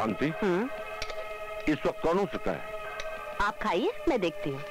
शांति, इस वक्त कौन हो सकता है? आप खाइए, मैं देखती हूँ।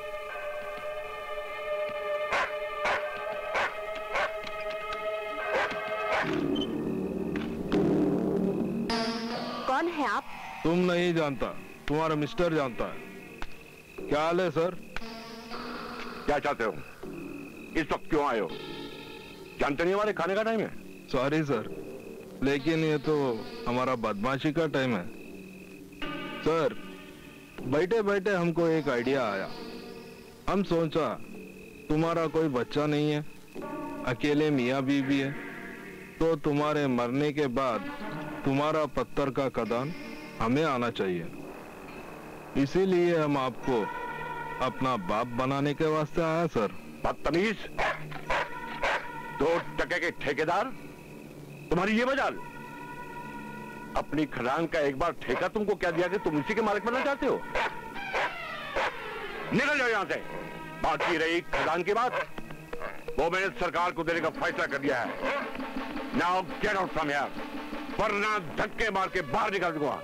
कौन है आप? तुम नहीं जानता, तुम्हारा मिस्टर जानता है। क्या हाल है सर? क्या चाहते हो? इस वक्त क्यों आए हो? जानते नहीं हमारे खाने का टाइम है? सॉरी सर, लेकिन ये तो हमारा बदमाशी का टाइम है। सर, बैठे बैठे हमको एक आइडिया आया। हम सोचा तुम्हारा कोई बच्चा नहीं है, अकेले मियाँ बीवी है, तो तुम्हारे मरने के बाद तुम्हारा पत्थर का खदान हमें आना चाहिए। इसीलिए हम आपको अपना बाप बनाने के वास्ते आया सर। बदतमीज, 2 टके के ठेकेदार, तुम्हारी ये मजाल? अपनी खदान का एक बार ठेका तुमको क्या दिया कि तुम इसी के मालिक बनना चाहते हो? निकल जाओ यहां से। बाकी रही खदान की बात, वो मैंने सरकार को देने का फैसला कर दिया है। Now get out from here, वरना धक्के मार के बाहर निकाल दूंगा।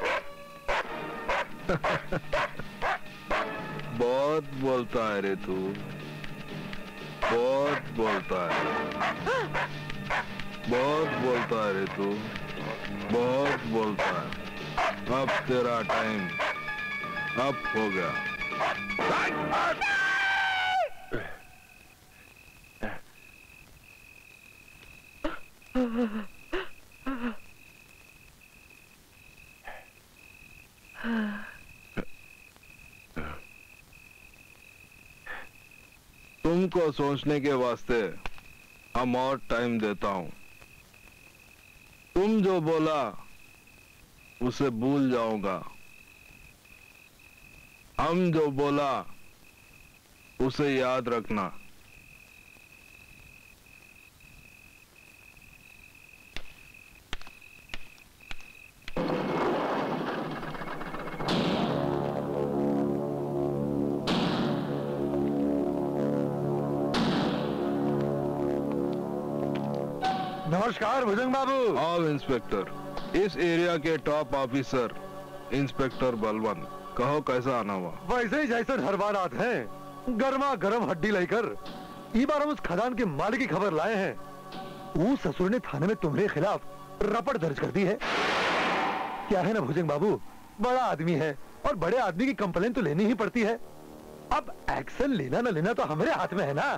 बहुत बोलता है रे तू, बहुत बोलता है, बहुत बोलता है रे तू, बहुत बोलता है। अब तेरा टाइम अब हो गया। तुमको सोचने के वास्ते हम और टाइम देता हूं। तुम जो बोला उसे भूल जाऊंगा, हम जो बोला उसे याद रखना। नमस्कार भुजंग बाबू। आओ इंस्पेक्टर, इस एरिया के टॉप ऑफिसर इंस्पेक्टर बलवन। कहो कैसा आना हुआ? वैसे ही जैसे हर बार आते हैं, गर्मा गर्म हड्डी लेकर। इस बार हम उस खदान के मालिक की खबर लाए हैं। वो ससुर ने थाने में तुम्हारे खिलाफ रपट दर्ज कर दी है। क्या है ना भुजंग बाबू, बड़ा आदमी है और बड़े आदमी की कंप्लेन तो लेनी ही पड़ती है। अब एक्शन लेना न लेना तो हमारे हाथ में है ना।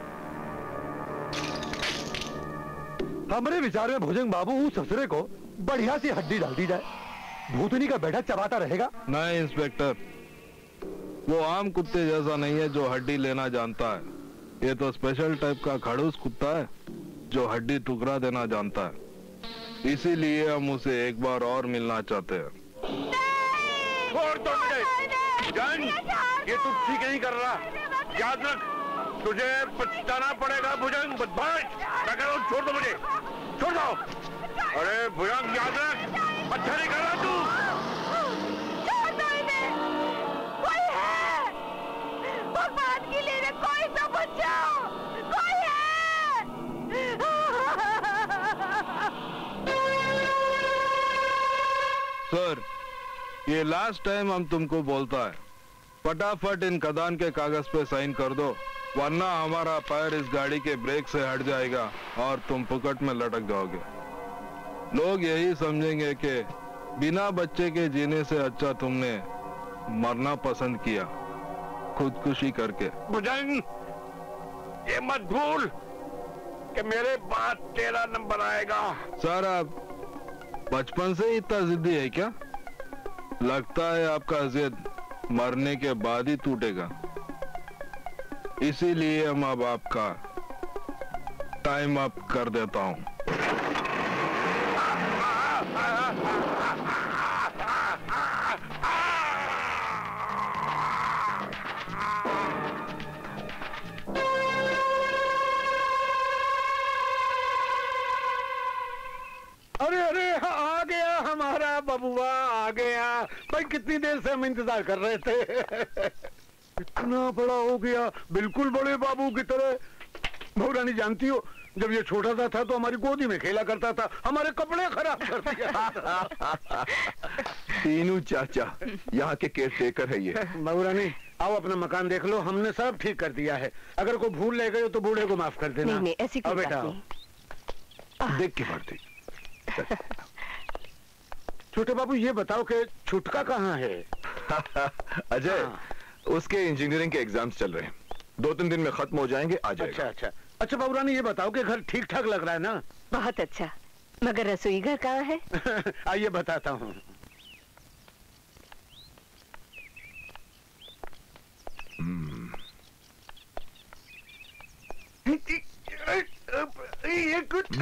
हमारे विचार में भुजंग बाबू उस ससुरे को बढ़िया सी हड्डी डाल दी जाए, भूतनी का बेटा चबाता रहेगा। नहीं इंस्पेक्टर, वो आम कुत्ते जैसा नहीं है जो हड्डी लेना जानता है। ये तो स्पेशल टाइप का खड़ूस कुत्ता है जो हड्डी टुकड़ा देना जानता है। इसीलिए हम उसे एक बार और मिलना चाहते हैं। ये तू ठीक नहीं कर रहा, याद रख, तुझे पछताना पड़ेगा। भुजंग बदमाश, मैं कह रहा हूँ छोड़ दो मुझे, छोड़ दो। अरे भुजंग याद रख, अच्छा नहीं कर रहा तू। छोड़ दो इन्हें, कोई है, भगवान के लिए कोई तो बचाओ, कोई है। सर, ये लास्ट टाइम हम तुमको बोलता है, फटाफट इन खदान के कागज पे साइन कर दो, वरना हमारा पैर इस गाड़ी के ब्रेक से हट जाएगा और तुम पुकट में लटक जाओगे। लोग यही समझेंगे कि बिना बच्चे के जीने से अच्छा तुमने मरना पसंद किया, खुदकुशी करके। भुजंग, ये मत भूल कि मेरे बाद तेरा नंबर आएगा। सर, आप बचपन से ही इतना जिद्दी है क्या? लगता है आपका जिद मरने के बाद ही टूटेगा। इसीलिए हम अब आपका टाइम अप कर देता हूं। अरे अरे, आ गया हमारा बबुआ, आ गया। भाई कितनी देर से हम इंतजार कर रहे थे। इतना बड़ा हो गया, बिल्कुल बड़े बाबू की तरह। बहू रानी जानती हो, जब ये छोटा सा था तो हमारी गोदी में खेला करता था, हमारे कपड़े खराब कर दिया। तीनू चाचा यहाँ के केयर टेकर है ये। बहू रानी आओ अपना मकान देख लो, हमने सब ठीक कर दिया है। अगर कोई भूल ले गए हो तो बूढ़े को माफ कर देना। नहीं नहीं, ऐसी कोई बेटा बात नहीं। देख के बढ़ती। छोटे बाबू ये बताओ कि छुटका कहाँ है? अजय, हाँ। उसके इंजीनियरिंग के एग्जाम्स चल रहे हैं, 2-3 दिन में खत्म हो जाएंगे, आ जाएगा। अच्छा अच्छा अच्छा बहू रानी ये बताओ कि घर ठीक ठाक लग रहा है ना? बहुत अच्छा, मगर रसोई घर कहाँ है? आइए बताता हूँ। ये कुछ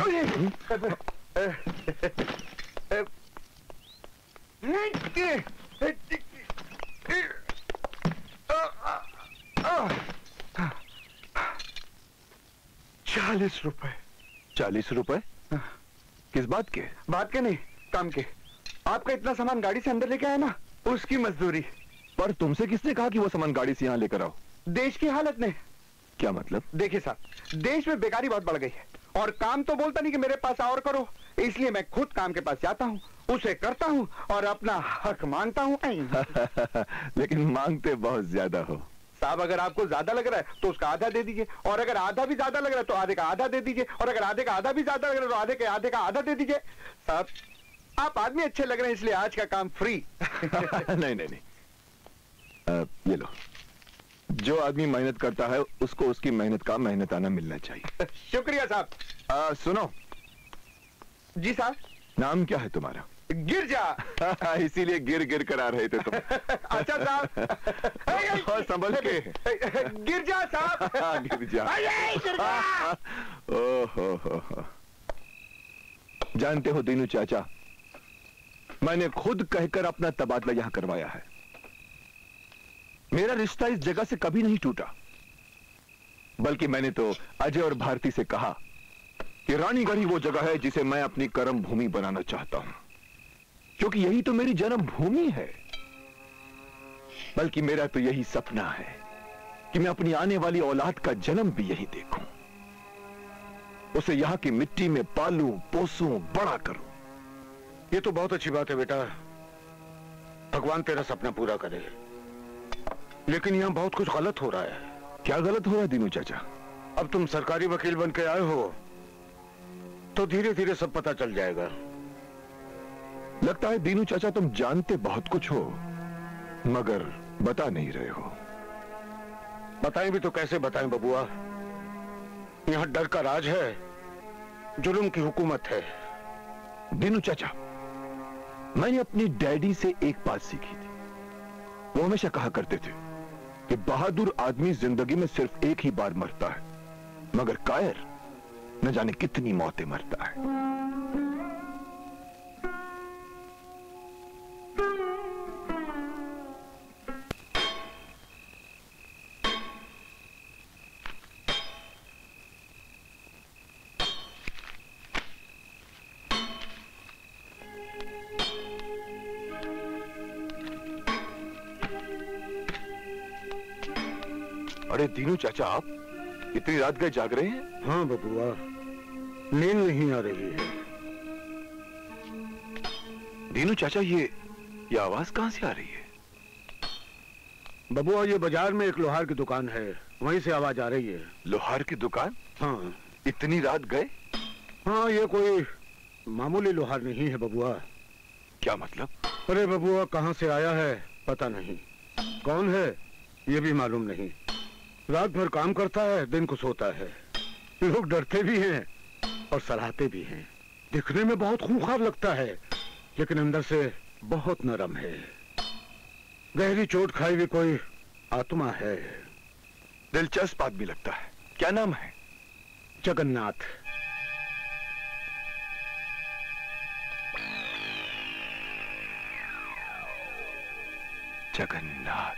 ₹40। 40 रुपए? किस बात के? बात के नहीं, काम के। आपका इतना सामान गाड़ी से अंदर लेके आया ना, उसकी मजदूरी। पर तुमसे किसने कहा कि वो सामान गाड़ी से यहाँ लेकर आओ? देश की हालत ने। क्या मतलब? देखिए साहब, देश में बेकारी बहुत बढ़ गई है और काम तो बोलता नहीं कि मेरे पास और करो, इसलिए मैं खुद काम के पास जाता हूँ, उसे करता हूँ और अपना हक मांगता हूँ। लेकिन मांगते बहुत ज्यादा हो। साहब अगर आपको ज्यादा लग रहा है तो उसका आधा दे दीजिए, और अगर आधा भी ज्यादा लग रहा है तो आधे का आधा दे दीजिए, और अगर आधे का आधा भी ज्यादा लग रहा है तो आधे के आधे का आधा दे दीजिए। साहब आप आदमी अच्छे लग रहे हैं, इसलिए आज का काम फ्री। नहीं नहीं नहीं, ये लो। जो आदमी मेहनत करता है उसको उसकी मेहनत का मेहनताना मिलना चाहिए। शुक्रिया साहब। सुनो। जी साहब। नाम क्या है तुम्हारा? गिरजा। इसीलिए गिर गिर कर आ रहे थे तुम। अच्छा साहब। और संभल के। गिरजा साहब। गिरजा। ओहो। जानते हो दीनू चाचा, मैंने खुद कहकर अपना तबादला यहां करवाया है। मेरा रिश्ता इस जगह से कभी नहीं टूटा, बल्कि मैंने तो अजय और भारती से कहा कि रानीगढ़ ही वो जगह है जिसे मैं अपनी कर्म भूमि बनाना चाहता हूं, क्योंकि यही तो मेरी जन्म भूमि है। बल्कि मेरा तो यही सपना है कि मैं अपनी आने वाली औलाद का जन्म भी यही देखूं, उसे यहां की मिट्टी में पालूं, पोसूं, बड़ा करूं। ये तो बहुत अच्छी बात है बेटा, भगवान तेरा सपना पूरा करे। लेकिन यहाँ बहुत कुछ गलत हो रहा है। क्या गलत हो रहा है दीनू चाचा? अब तुम सरकारी वकील बन के आए हो तो धीरे धीरे सब पता चल जाएगा। लगता है दीनू चाचा तुम जानते बहुत कुछ हो, मगर बता नहीं रहे हो। बताएं भी तो कैसे बताएं बबुआ, यहाँ डर का राज है, जुल्म की हुकूमत है। दीनू चाचा, मैंने अपनी डैडी से एक बात सीखी थी। वो हमेशा कहा करते थे कि बहादुर आदमी जिंदगी में सिर्फ एक ही बार मरता है, मगर कायर न जाने कितनी मौतें मरता है। अरे दीनू चाचा, आप इतनी रात गए जाग रहे हैं? हाँ बबुआ, नींद नहीं आ रही है। दीनू चाचा, ये आवाज कहां से आ रही है? बबुआ ये बाजार में एक लोहार की दुकान है, वहीं से आवाज आ रही है। लोहार की दुकान? हाँ। इतनी रात गए? हाँ, ये कोई मामूली लोहार नहीं है बबुआ। क्या मतलब? अरे बबुआ, कहाँ से आया है पता नहीं, कौन है ये भी मालूम नहीं। रात भर काम करता है, दिन को सोता है। लोग डरते भी हैं और सराहते भी हैं। दिखने में बहुत खूंखार लगता है, लेकिन अंदर से बहुत नरम है। गहरी चोट खाई हुई कोई आत्मा है। दिलचस्प आदमी लगता है। क्या नाम है? जगन्नाथ। जगन्नाथ।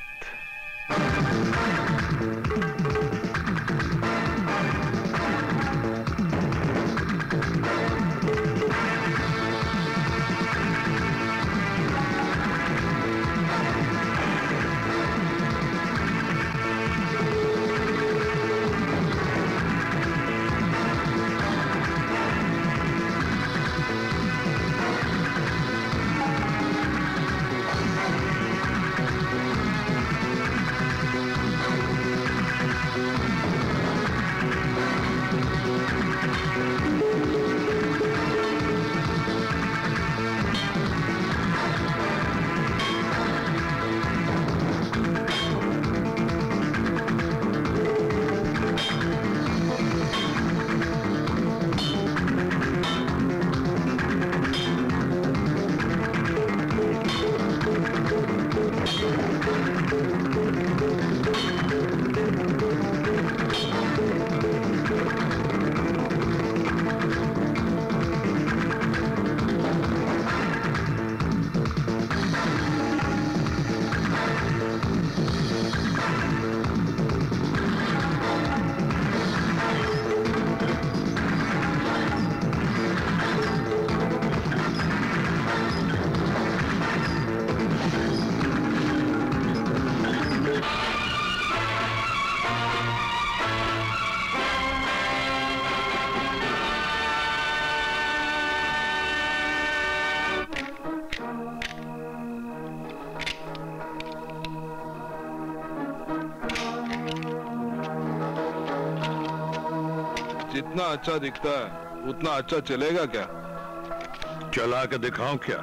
जितना अच्छा दिखता है उतना अच्छा चलेगा क्या? चला के दिखाऊं क्या?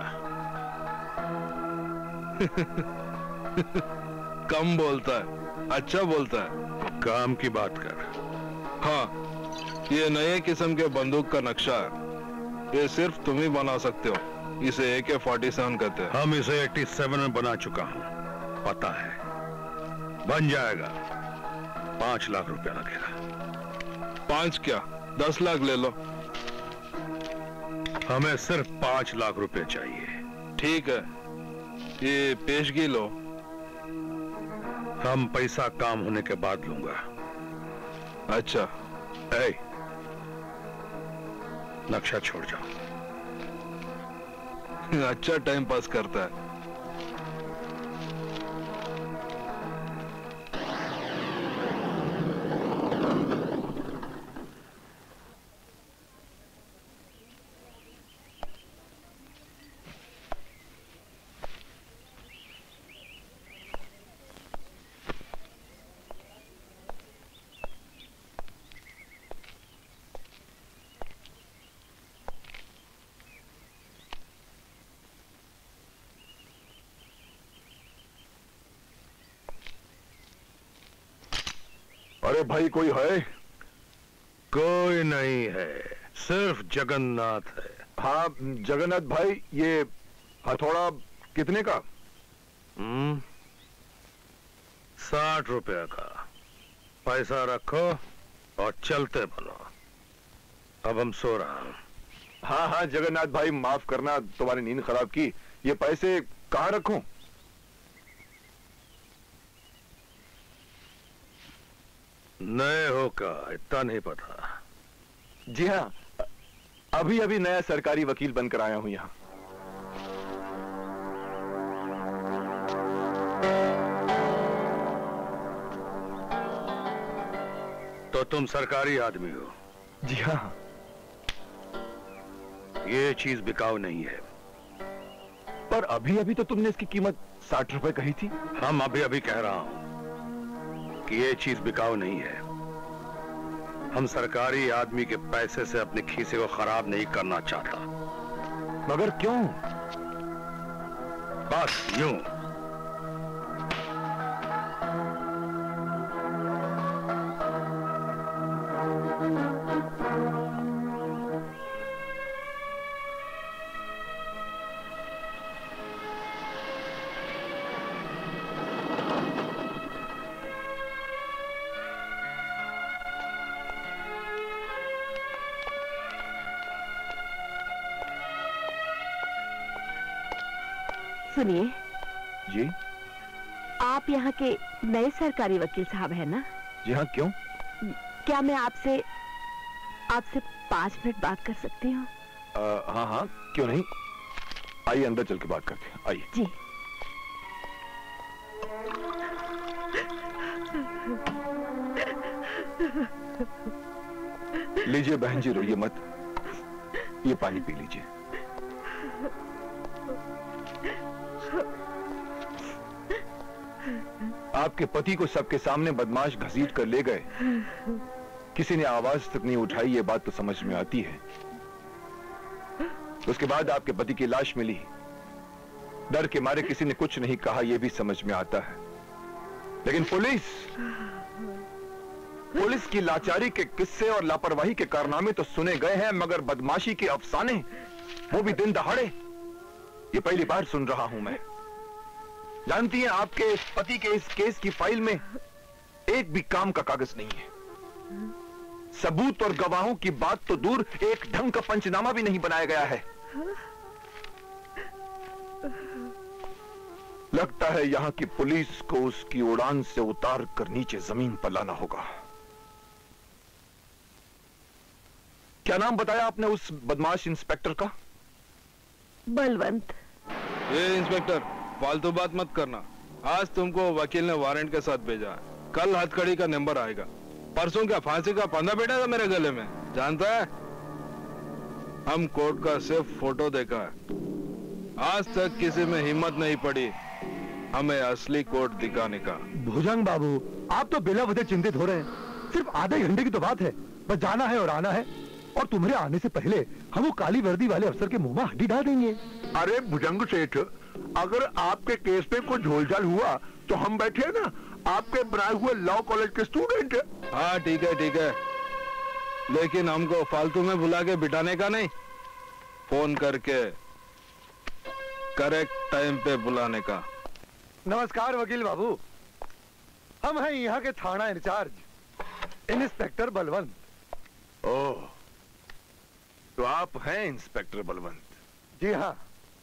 कम बोलता है, अच्छा बोलता है। काम की बात कर। हाँ, ये नए किस्म के बंदूक का नक्शा है। ये सिर्फ तुम ही बना सकते हो। इसे AK-47 कहते हैं। हम इसे 87 में बना चुका हूं, पता है। बन जाएगा, 5 लाख रुपया लगेगा। 5 क्या, 10 लाख ले लो। हमें सिर्फ 5 लाख रुपए चाहिए। ठीक है, ये पेशगी लो। हम पैसा काम होने के बाद लूंगा। अच्छा। ए, नक्शा छोड़ जाओ। अच्छा टाइम पास करता है। अरे भाई, कोई है? कोई नहीं है, सिर्फ जगन्नाथ है। हाँ जगन्नाथ भाई, ये हथौड़ा कितने का? 60 रुपया का। पैसा रखो और चलते बनो। अब हम सो रहा हूं। हाँ हाँ जगन्नाथ भाई, माफ करना, तुम्हारी नींद खराब की। ये पैसे कहाँ रखूं? नए हो का इतना नहीं पता? जी हाँ, अभी अभी नया सरकारी वकील बनकर आया हूं यहाँ। तो तुम सरकारी आदमी हो? जी हाँ। ये चीज बिकाऊ नहीं है। पर अभी अभी तो तुमने इसकी कीमत 60 रुपए कही थी। हम अभी अभी कह रहा हूं कि ये चीज बिकाऊ नहीं है। हम सरकारी आदमी के पैसे से अपने खीसे को खराब नहीं करना चाहता। मगर क्यों? बस यूं। सुनिए जी। आप यहाँ के नए सरकारी वकील साहब हैं ना? जी हाँ, क्यों? क्या मैं आपसे 5 मिनट बात कर सकती हूँ? हाँ हाँ, क्यों नहीं। आइए अंदर चल के बात करते हैं, आइए। जी। लीजिए बहन जी, रोइए मत। ये पानी पी लीजिए। आपके पति को सबके सामने बदमाश घसीट कर ले गए। किसी ने आवाज तक नहीं उठाई, ये बात तो समझ में आती है। उसके बाद आपके पति की लाश मिली। डर के मारे किसी ने कुछ नहीं कहा, यह भी समझ में आता है। लेकिन पुलिस की लाचारी के किस्से और लापरवाही के कारनामे तो सुने गए हैं, मगर बदमाशी के अफसाने, वो भी दिन दहाड़े, ये पहली बार सुन रहा हूं मैं। जानती हैं, आपके पति के इस केस की फाइल में एक भी काम का कागज नहीं है। सबूत और गवाहों की बात तो दूर, एक ढंग का पंचनामा भी नहीं बनाया गया है। लगता है यहां की पुलिस को उसकी उड़ान से उतार कर नीचे जमीन पर लाना होगा। क्या नाम बताया आपने उस बदमाश इंस्पेक्टर का? बलवंत। ये इंस्पेक्टर, फालतू बात मत करना। आज तुमको वकील ने वारंट के साथ भेजा है। कल हथकड़ी का नंबर आएगा। परसों क्या फांसी का फंदा बैठेगा मेरे गले में, जानता है? हम कोर्ट का सिर्फ फोटो देखा है। आज तक किसी में हिम्मत नहीं पड़ी हमें असली कोर्ट दिखाने का। भुजंग बाबू, आप तो बिला वजह चिंतित हो रहे हैं। सिर्फ आधे घंटे की तो बात है। बस जाना है और आना है, और तुम्हारे आने से पहले हम वो काली वर्दी वाले अफसर के मुंह में हड्डी डाल देंगे। अरे भुजंग सेठ, अगर आपके केस में कोई झोलझाल हुआ तो हम बैठे ना, आपके बनाए हुए लॉ कॉलेज के स्टूडेंट। हाँ ठीक है, लेकिन हमको फालतू में बुला के बिठाने का नहीं, फोन करके करेक्ट टाइम पे बुलाने का। नमस्कार वकील बाबू, हम हैं यहाँ के थाना इंचार्ज इंस्पेक्टर बलवंत। ओह, तो आप हैं इंस्पेक्टर बलवंत? जी हाँ।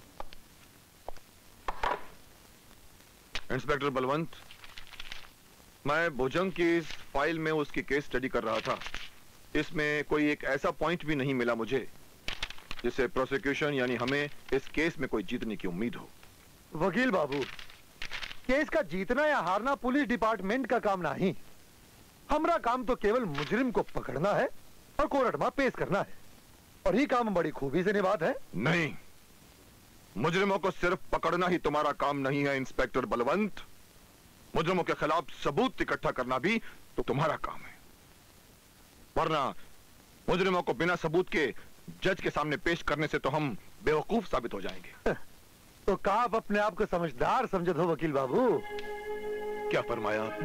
इंस्पेक्टर बलवंत, मैं भुजंग की इस फाइल में उसकी केस स्टडी कर रहा था। इसमें कोई एक ऐसा पॉइंट भी नहीं मिला मुझे जिससे प्रोसिक्यूशन यानी हमें इस केस में कोई जीतने की उम्मीद हो। वकील बाबू, केस का जीतना या हारना पुलिस डिपार्टमेंट का काम नहीं। हमारा काम तो केवल मुजरिम को पकड़ना है और कोर्ट में पेश करना है, और ये काम बड़ी खूबी से निभाते हैं। नहीं, मुजरिमों को सिर्फ पकड़ना ही तुम्हारा काम नहीं है इंस्पेक्टर बलवंत। मुजरिमों के खिलाफ सबूत इकट्ठा करना भी तो तुम्हारा काम है, वरना मुजरिमों को बिना सबूत के जज के सामने पेश करने से तो हम बेवकूफ साबित हो जाएंगे। तो का आप अपने आप को समझदार समझते हो वकील बाबू? क्या फरमाया आपने?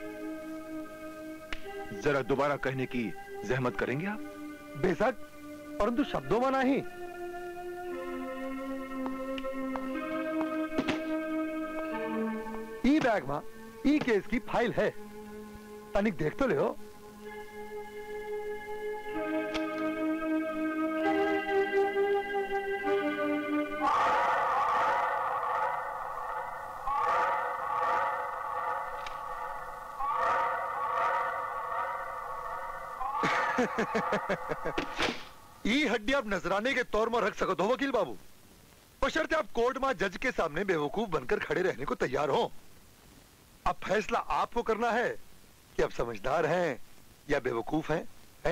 जरा दोबारा कहने की जहमत करेंगे आप? बेशक, परंतु शब्दों में नहीं। ई बैग में ई केस की फाइल है, तनिक देख तो ले हो। ई हड्डी आप नजराने के तौर में रख सको तो वकील बाबू, बशर्ते आप कोर्ट में जज के सामने बेवकूफ बनकर खड़े रहने को तैयार हो। अब फैसला आपको करना है कि आप समझदार हैं या बेवकूफ हैं, हैं?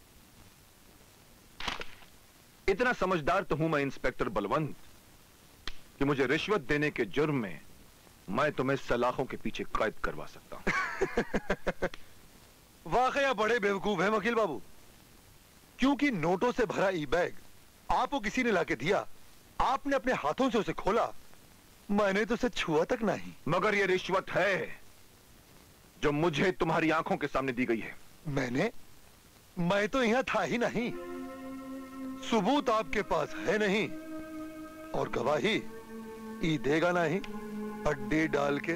इतना समझदार तो हूं मैं इंस्पेक्टर बलवंत कि मुझे रिश्वत देने के जुर्म में मैं तुम्हें सलाखों के पीछे कैद करवा सकता हूं। वाकया बड़े बेवकूफ हैं वकील बाबू, क्योंकि नोटों से भरा ई बैग आपको किसी ने लाके दिया, आपने अपने हाथों से उसे खोला, मैंने तो उसे छुआ तक नहीं। मगर यह रिश्वत है जो मुझे तुम्हारी आंखों के सामने दी गई है। मैं तो यहां था ही नहीं, सबूत आपके पास है नहीं, और गवाही ई देगा नहीं हड्डी डाल के।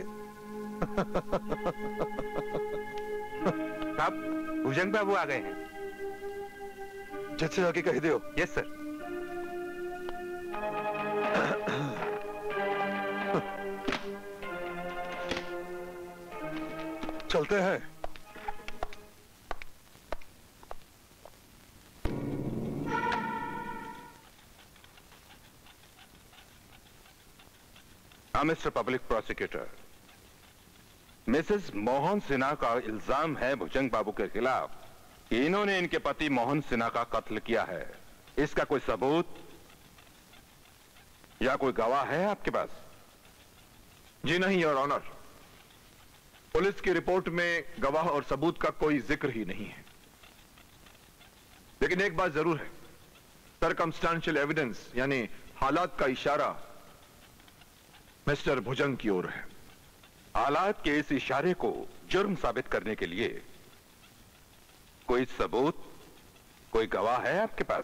साहब, भुजंग बाबू आ गए हैं। जज से जाके कह दियो। Yes sir. चलते हैं। Mister public prosecutor, Mrs Mohan Sinha का इल्जाम है भुजंग बाबू के खिलाफ कि इन्होंने इनके पति मोहन सिन्हा का कत्ल किया है। इसका कोई सबूत या कोई गवाह है आपके पास? जी नहीं योर ऑनर, पुलिस की रिपोर्ट में गवाह और सबूत का कोई जिक्र ही नहीं है। लेकिन एक बात जरूर है, सर्कमस्टेंशियल एविडेंस यानी हालात का इशारा मिस्टर भुजंग की ओर है। हालात के इस इशारे को जुर्म साबित करने के लिए कोई सबूत, कोई गवाह है आपके पास?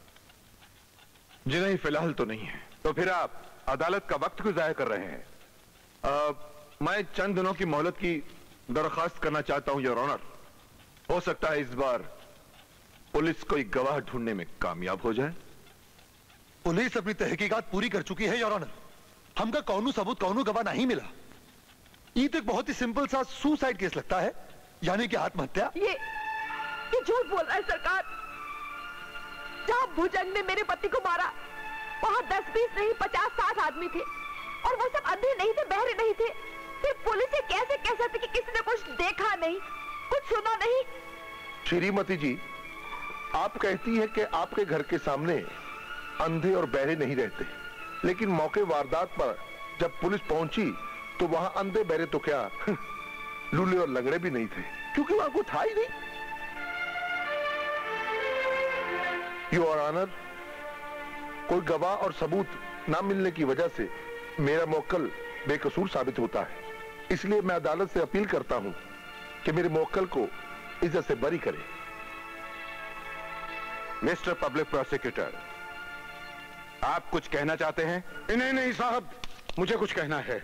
जी नहीं, फिलहाल तो नहीं है। तो फिर आप अदालत का वक्त क्यों जाया कर रहे हैं? मैं चंद दिनों की मोहलत की दरखास्त करना चाहता हूं योर ऑनर। हो सकता है इस बार पुलिस कोई गवाह ढूंढने में कामयाब हो जाए। पुलिस अपनी तहकीकात पूरी कर चुकी है योर ऑनर। हमका कौनू सबूत, कौनू गवाह नहीं मिला। ये तो एक बहुत ही सिंपल सा सुसाइड केस लगता है, यानी कि आत्महत्या। ये झूठ बोल रहा है सरकार। जहां भुजंग ने मेरे पति को मारा वहां 10-20 नहीं 50-60 आदमी थे, और वो सब अंधे नहीं थे, बहरे नहीं थे। फिर पुलिस ये कैसे कह सकती कि किसी ने कुछ देखा नहीं, कुछ सुना नहीं? श्रीमती जी, आप कहती हैं कि आपके घर के सामने अंधे और बहरे नहीं रहते, लेकिन मौके वारदात पर जब पुलिस पहुंची तो वहां अंधे बहरे तो क्या लूले और लंगड़े भी नहीं थे, क्योंकि वहां कोई था ही नहीं। योर ऑनर, कोई गवाह और सबूत ना मिलने की वजह से मेरा मौक्कल बेकसूर साबित होता है। इसलिए मैं अदालत से अपील करता हूं कि मेरे मौक्कल को इज्जत से बरी करे। मिस्टर पब्लिक प्रोसिक्यूटर, आप कुछ कहना चाहते हैं? नहीं नहीं साहब, मुझे कुछ कहना है।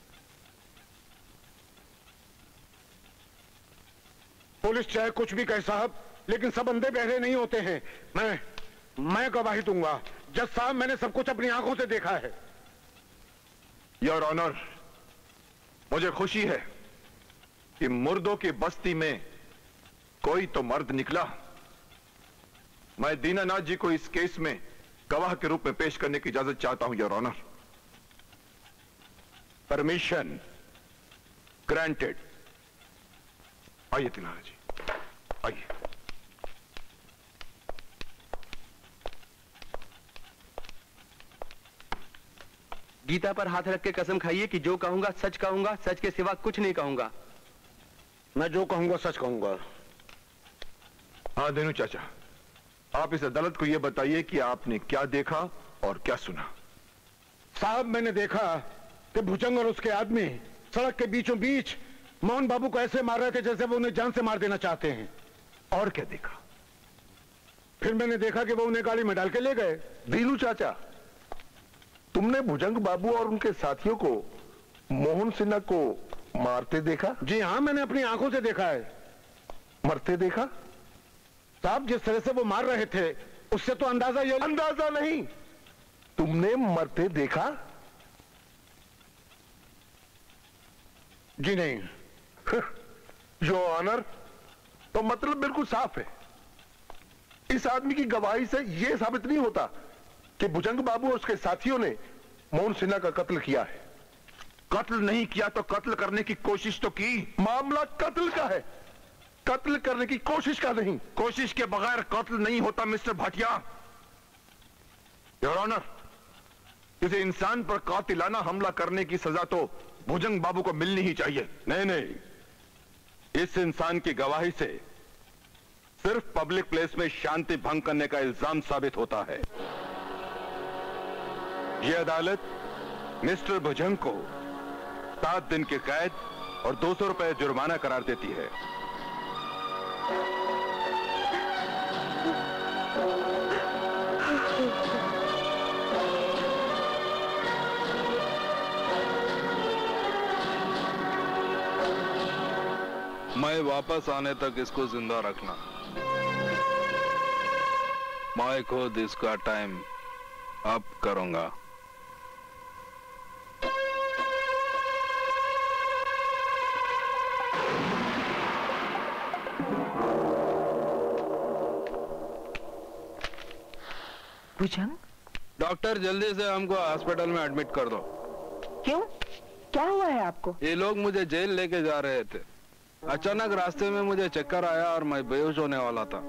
पुलिस चाहे कुछ भी कहे साहब, लेकिन सब अंधे बहरे नहीं होते हैं। मैं गवाही दूंगा। जज साहब, मैंने सब कुछ अपनी आंखों से देखा है। योर ऑनर, मुझे खुशी है कि मुर्दों की बस्ती में कोई तो मर्द निकला। मैं दीनानाथ जी को इस केस में गवाह के रूप में पेश करने की इजाजत चाहता हूं योर ऑनर। Permission granted. आइए दीनानाथ जी, आइए। गीता पर हाथ रख के कसम खाइए कि जो कहूंगा सच कहूंगा, सच के सिवा कुछ नहीं कहूंगा। मैं जो कहूंगा सच कहूंगा। हाँ देनू चाचा, आप इस अदालत को यह बताइए कि आपने क्या देखा और क्या सुना। साहब, मैंने देखा कि भुजंग और उसके आदमी सड़क के बीचों बीच मोहन बाबू को ऐसे मार रहे थे जैसे वो उन्हें जान से मार देना चाहते हैं। और क्या देखा? फिर मैंने देखा कि वो उन्हें गाड़ी में डाल के ले गए। दीनू चाचा, तुमने भुजंग बाबू और उनके साथियों को मोहन सिन्हा को मारते देखा? जी हाँ, मैंने अपनी आंखों से देखा है। मरते देखा? साहब, जिस तरह से वो मार रहे थे उससे तो अंदाजा नहीं, तुमने मरते देखा? जी नहीं। जो ऑनर, तो मतलब बिल्कुल साफ है। इस आदमी की गवाही से यह साबित नहीं होता कि भुजंग बाबू और उसके साथियों ने मोहन सिन्हा का कत्ल किया है। कत्ल नहीं किया तो कत्ल करने की कोशिश तो की। मामला कत्ल का है, कत्ल करने की कोशिश का नहीं। कोशिश के बगैर कत्ल नहीं होता मिस्टर भाटिया। योर ऑनर, किसी इंसान पर कातिलाना हमला करने की सजा तो भुजंग बाबू को मिलनी ही चाहिए। नहीं नहीं, इस इंसान की गवाही से सिर्फ पब्लिक प्लेस में शांति भंग करने का इल्जाम साबित होता है। यह अदालत मिस्टर भुजंग को 7 दिन की कैद और 200 रुपए जुर्माना करार देती है। मैं वापस आने तक इसको जिंदा रखना। मैं खुद इसका टाइम अप करूंगा। भुजंग, डॉक्टर, जल्दी से हमको हॉस्पिटल में एडमिट कर दो। क्यों? क्या हुआ है आपको? ये लोग मुझे जेल लेके जा रहे थे। अचानक रास्ते में मुझे चक्कर आया और मैं बेहोश होने वाला था।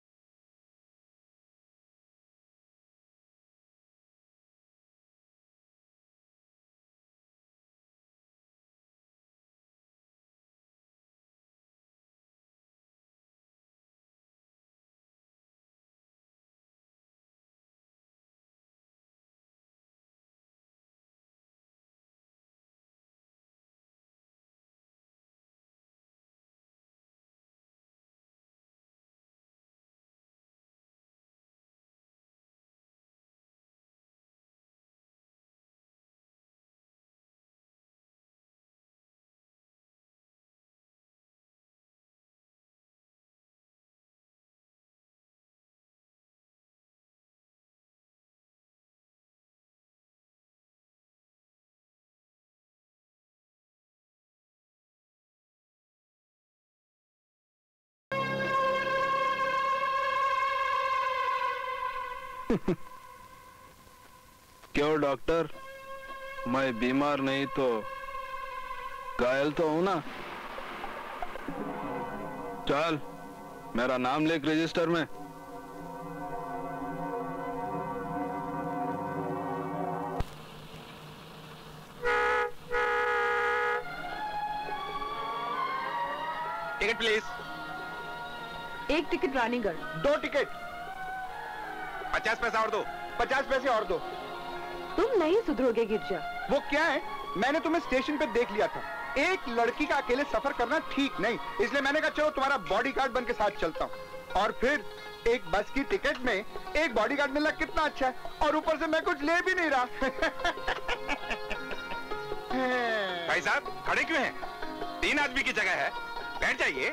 क्यों डॉक्टर, मैं बीमार नहीं तो घायल तो हूं ना। चल, मेरा नाम लिख रजिस्टर में। Ticket please. 1 ticket Ranigarh. 2 ticket. 50 पैसा और दो। 50 पैसे और दो। तुम नहीं सुधरोगे गिरजा। वो क्या है, मैंने तुम्हें स्टेशन पे देख लिया था। एक लड़की का अकेले सफर करना ठीक नहीं, इसलिए मैंने कहा चलो तुम्हारा बॉडीगार्ड बन के साथ चलता हूँ। और फिर एक बस की टिकट में एक बॉडीगार्ड मिलना कितना अच्छा है, और ऊपर से मैं कुछ ले भी नहीं रहा। भाई साहब खड़े क्यों हैं? 3 आदमी की जगह है, बैठ जाइए।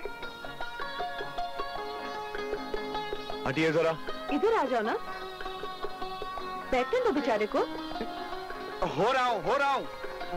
हटिए जरा। इधर आ जाओ ना, बैठने दो बेचारे को। हो रहा हूँ।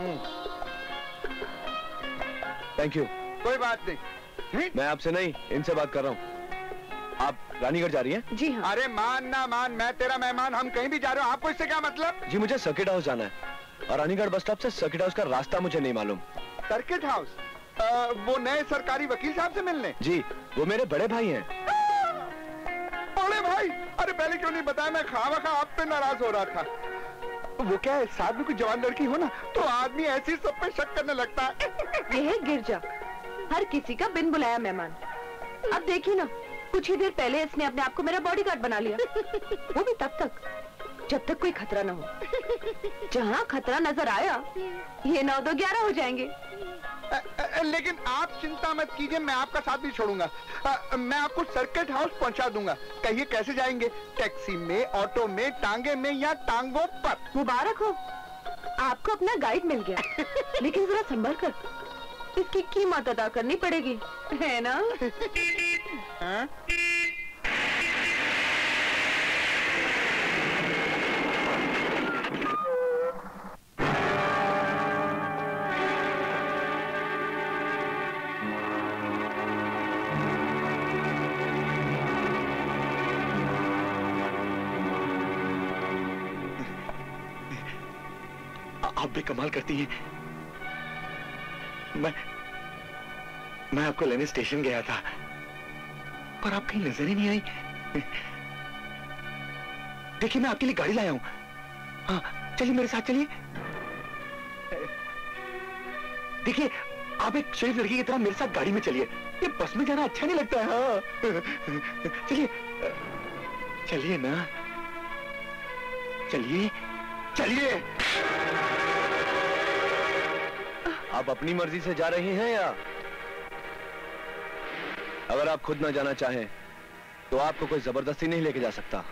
Thank you. कोई बात नहीं। मैं आपसे नहीं, इनसे बात कर रहा हूँ। आप रानीगढ़ जा रही हैं? जी हाँ। अरे मान ना मान, मैं तेरा मेहमान, हम कहीं भी जा रहे हो, आपको इससे क्या मतलब? जी मुझे सर्किट हाउस जाना है और रानीगढ़ बस स्टॉप से सर्किट हाउस का रास्ता मुझे नहीं मालूम। Circuit house? वो नए सरकारी वकील साहब से मिलने? जी वो मेरे बड़े भाई हैं। बड़े भाई? अरे पहले क्यों नहीं बताया, मैं खामखा आप पे नाराज हो रहा था। वो क्या है, साथ में कोई जवान लड़की हो ना तो आदमी ऐसी सब पे शक करने लगता है। ये है गिरजा, हर किसी का बिन बुलाया मेहमान। अब देखिए ना, कुछ ही देर पहले इसने अपने आप को मेरा बॉडीगार्ड बना लिया। वो भी तब तक जब तक कोई खतरा न हो। जहाँ खतरा नजर आया ये 9 2 11 हो जाएंगे। लेकिन आप चिंता मत कीजिए, मैं आपका साथ भी छोड़ूंगा। मैं आपको सर्किट हाउस पहुंचा दूंगा। कहिए कैसे जाएंगे? टैक्सी में, ऑटो में, टांगे में या टांगों पर? मुबारक हो, आपको अपना गाइड मिल गया। लेकिन जरा संभल कर, इसकी कीमत अदा करनी पड़ेगी, है ना? हाँ? आप भी कमाल करती हैं। मैं आपको लेने स्टेशन गया था पर आप कहीं नजर ही नहीं आई। देखिए मैं आपके लिए गाड़ी लाया हूं। हाँ चलिए मेरे साथ चलिए। देखिए आप एक शरीफ लड़की की तरह मेरे साथ गाड़ी में चलिए। ये बस में जाना अच्छा नहीं लगता है। हाँ चलिए चलिए ना, चलिए चलिए। आप अपनी मर्जी से जा रही हैं या अगर आप खुद ना जाना चाहें तो आपको कोई जबरदस्ती नहीं लेके जा सकता।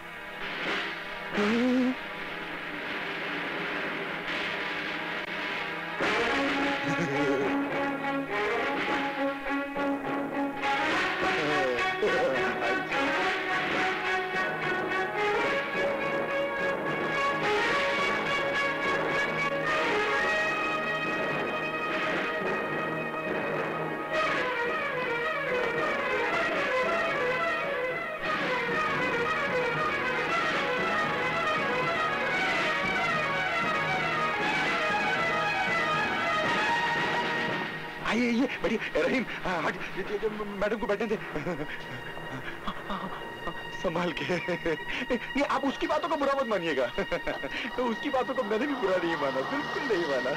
आइए बढ़िया। रहीम मैडम को बैठने दे। संभाल के। ये आप उसकी बातों को बुरा मत मानिएगा। तो उसकी बातों को मैंने भी बुरा नहीं माना, बिल्कुल नहीं माना।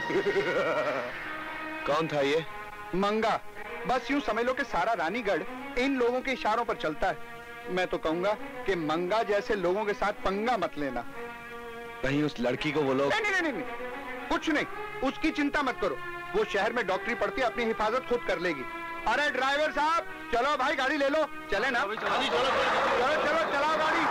कौन था ये? मंगा। बस यूं समझ लो कि सारा रानीगढ़ इन लोगों के इशारों पर चलता है। मैं तो कहूंगा कि मंगा जैसे लोगों के साथ पंगा मत लेना। कहीं उस लड़की को वो लोग? नहीं, कुछ नहीं, उसकी चिंता मत करो। वो शहर में डॉक्टरी पढ़ती, अपनी हिफाजत खुद कर लेगी। अरे ड्राइवर साहब चलो भाई, गाड़ी ले लो। चले ना? चलो चलाओ गाड़ी।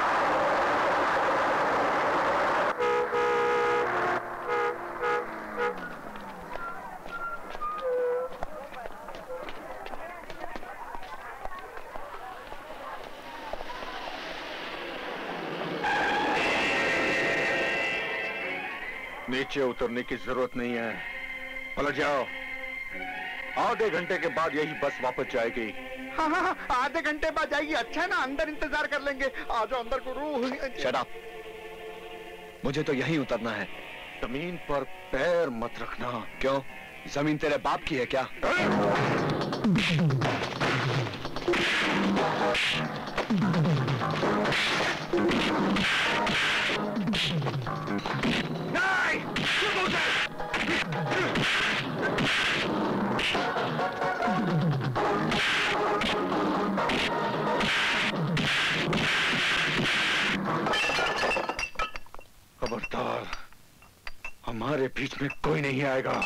नीचे उतरने की जरूरत नहीं है, पलट जाओ। आधे घंटे के बाद यही बस वापस जाएगी। हाँ, आधे घंटे बाद जाएगी। अच्छा है ना, अंदर इंतजार कर लेंगे। आ जाओ अंदर गुरु। Shut up. मुझे तो यहीं उतरना है। जमीन पर पैर मत रखना। क्यों? जमीन तेरे बाप की है क्या? हमारे बीच में कोई नहीं आएगा।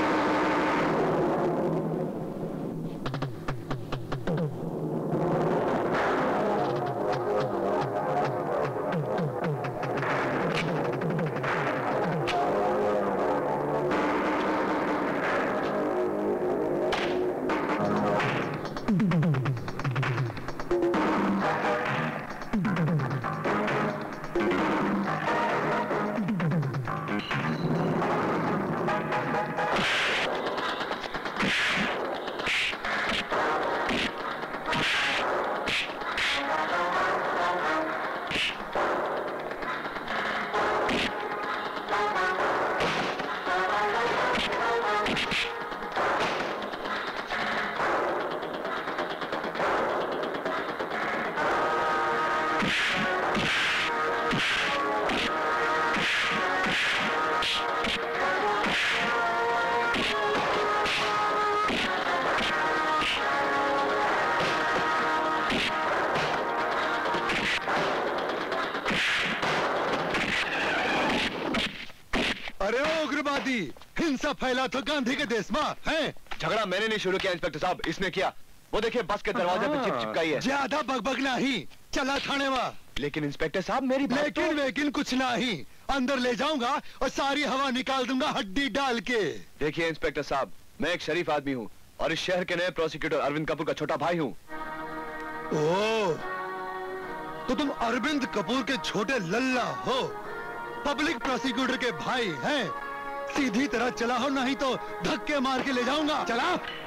हिंसा फैला तो गांधी के देश में है। झगड़ा मैंने नहीं शुरू किया इंस्पेक्टर साहब, इसने किया। वो देखिए बस के दरवाजे पे चिप चिपकाई है। ज्यादा बकबक नहीं, चला थाने में। लेकिन इंस्पेक्टर साहब मेरी बात लेकिन कुछ नहीं, अंदर ले जाऊंगा और सारी हवा निकाल दूंगा हड्डी डाल के। देखिए इंस्पेक्टर साहब, मैं एक शरीफ आदमी हूँ और इस शहर के नए प्रोसिक्यूटर अरविंद कपूर का छोटा भाई हूँ। ओह, तो तुम अरविंद कपूर के छोटे लल्ला हो, पब्लिक प्रोसिक्यूटर के भाई हैं। सीधी तरह चला हो, नहीं तो धक्के मार के ले जाऊंगा। चला।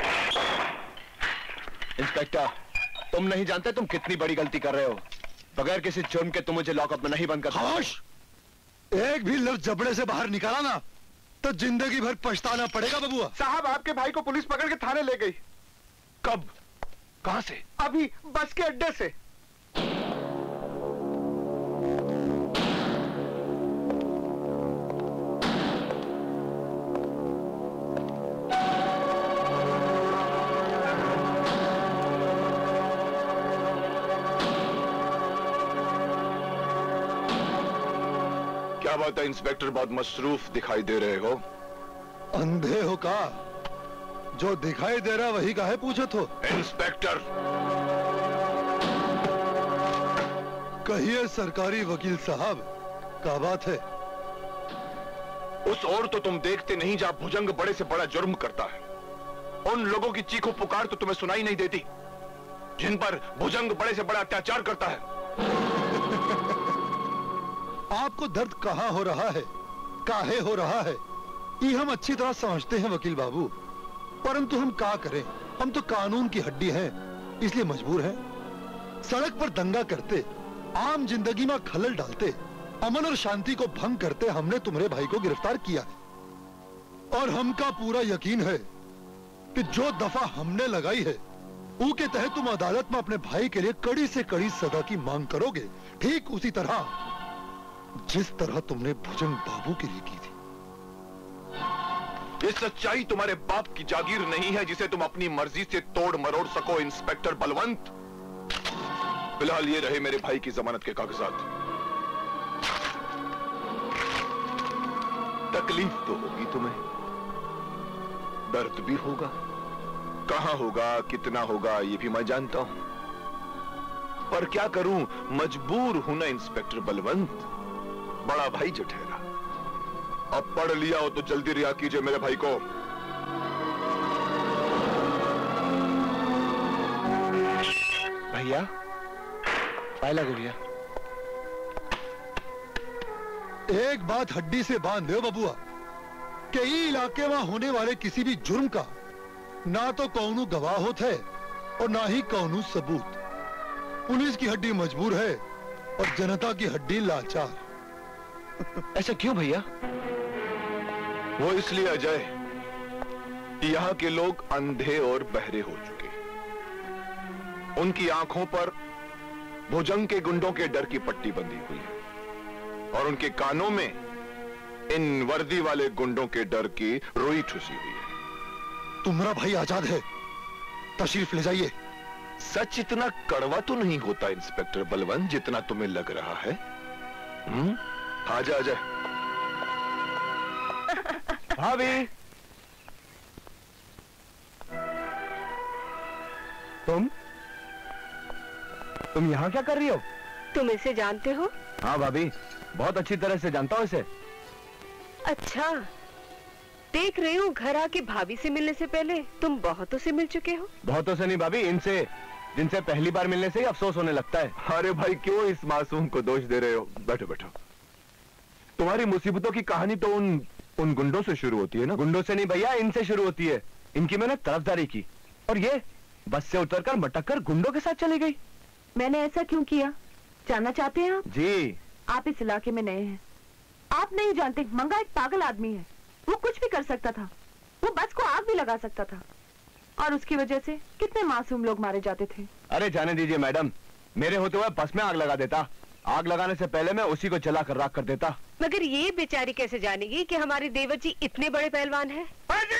इंस्पेक्टर, तुम नहीं जानते तुम कितनी बड़ी गलती कर रहे हो। बगैर किसी जुर्म के तुम मुझे लॉकअप में नहीं बंद कर सकते। खामोश! एक भी लफ्ज जबड़े से बाहर निकाला ना तो जिंदगी भर पछताना पड़ेगा बबुआ। साहब, आपके भाई को पुलिस पकड़ के थाने ले गई। कब? कहां से? अभी बस के अड्डे से। क्या बात है इंस्पेक्टर, बहुत मसरूफ दिखाई दे रहे हो। अंधे हो का? जो दिखाई दे रहा वही काहे पूछत हो? इंस्पेक्टर, कहिए सरकारी वकील साहब, क्या बात है? उस ओर तो तुम देखते नहीं जहां भुजंग बड़े से बड़ा जुर्म करता है। उन लोगों की चीखों पुकार तो तुम्हें सुनाई नहीं देती जिन पर भुजंग बड़े से बड़ा अत्याचार करता है। आपको दर्द कहां हो रहा है, काहे हो रहा है, ये हम अच्छी तरह समझते हैं वकील बाबू, परंतु हम क्या करें? हम तो कानून की हड्डी हैं, इसलिए मजबूर हैं। सड़क पर दंगा करते, आम जिंदगी में खलल डालते, अमन और शांति को भंग करते हमने तुम्हारे भाई को गिरफ्तार किया है। और हमका पूरा यकीन है कि जो दफा हमने लगाई है उसके तहत तुम अदालत में अपने भाई के लिए कड़ी से कड़ी सजा की मांग करोगे, ठीक उसी तरह जिस तरह तुमने भुजंग बाबू के लिए की थी। ये सच्चाई तुम्हारे बाप की जागीर नहीं है जिसे तुम अपनी मर्जी से तोड़ मरोड़ सको इंस्पेक्टर बलवंत। फिलहाल ये रहे मेरे भाई की जमानत के कागजात। तकलीफ तो होगी तुम्हें, दर्द भी होगा, कहां होगा, कितना होगा ये भी मैं जानता हूं, पर क्या करूं, मजबूर हूं ना इंस्पेक्टर बलवंत। बड़ा भाई जो ठहरा, अब पढ़ लिया हो तो जल्दी रिहा कीजिए मेरे भाई को। भैया पायला भैया, एक बात हड्डी से बांध दो बबुआ, कई इलाके में होने वाले किसी भी जुर्म का ना तो कौनू गवाह होता है और ना ही कौनू सबूत। पुलिस की हड्डी मजबूर है और जनता की हड्डी लाचार। ऐसा क्यों भैया? वो इसलिए अजय कि यहाँ के लोग अंधे और बहरे हो चुके। उनकी आंखों पर भुजंग के गुंडों के डर की पट्टी बंधी हुई है और उनके कानों में इन वर्दी वाले गुंडों के डर की रुई ठुसी हुई है। तुम्हारा भाई आजाद है, तशरीफ ले जाइए। सच इतना कड़वा तो नहीं होता इंस्पेक्टर बलवंत जितना तुम्हें लग रहा है। आजा आजा। भाभी, तुम यहाँ क्या कर रही हो? तुम इसे जानते हो? हाँ भाभी, बहुत अच्छी तरह से जानता हूँ इसे। अच्छा, देख रही हूँ घर आके भाभी से मिलने से पहले तुम बहुतों से मिल चुके हो। बहुतों से नहीं भाभी, इनसे, जिनसे पहली बार मिलने से ही अफसोस होने लगता है। अरे भाई क्यों इस मासूम को दोष दे रहे हो? बैठो बैठो। तुम्हारी मुसीबतों की कहानी तो उन गुंडों से शुरू होती है ना? गुंडों से नहीं भैया, इनसे शुरू होती है। इनकी मैंने तरफदारी की और ये बस से उतरकर मटक कर गुंडों के साथ चली गई। मैंने ऐसा क्यों किया, जानना चाहते हैं आप? जी। आप इस इलाके में नए हैं, आप नहीं जानते मंगा एक पागल आदमी है। वो कुछ भी कर सकता था, वो बस को आग भी लगा सकता था और उसकी वजह से कितने मासूम लोग मारे जाते थे। अरे जाने दीजिए मैडम, मेरे होते हुए बस में आग लगा देता। आग लगाने से पहले मैं उसी को जला कर राख कर देता। मगर ये बेचारी कैसे जानेगी कि हमारे देवर जी इतने बड़े पहलवान हैं?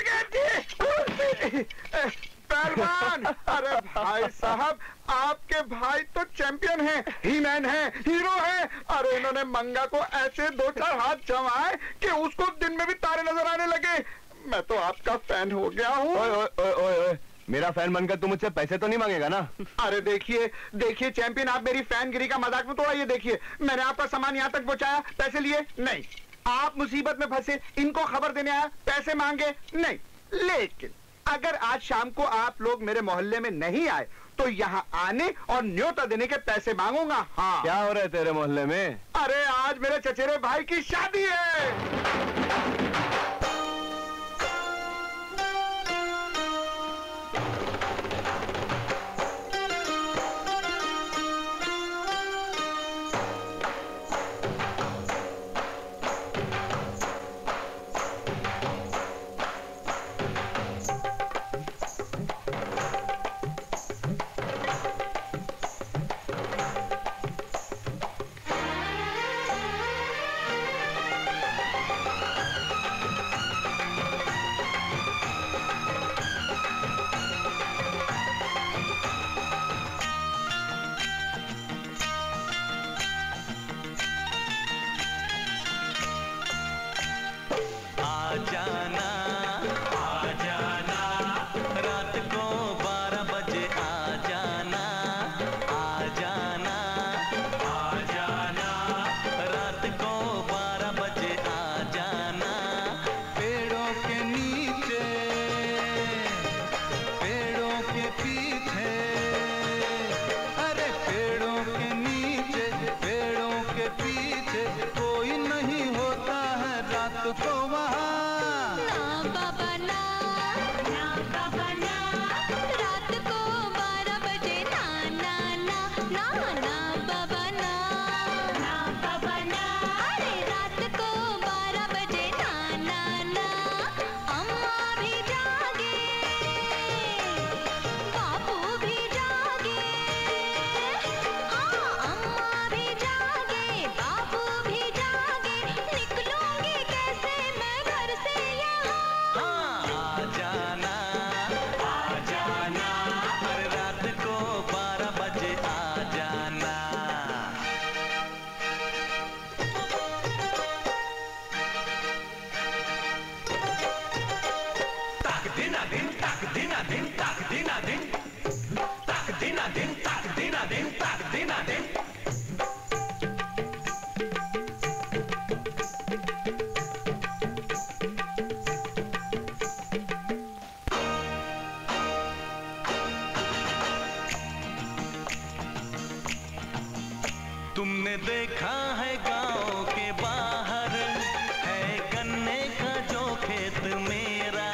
पहलवान! अरे भाई साहब, आपके भाई तो चैंपियन हैं, ही मैन हैं, हीरो हैं। अरे इन्होंने मंगा को ऐसे 2-4 हाथ जमाए कि उसको दिन में भी तारे नजर आने लगे। मैं तो आपका फैन हो गया हूँ। ओए ओए ओए ओए, मेरा फैन बनकर तुम मुझसे पैसे तो नहीं मांगेगा ना? अरे देखिए देखिए चैंपियन, आप मेरी फैनगिरी का मजाक में थोड़ा ये देखिए, मैंने आपका सामान यहाँ तक पहुँचाया, पैसे लिए नहीं। आप मुसीबत में फंसे, इनको खबर देने आया, पैसे मांगे नहीं। लेकिन अगर आज शाम को आप लोग मेरे मोहल्ले में नहीं आए तो यहाँ आने और न्योता देने के पैसे मांगूंगा। हाँ। क्या हो रहा है तेरे मोहल्ले में? अरे आज मेरे चचेरे भाई की शादी है। तुमने देखा है गांव के बाहर है गन्ने का जो खेत मेरा,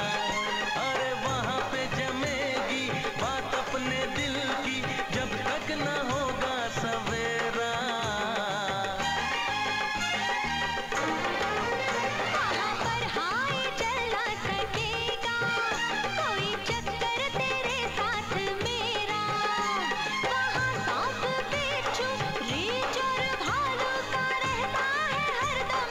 अरे वहां पे जमेगी बात अपने दिल की जब तक न होगा सवेरा। वहां पर हाय चला सकेगा कोई चक्कर तेरे साथ मेरा, वहां सांप बिच्छू रीछ और भालू का रहता है हरदम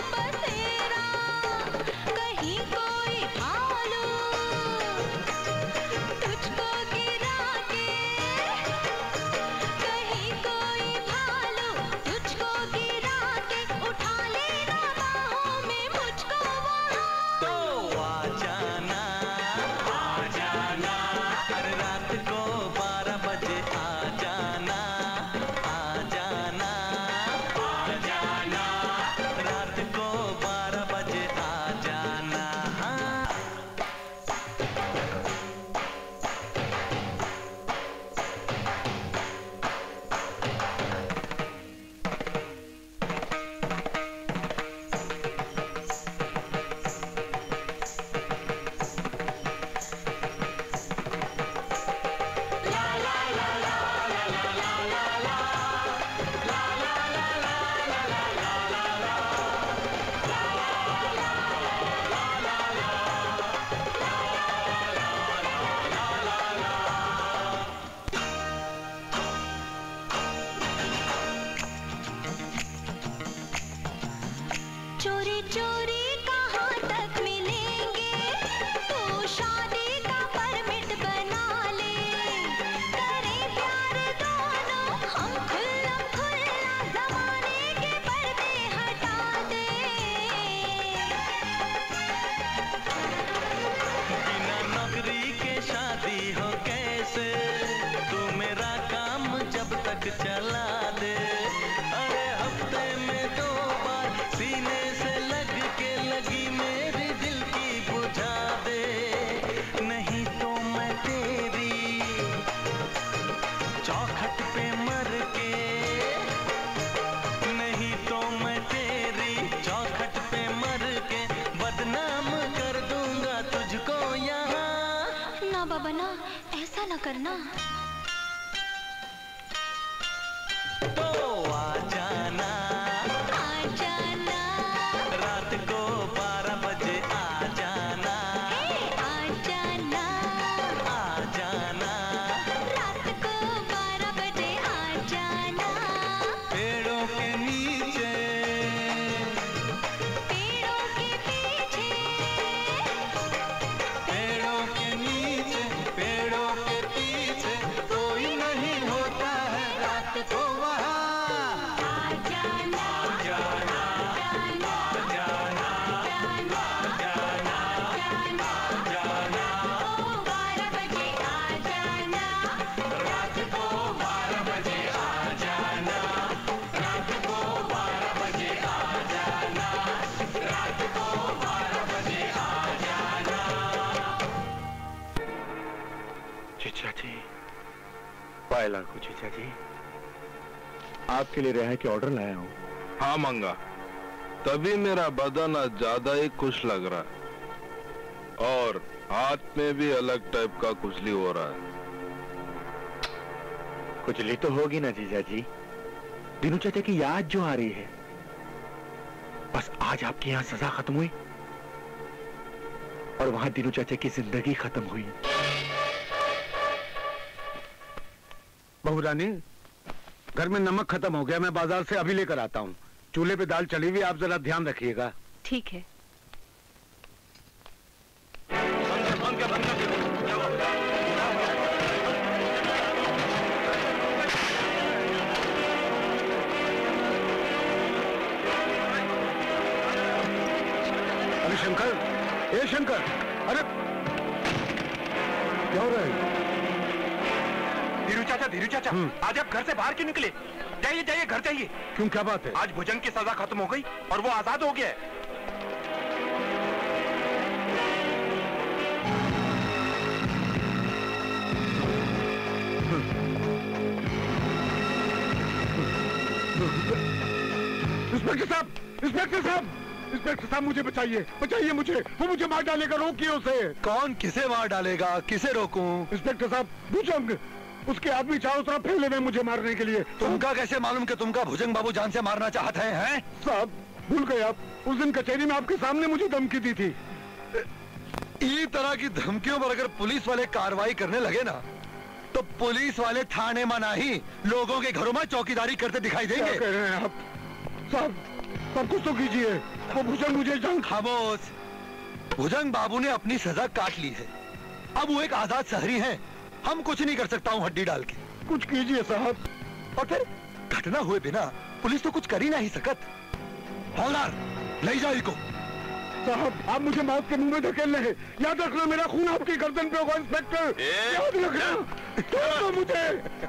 चोरी चोरी कहाँ तक मिलेंगे, तू शादी का परमिट बना ले, करें प्यार दोनों हम खुल्लम खुल्ला, जमाने के पर्दे हटा दे। बिना नौकरी के शादी हो कैसे, तू मेरा काम जब तक चला दे, अरे हफ्ते में 2 बार सीने से लग के लगी मेरी दिल की बुझा दे, नहीं तो मैं तेरी चौखट पे मर के, नहीं तो मैं तेरी चौखट पे मर के बदनाम कर दूंगा तुझको यहाँ। ना बाबा ना, ऐसा ना करना। तो आ जाना, आ जाना, रात को 12 बजे आ जाना, आ जाना, आ जाना, रात को 12 बजे आ जाना, पेड़ों के नीचे, पेड़ों के पीछे, पेड़ों के नीचे, पेड़ों के पीछे कोई नहीं होता है रात को वहाँ। आ जाना, जाना, जाना, जाना, जाना, जाना, जाना, जाना, ओ 12 बजे आ जाना, रात को 12 बजे आ जाना, रात को 12 बजे आ जाना, रात को 12 बजे आ जाना। जीजा जी, पायला को जीजा जी, आपके लिए रिहाई के ऑर्डर लाया हूँ। हाँ मंगा, तभी मेरा बदन आज ज्यादा ही खुश लग रहा है और हाथ में भी अलग टाइप का खुजली हो रहा है। खुजली तो होगी ना जीजा जी, दीनू चाचा की याद जो आ रही है। बस आज आपके यहाँ सजा खत्म हुई और वहां दीनू चाचा की जिंदगी खत्म हुई। बहू रानी, घर में नमक खत्म हो गया, मैं बाजार से अभी लेकर आता हूँ। चूल्हे पे दाल चढ़ी हुई, आप जरा ध्यान रखिएगा। ठीक है। अरे शंकर, ए शंकर, अरे क्या हो रहा है? धीरू चाचा, आज आप घर से बाहर क्यों निकले? जाइए जाइए, घर जाइए। क्यों, क्या बात है? आज भुजंग की सजा खत्म हो गई और वो आजाद हो गया है। इंस्पेक्टर साहब, इंस्पेक्टर साहब, इंस्पेक्टर साहब, मुझे बचाइए, बचाइए मुझे, वो मुझे मार डालेगा, रोकिए उसे। कौन किसे मार डालेगा, किसे रोकूं? इंस्पेक्टर साहब, भुजंग, उसके आदमी चारों तरफ फैले हुए मुझे मारने के लिए। तुमका कैसे मालूम कि तुमका भुजंग बाबू जान से मारना चाहते हैं? साहब, भूल गए आप, उस दिन कचहरी में आपके सामने मुझे धमकी दी थी। इस तरह की धमकियों पर अगर पुलिस वाले कार्रवाई करने लगे ना, तो पुलिस वाले थाने में नहीं, लोगों के घरों में चौकीदारी करते दिखाई देंगे। क्या कह रहे हैं आप? साहब, सब कुछ तो कीजिए, वो भुजंग मुझे जंग। खामोश। भुजंग बाबू ने अपनी सजा काट ली है, अब वो एक आजाद शहरी हैं। हम कुछ नहीं कर सकता हूँ हड्डी डाल के। कुछ कीजिए साहब। और फिर घटना हुए बिना पुलिस तो कुछ कर ही नहीं सकत। हवलदार, ले जाओ इनको। साहब, आप मुझे मौत के मुंह में धकेल रहे हैं। याद रखना, मेरा खून आपकी गर्दन पे होगा इंस्पेक्टर। याद रखना, छोड़ दो मुझे।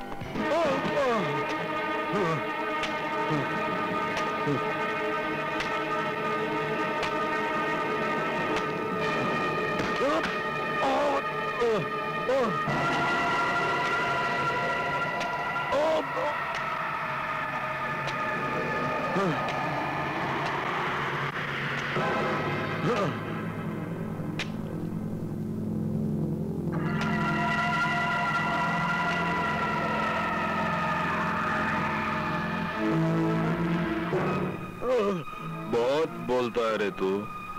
बहुत बोलता है रे तू,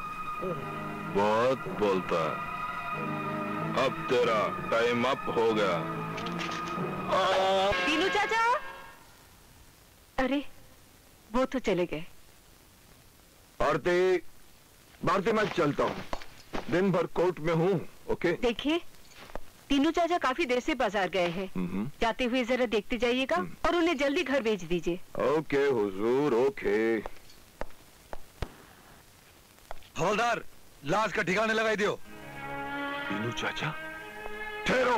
बहुत बोलता है। अब तेरा टाइम अप हो गया। दीनू चाचा, अरे वो तो चले गए। भारती, भारती मैं चलता हूँ, दिन भर कोर्ट में हूँ। ओके? देखिए, तीनों चाचा काफी देर से बाजार गए हैं। जाते हुए जरा देखते जाइएगा और उन्हें जल्दी घर भेज दीजिए। ओके हुजूर, ओके। हवलदार, लाश का ठिकाने लगाई दियो। तीनू चाचा, ठहरो।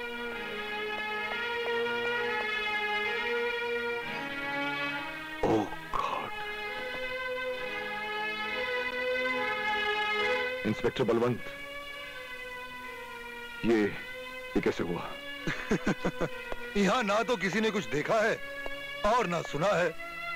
ओह गॉड। इंस्पेक्टर बलवंत, ये कैसे हुआ? यहाँ ना तो किसी ने कुछ देखा है और ना सुना है।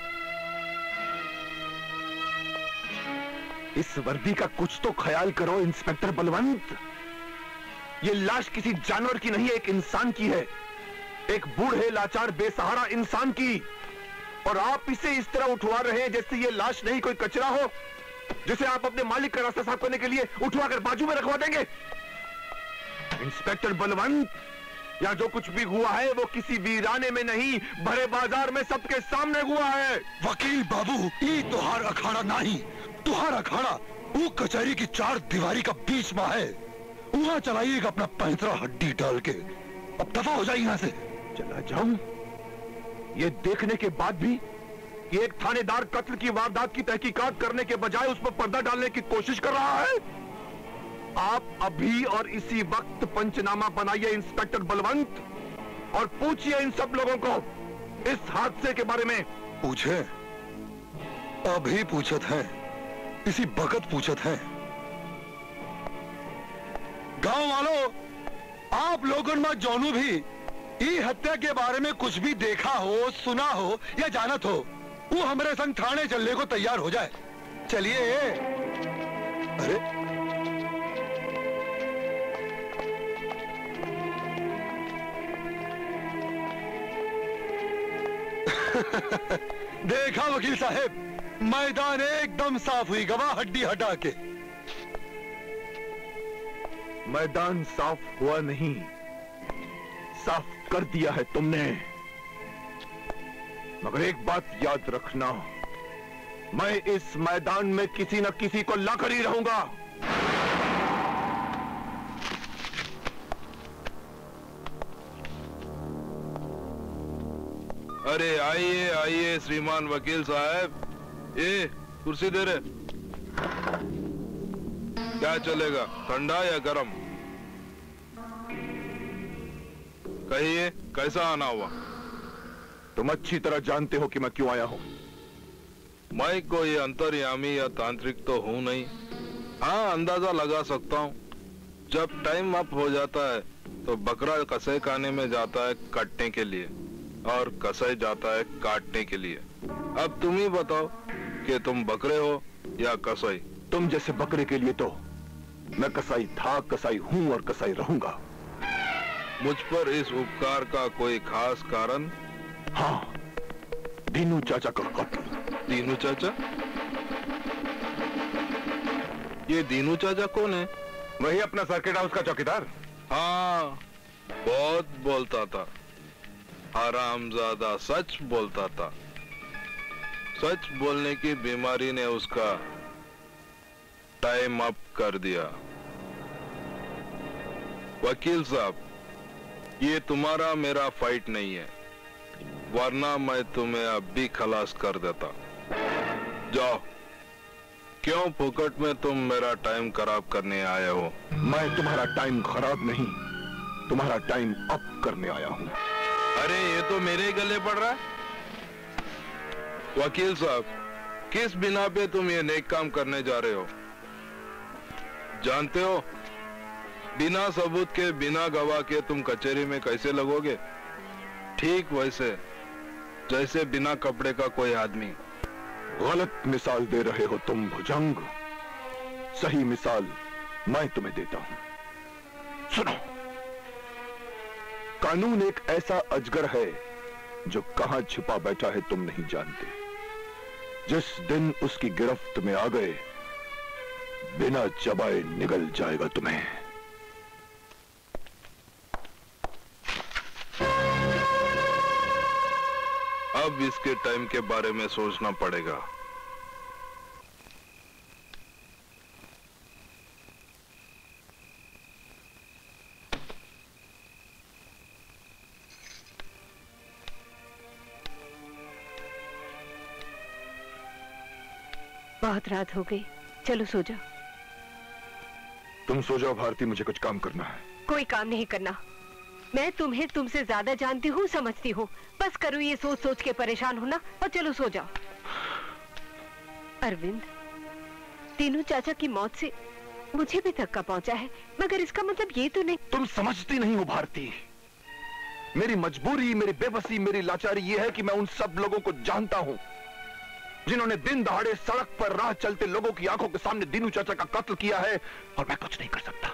इस वर्दी का कुछ तो ख्याल करो इंस्पेक्टर बलवंत। ये लाश किसी जानवर की नहीं है, एक इंसान की है, एक बूढ़े लाचार बेसहारा इंसान की। और आप इसे इस तरह उठवा रहे हैं जैसे ये लाश नहीं कोई कचरा हो, जिसे आप अपने मालिक का रास्ता साफ करने के लिए उठवाकर बाजू में रखवा देंगे। इंस्पेक्टर बलवंत, या जो कुछ भी हुआ है वो किसी वीराने में नहीं, भरे बाजार में सबके सामने हुआ है। वकील बाबू, ये तुहार अखाड़ा नहीं, तुहार अखाड़ा वो कचहरी की 4 दीवारी का बीच में है। वहां चलाइएगा अपना पैंतरा हड्डी डाल के। अब दफा हो जाए यहाँ से। चला जाऊं? ये देखने के बाद भी कि एक थानेदार कत्ल की वारदात की तहकीकात करने के बजाय उस पर पर्दा डालने की कोशिश कर रहा है। आप अभी और इसी वक्त पंचनामा बनाइए इंस्पेक्टर बलवंत, और पूछिए इन सब लोगों को इस हादसे के बारे में। पूछे? अभी पूछत हैं, इसी वक्त पूछत हैं। गांव वालों, आप लोगों में जोनू भी ई हत्या के बारे में कुछ भी देखा हो, सुना हो या जानत हो, वो हमारे संग थाने चलने को तैयार हो जाए। चलिए। अरे देखा वकील साहब, मैदान एकदम साफ हुई गवाह हड्डी हटा के। मैदान साफ हुआ नहीं, साफ कर दिया है तुमने। मगर एक बात याद रखना, मैं इस मैदान में किसी न किसी को लाकर ही रहूंगा। अरे आइए आइए श्रीमान वकील साहब, ये कुर्सी दे रहे। क्या चलेगा, ठंडा या गरम? कहिए, कैसा आना हुआ? तुम अच्छी तरह जानते हो कि मैं क्यों आया हूं। मैं कोई अंतर्यामी या तांत्रिक तो हूं नहीं। हाँ, अंदाजा लगा सकता हूं। जब टाइम अप हो जाता है तो बकरा कसाई खाने में जाता है काटने के लिए, और कसाई जाता है काटने के लिए। अब तुम ही बताओ कि तुम बकरे हो या कसाई? तुम जैसे बकरे के लिए तो मैं कसाई था, कसाई हूं और कसाई रहूंगा। मुझ पर इस उपकार का कोई खास कारण? हाँ, दीनू चाचा का कत्ल। दीनू चाचा? ये दीनू चाचा कौन है? वही अपना सर्किट हाउस का चौकीदार। हाँ, बहुत बोलता था, हरामजादा सच बोलता था। सच बोलने की बीमारी ने उसका टाइम अप कर दिया। वकील साहब, ये तुम्हारा मेरा फाइट नहीं है, वरना मैं तुम्हें अब भी खलास कर देता। जाओ। क्यों फुकट में तुम मेरा टाइम खराब करने आए हो? मैं तुम्हारा टाइम खराब नहीं, तुम्हारा टाइम अप करने आया हूं। अरे ये तो मेरे ही गले पड़ रहा है। वकील साहब, किस बिना पे तुम ये नेक काम करने जा रहे हो? जानते हो, बिना सबूत के, बिना गवाह के तुम कचहरी में कैसे लगोगे? ठीक वैसे जैसे बिना कपड़े का कोई आदमी। गलत मिसाल दे रहे हो तुम भुजंग, सही मिसाल मैं तुम्हें देता हूं। सुनो, कानून एक ऐसा अजगर है जो कहां छिपा बैठा है तुम नहीं जानते। जिस दिन उसकी गिरफ्त में आ गए, बिना चबाए निगल जाएगा तुम्हें। अब इसके टाइम के बारे में सोचना पड़ेगा। बहुत रात हो गई, चलो सो जाओ। तुम सो जाओ भारती, मुझे कुछ काम करना है। कोई काम नहीं करना। मैं तुम्हें तुमसे ज्यादा जानती हूँ, समझती हूँ। बस करो ये सोच सोच के परेशान होना और चलो सो जाओ। अरविंद, तीनू चाचा की मौत से मुझे भी धक्का पहुंचा है, मगर इसका मतलब ये तो नहीं। तुम समझती नहीं हो भारती, मेरी मजबूरी, मेरी बेबसी, मेरी लाचारी ये है कि मैं उन सब लोगों को जानता हूं जिन्होंने दिन दहाड़े सड़क पर राह चलते लोगों की आंखों के सामने दीनू चाचा का कत्ल किया है, और मैं कुछ नहीं कर सकता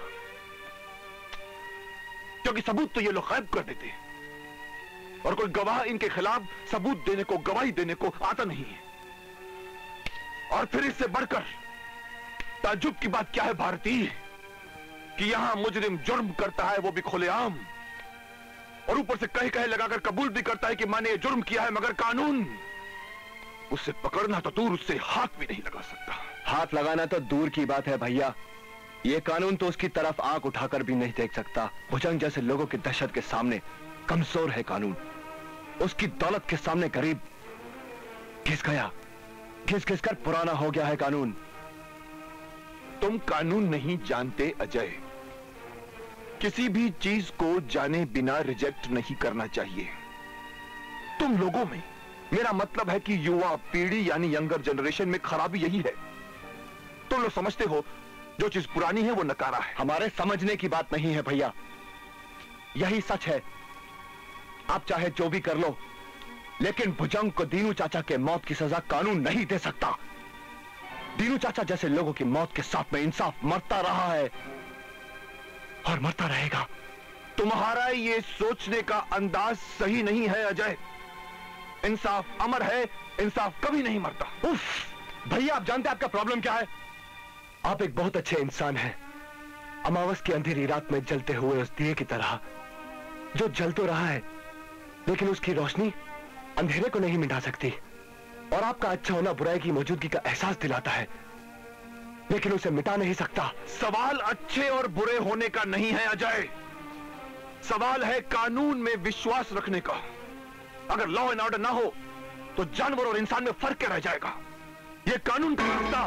क्योंकि सबूत तो ये लोग गायब कर देते और कोई गवाह इनके खिलाफ सबूत देने को, गवाही देने को आता नहीं है। और फिर इससे बढ़कर ताज्जुब की बात क्या है भारती कि यहां मुजरिम जुर्म करता है, वो भी खुलेआम, और ऊपर से कहे कहे लगाकर कबूल भी करता है कि मैंने ये जुर्म किया है, मगर कानून उससे पकड़ना तो दूर, उससे हाथ भी नहीं लगा सकता। हाथ लगाना तो दूर की बात है भैया, ये कानून तो उसकी तरफ आंख उठाकर भी नहीं देख सकता। भुजंग जैसे लोगों की दहशत के सामने कमजोर है कानून, उसकी दौलत के सामने गरीब घिस गया, घिस घिस कर पुराना हो गया है कानून। तुम कानून नहीं जानते अजय, किसी भी चीज को जाने बिना रिजेक्ट नहीं करना चाहिए। तुम लोगों में, मेरा मतलब है कि युवा पीढ़ी यानी यंगर जनरेशन में खराबी यही है। तुम लोग समझते हो जो चीज पुरानी है वो नकारा है। हमारे समझने की बात नहीं है भैया, यही सच है। आप चाहे जो भी कर लो, लेकिन भुजंग को दीनू चाचा के मौत की सजा कानून नहीं दे सकता। दीनू चाचा जैसे लोगों की मौत के साथ में इंसाफ मरता रहा है और मरता रहेगा। तुम्हारा ये सोचने का अंदाज सही नहीं है अजय। इंसाफ अमर है, इंसाफ कभी नहीं मरता। उफ, भैया आप जानते हैं आपका प्रॉब्लम क्या है? आप एक बहुत अच्छे इंसान हैं, अमावस की अंधेरी रात में जलते हुए उस दिए की तरह जो जल तो रहा है, लेकिन उसकी रोशनी अंधेरे को नहीं मिटा सकती। और आपका अच्छा होना बुराई की मौजूदगी का एहसास दिलाता है, लेकिन उसे मिटा नहीं सकता। सवाल अच्छे और बुरे होने का नहीं है अजय, सवाल है कानून में विश्वास रखने का। अगर लॉ एंड ऑर्डर ना हो तो जानवर और इंसान में फर्क क्या रह जाएगा? यह कानून का रास्ता।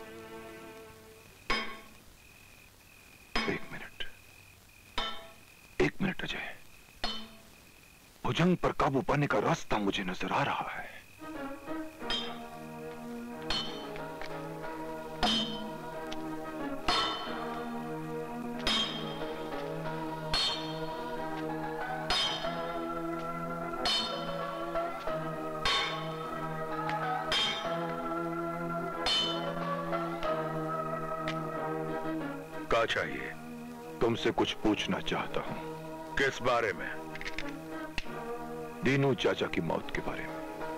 एक मिनट अजय, भुजंग पर काबू पाने का रास्ता मुझे नजर आ रहा है। क्या चाहिए? तुमसे कुछ पूछना चाहता हूं। किस बारे में? दीनू चाचा की मौत के बारे में।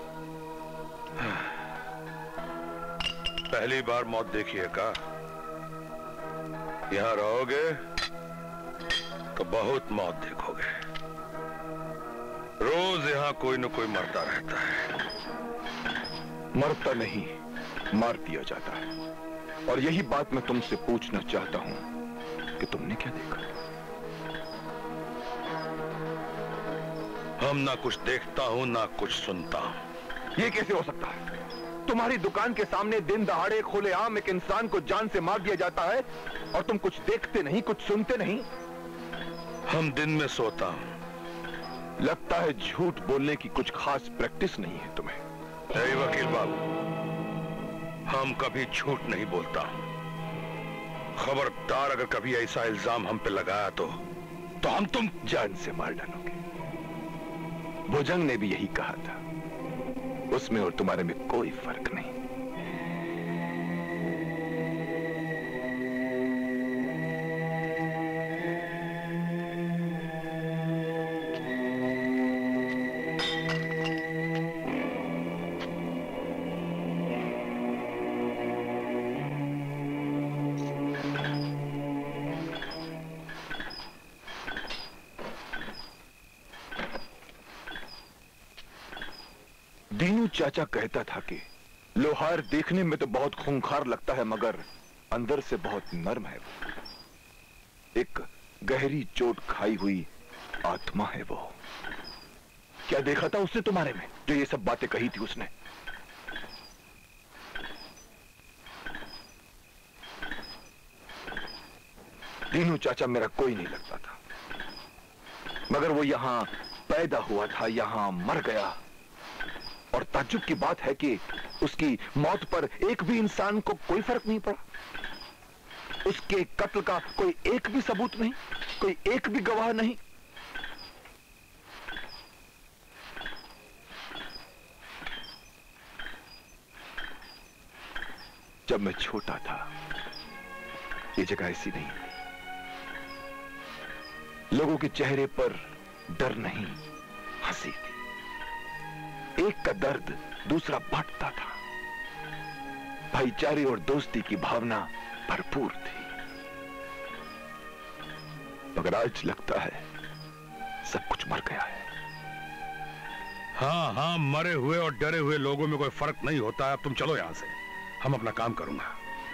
पहली बार मौत देखी है का? यहां रहोगे तो बहुत मौत देखोगे। रोज यहां कोई न कोई मरता रहता है। मरता नहीं, मार दिया जाता है। और यही बात मैं तुमसे पूछना चाहता हूं कि तुमने क्या देखा? हम ना कुछ देखता हूं ना कुछ सुनता हूं। ये कैसे हो सकता है? तुम्हारी दुकान के सामने दिन दहाड़े खुलेआम एक इंसान को जान से मार दिया जाता है और तुम कुछ देखते नहीं, कुछ सुनते नहीं। हम दिन में सोता हूं। लगता है झूठ बोलने की कुछ खास प्रैक्टिस नहीं है तुम्हें। नहीं वकील बाबू, हम कभी झूठ नहीं बोलता। खबरदार अगर कभी ऐसा इल्जाम हम पे लगाया तो हम तुम जान से मार डालोगे। भुजंग ने भी यही कहा था, उसमें और तुम्हारे में कोई फर्क नहीं। दीनू चाचा कहता था कि लोहार देखने में तो बहुत खूंखार लगता है, मगर अंदर से बहुत नर्म है। एक गहरी चोट खाई हुई आत्मा है वो। क्या देखा था उसने तुम्हारे में जो ये सब बातें कही थी उसने? दीनू चाचा मेरा कोई नहीं लगता था, मगर वो यहां पैदा हुआ था, यहां मर गया। और ताज्जुब की बात है कि उसकी मौत पर एक भी इंसान को कोई फर्क नहीं पड़ा। उसके कत्ल का कोई एक भी सबूत नहीं, कोई एक भी गवाह नहीं। जब मैं छोटा था ये जगह ऐसी नहीं, लोगों के चेहरे पर डर नहीं, हंसी थी। एक का दर्द दूसरा बांटता था, भाईचारे और दोस्ती की भावना भरपूर थी। मगर आज लगता है सब कुछ मर गया है। हाँ हाँ, मरे हुए और डरे हुए लोगों में कोई फर्क नहीं होता है। अब तुम चलो यहां से, हम अपना काम करूंगा।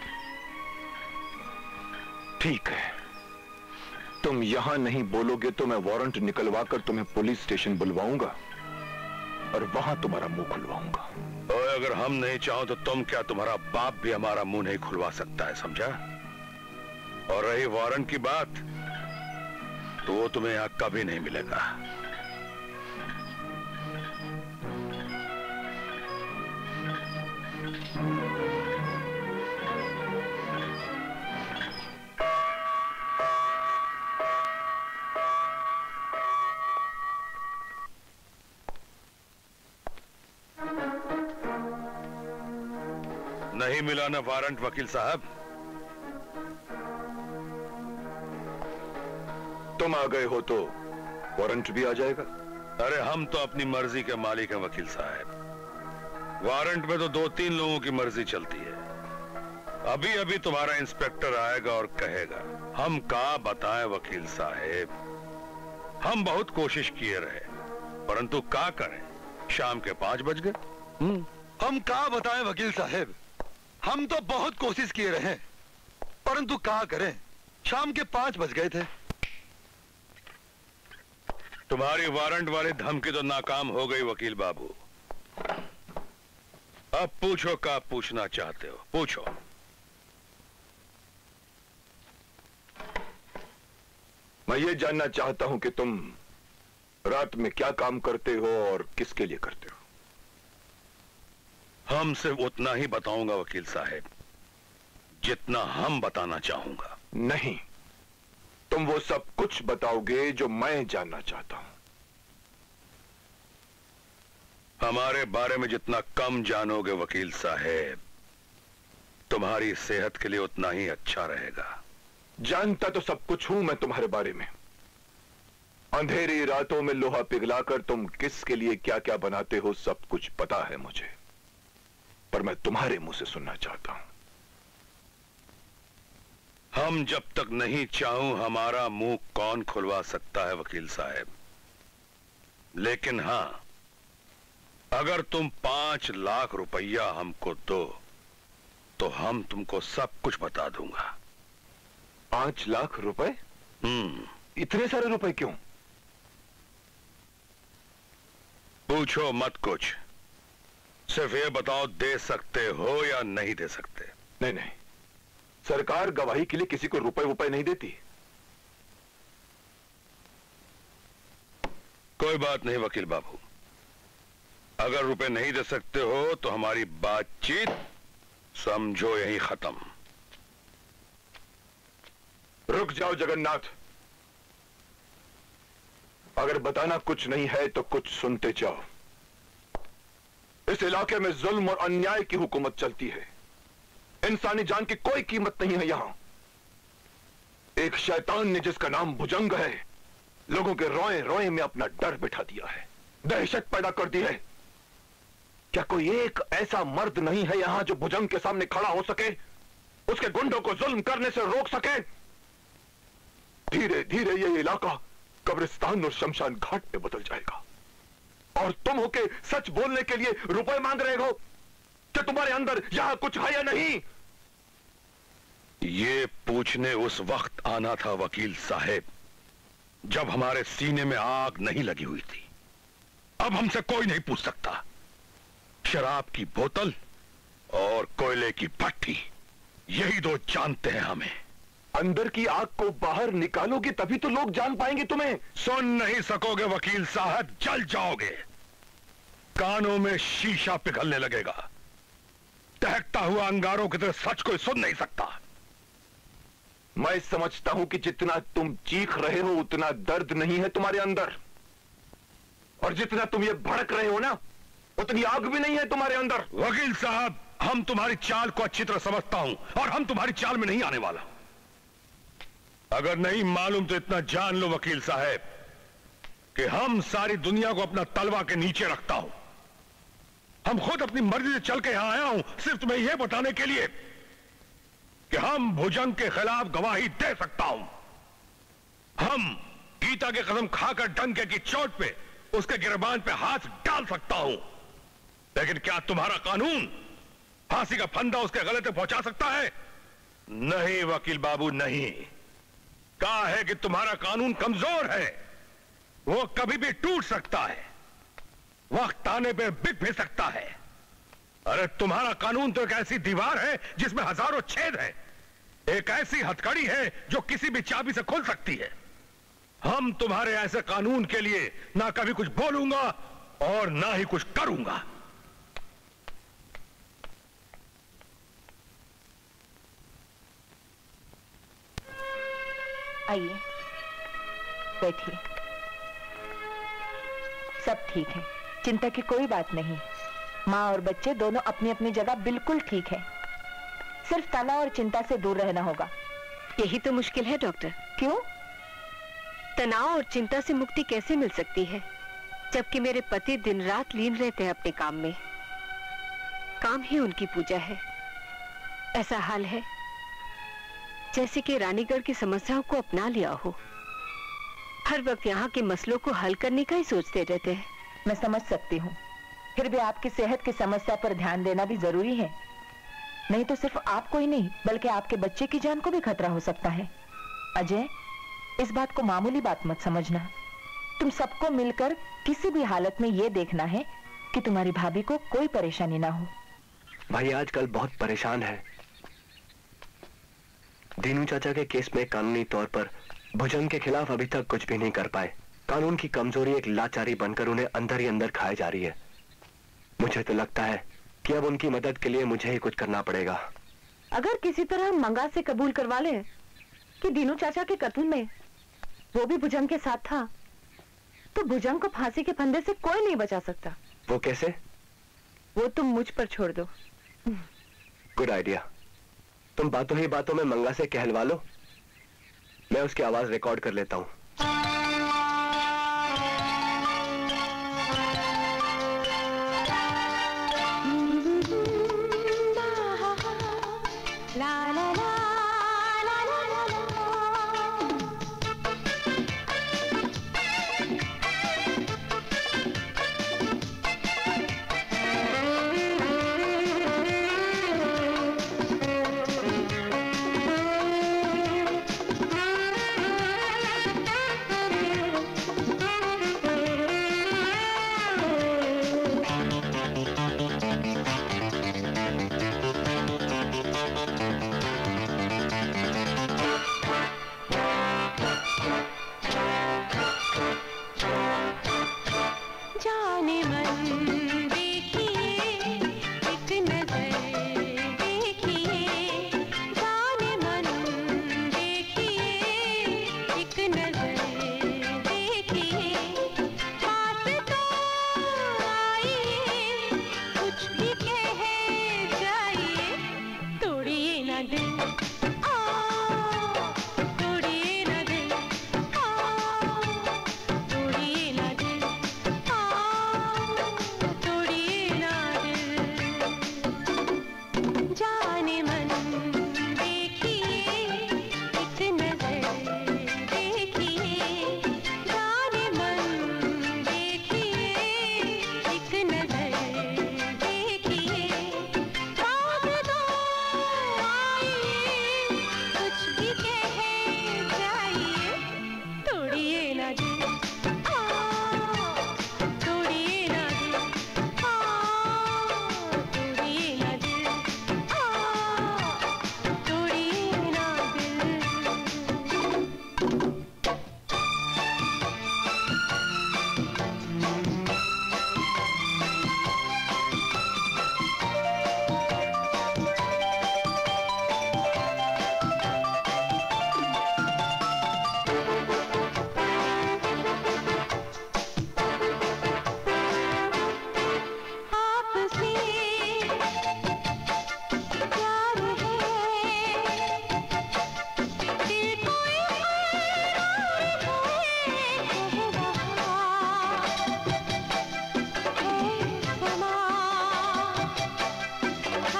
ठीक है, तुम यहां नहीं बोलोगे तो मैं वारंट निकलवा कर तुम्हें पुलिस स्टेशन बुलवाऊंगा और वहां तुम्हारा मुंह खुलवाऊंगा। और अगर हम नहीं चाहो तो तुम क्या, तुम्हारा बाप भी हमारा मुंह नहीं खुलवा सकता है, समझा? और रही वारंट की बात, तो वो तुम्हें यहां कभी नहीं मिलेगा। नहीं मिला ना वारंट वकील साहब? तुम आ गए हो तो वारंट भी आ जाएगा। अरे हम तो अपनी मर्जी के मालिक हैं वकील साहब। वारंट में तो 2-3 लोगों की मर्जी चलती है। अभी अभी तुम्हारा इंस्पेक्टर आएगा और कहेगा। हम क्या बताएं वकील साहब, हम बहुत कोशिश किए रहे, परंतु क्या करें, शाम के 5 बज गए। हम क्या बताएं वकील साहब, हम तो बहुत कोशिश किए रहे, परंतु क्या करें, शाम के 5 बज गए थे। तुम्हारी वारंट वाली धमकी तो नाकाम हो गई वकील बाबू। अब पूछो क्या पूछना चाहते हो, पूछो। मैं ये जानना चाहता हूं कि तुम रात में क्या काम करते हो और किसके लिए करते हो। हम सिर्फ उतना ही बताऊंगा वकील साहब जितना हम बताना चाहूंगा। नहीं, तुम वो सब कुछ बताओगे जो मैं जानना चाहता हूं। हमारे बारे में जितना कम जानोगे वकील साहब, तुम्हारी सेहत के लिए उतना ही अच्छा रहेगा। जानता तो सब कुछ हूं मैं तुम्हारे बारे में। अंधेरी रातों में लोहा पिघलाकर तुम किसके लिए क्या क्या बनाते हो सब कुछ पता है मुझे, पर मैं तुम्हारे मुंह से सुनना चाहता हूं। हम जब तक नहीं चाहूं हमारा मुंह कौन खुलवा सकता है वकील साहब। लेकिन हां, अगर तुम 5 लाख रुपया हमको दो तो हम तुमको सब कुछ बता दूंगा। 5 लाख रुपए? इतने सारे रुपए क्यों? पूछो मत कुछ, सिर्फ ये बताओ दे सकते हो या नहीं दे सकते। नहीं नहीं, सरकार गवाही के लिए किसी को रुपए नहीं देती। कोई बात नहीं वकील बाबू, अगर रुपए नहीं दे सकते हो तो हमारी बातचीत समझो यहीं खत्म। रुक जाओ जगन्नाथ, अगर बताना कुछ नहीं है तो कुछ सुनते जाओ। इस इलाके में जुल्म और अन्याय की हुकूमत चलती है। इंसानी जान की कोई कीमत नहीं है यहां। एक शैतान ने जिसका नाम भुजंग है, लोगों के रोए रोए में अपना डर बिठा दिया है, दहशत पैदा कर दी है। क्या कोई एक ऐसा मर्द नहीं है यहां जो भुजंग के सामने खड़ा हो सके, उसके गुंडों को जुल्म करने से रोक सके? धीरे धीरे ये इलाका कब्रिस्तान और शमशान घाट में बदल जाएगा। और तुम होके सच बोलने के लिए रुपए मांग रहे हो कि तुम्हारे अंदर यहां कुछ है या नहीं? ये पूछने उस वक्त आना था वकील साहब जब हमारे सीने में आग नहीं लगी हुई थी। अब हमसे कोई नहीं पूछ सकता। शराब की बोतल और कोयले की भट्टी, यही 2 जानते हैं हमें। अंदर की आग को बाहर निकालोगे तभी तो लोग जान पाएंगे तुम्हें। सुन नहीं सकोगे वकील साहब, जल जाओगे। कानों में शीशा पिघलने लगेगा। दहकता हुआ अंगारों की तरह सच कोई सुन नहीं सकता। मैं समझता हूं कि जितना तुम चीख रहे हो उतना दर्द नहीं है तुम्हारे अंदर, और जितना तुम ये भड़क रहे हो ना उतनी आग भी नहीं है तुम्हारे अंदर। वकील साहब, हम तुम्हारी चाल को अच्छी तरह समझता हूं और हम तुम्हारी चाल में नहीं आने वाला। अगर नहीं मालूम तो इतना जान लो वकील साहब कि हम सारी दुनिया को अपना तलवा के नीचे रखता हूं। हम खुद अपनी मर्जी से चल के यहां आया हूं सिर्फ तुम्हें यह बताने के लिए कि हम भुजंग के खिलाफ गवाही दे सकता हूं। हम गीता की कसम खाकर डंके की चोट पे उसके गिरबान पे हाथ डाल सकता हूं, लेकिन क्या तुम्हारा कानून फांसी का फंदा उसके गले तक पहुंचा सकता है? नहीं वकील बाबू, नहीं। कहा है कि तुम्हारा कानून कमजोर है, वो कभी भी टूट सकता है, वक्त आने पे बिक भी सकता है। अरे तुम्हारा कानून तो एक ऐसी दीवार है जिसमें हजारों छेद हैं, एक ऐसी हथकड़ी है जो किसी भी चाबी से खुल सकती है। हम तुम्हारे ऐसे कानून के लिए ना कभी कुछ बोलूंगा और ना ही कुछ करूंगा। आइए, बैठिए। सब ठीक है, चिंता की कोई बात नहीं। माँ और बच्चे दोनों अपनी अपनी जगह बिल्कुल ठीक है। सिर्फ तनाव और चिंता से दूर रहना होगा। यही तो मुश्किल है डॉक्टर। क्यों? तनाव और चिंता से मुक्ति कैसे मिल सकती है जबकि मेरे पति दिन रात लीन रहते हैं अपने काम में। काम ही उनकी पूजा है। ऐसा हाल है जैसे कि रानीगढ़ की समस्याओं को अपना लिया हो। हर वक्त यहाँ के मसलों को हल करने का ही सोचते रहते हैं। मैं समझ सकती हूँ, फिर भी आपकी सेहत की समस्या पर ध्यान देना भी जरूरी है। नहीं तो सिर्फ आपको ही नहीं बल्कि आपके बच्चे की जान को भी खतरा हो सकता है। अजय, इस बात को मामूली बात मत समझना। तुम सबको मिलकर किसी भी हालत में ये देखना है कि तुम्हारी भाभी को कोई परेशानी ना हो। भाई आजकल बहुत परेशान है। दीनू चाचा के केस में कानूनी तौर पर भुजंग के खिलाफ अभी तक कुछ भी नहीं कर पाए। कानून की कमजोरी एक लाचारी बनकर उन्हें अंदर ही अंदर खाए जा रही है। मुझे तो लगता है कि अब उनकी मदद के लिए मुझे ही कुछ करना पड़ेगा। अगर किसी तरह मंगा से कबूल करवा ले कि दीनू चाचा के कत्ल में वो भी भुजंग के साथ था, तो भुजंग को फांसी के फंदे से कोई नहीं बचा सकता। वो कैसे? वो तुम मुझ पर छोड़ दो। Good idea. तुम बातों ही बातों में मंगा से कहलवा लो। मैं उसकी आवाज रिकॉर्ड कर लेता हूँ।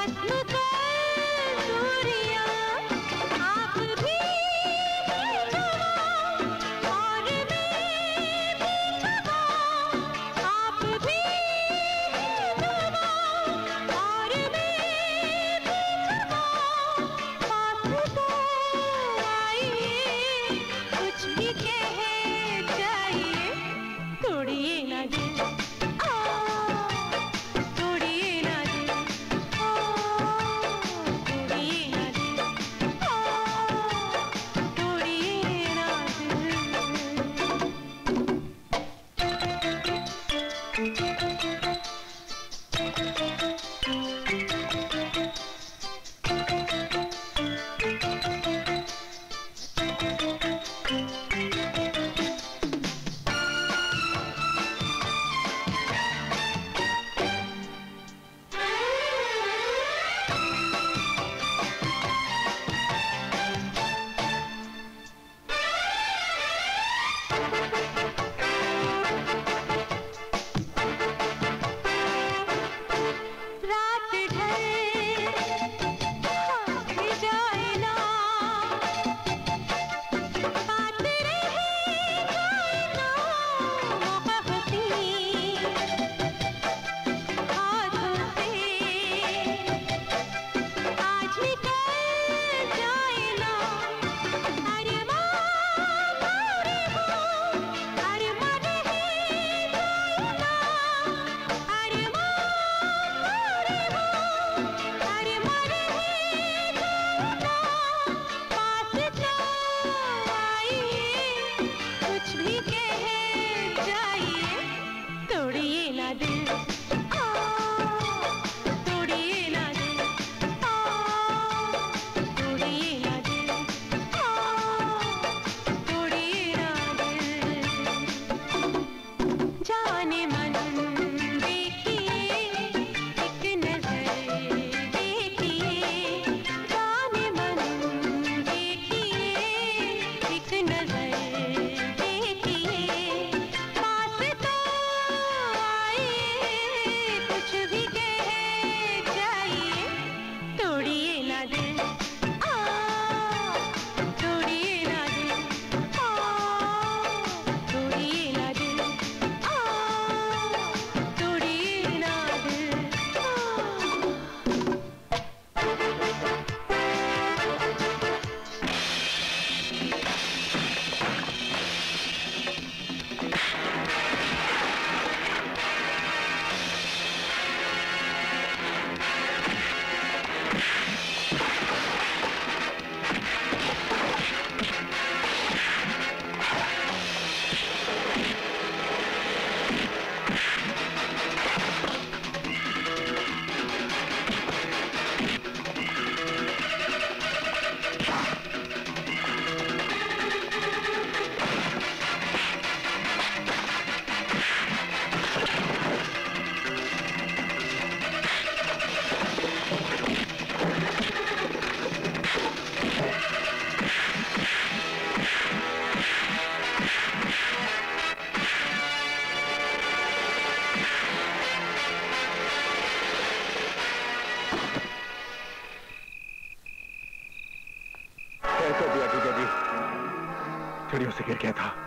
सीढ़ियों से गिर गया था,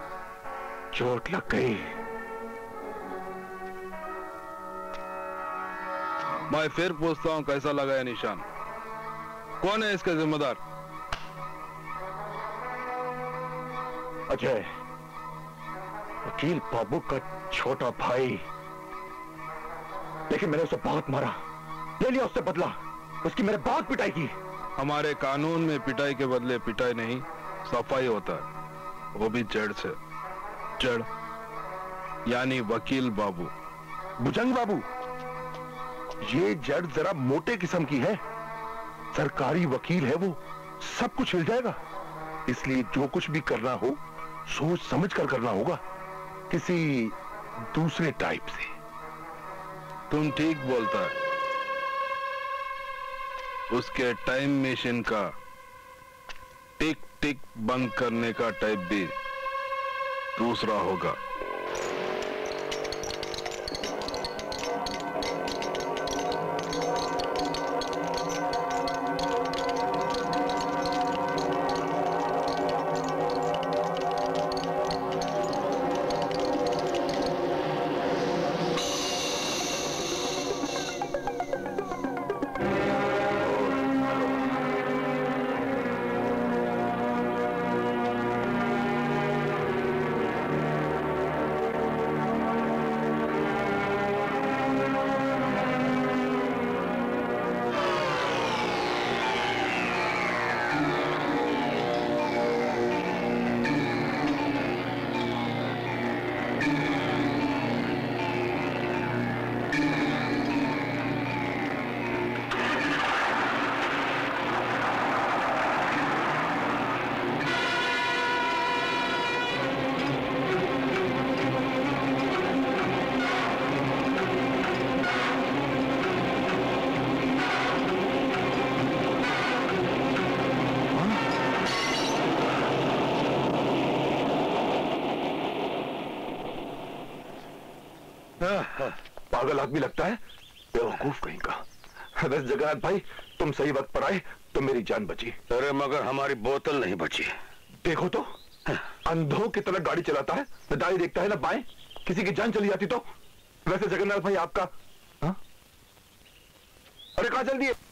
चोट लग गई। मैं फिर पूछता हूं, कैसा लगा ये निशान? कौन है इसका जिम्मेदार? अजय, वकील बाबू का छोटा भाई। लेकिन मैंने उसे बहुत मारा, ले लिया उससे बदला। उसकी मैंने बहुत पिटाई की। हमारे कानून में पिटाई के बदले पिटाई नहीं, सफाई होता है, वो भी जड़ से। जड़ यानी वकील बाबू। भुजंग बाबू, ये जड़ जरा मोटे किस्म की है। सरकारी वकील है वो, सब कुछ हिल जाएगा। इसलिए जो कुछ भी करना हो सोच समझ कर करना होगा, किसी दूसरे टाइप से। तुम ठीक बोलता है। उसके टाइम मशीन का टिक टिक बंद करने का टाइप भी दूसरा होगा। पागल आदमी लगता है, बेवकूफ कहीं का। बस जगन्नाथ भाई, तुम सही वक्त पर आए तो मेरी जान बची। अरे मगर हमारी बोतल नहीं बची। देखो तो, अंधों की तरह गाड़ी चलाता है, न दाएं देखता है न बाएं, किसी की जान चली जाती तो। वैसे जगन्नाथ भाई आपका, हाँ? अरे कहां चल दिए?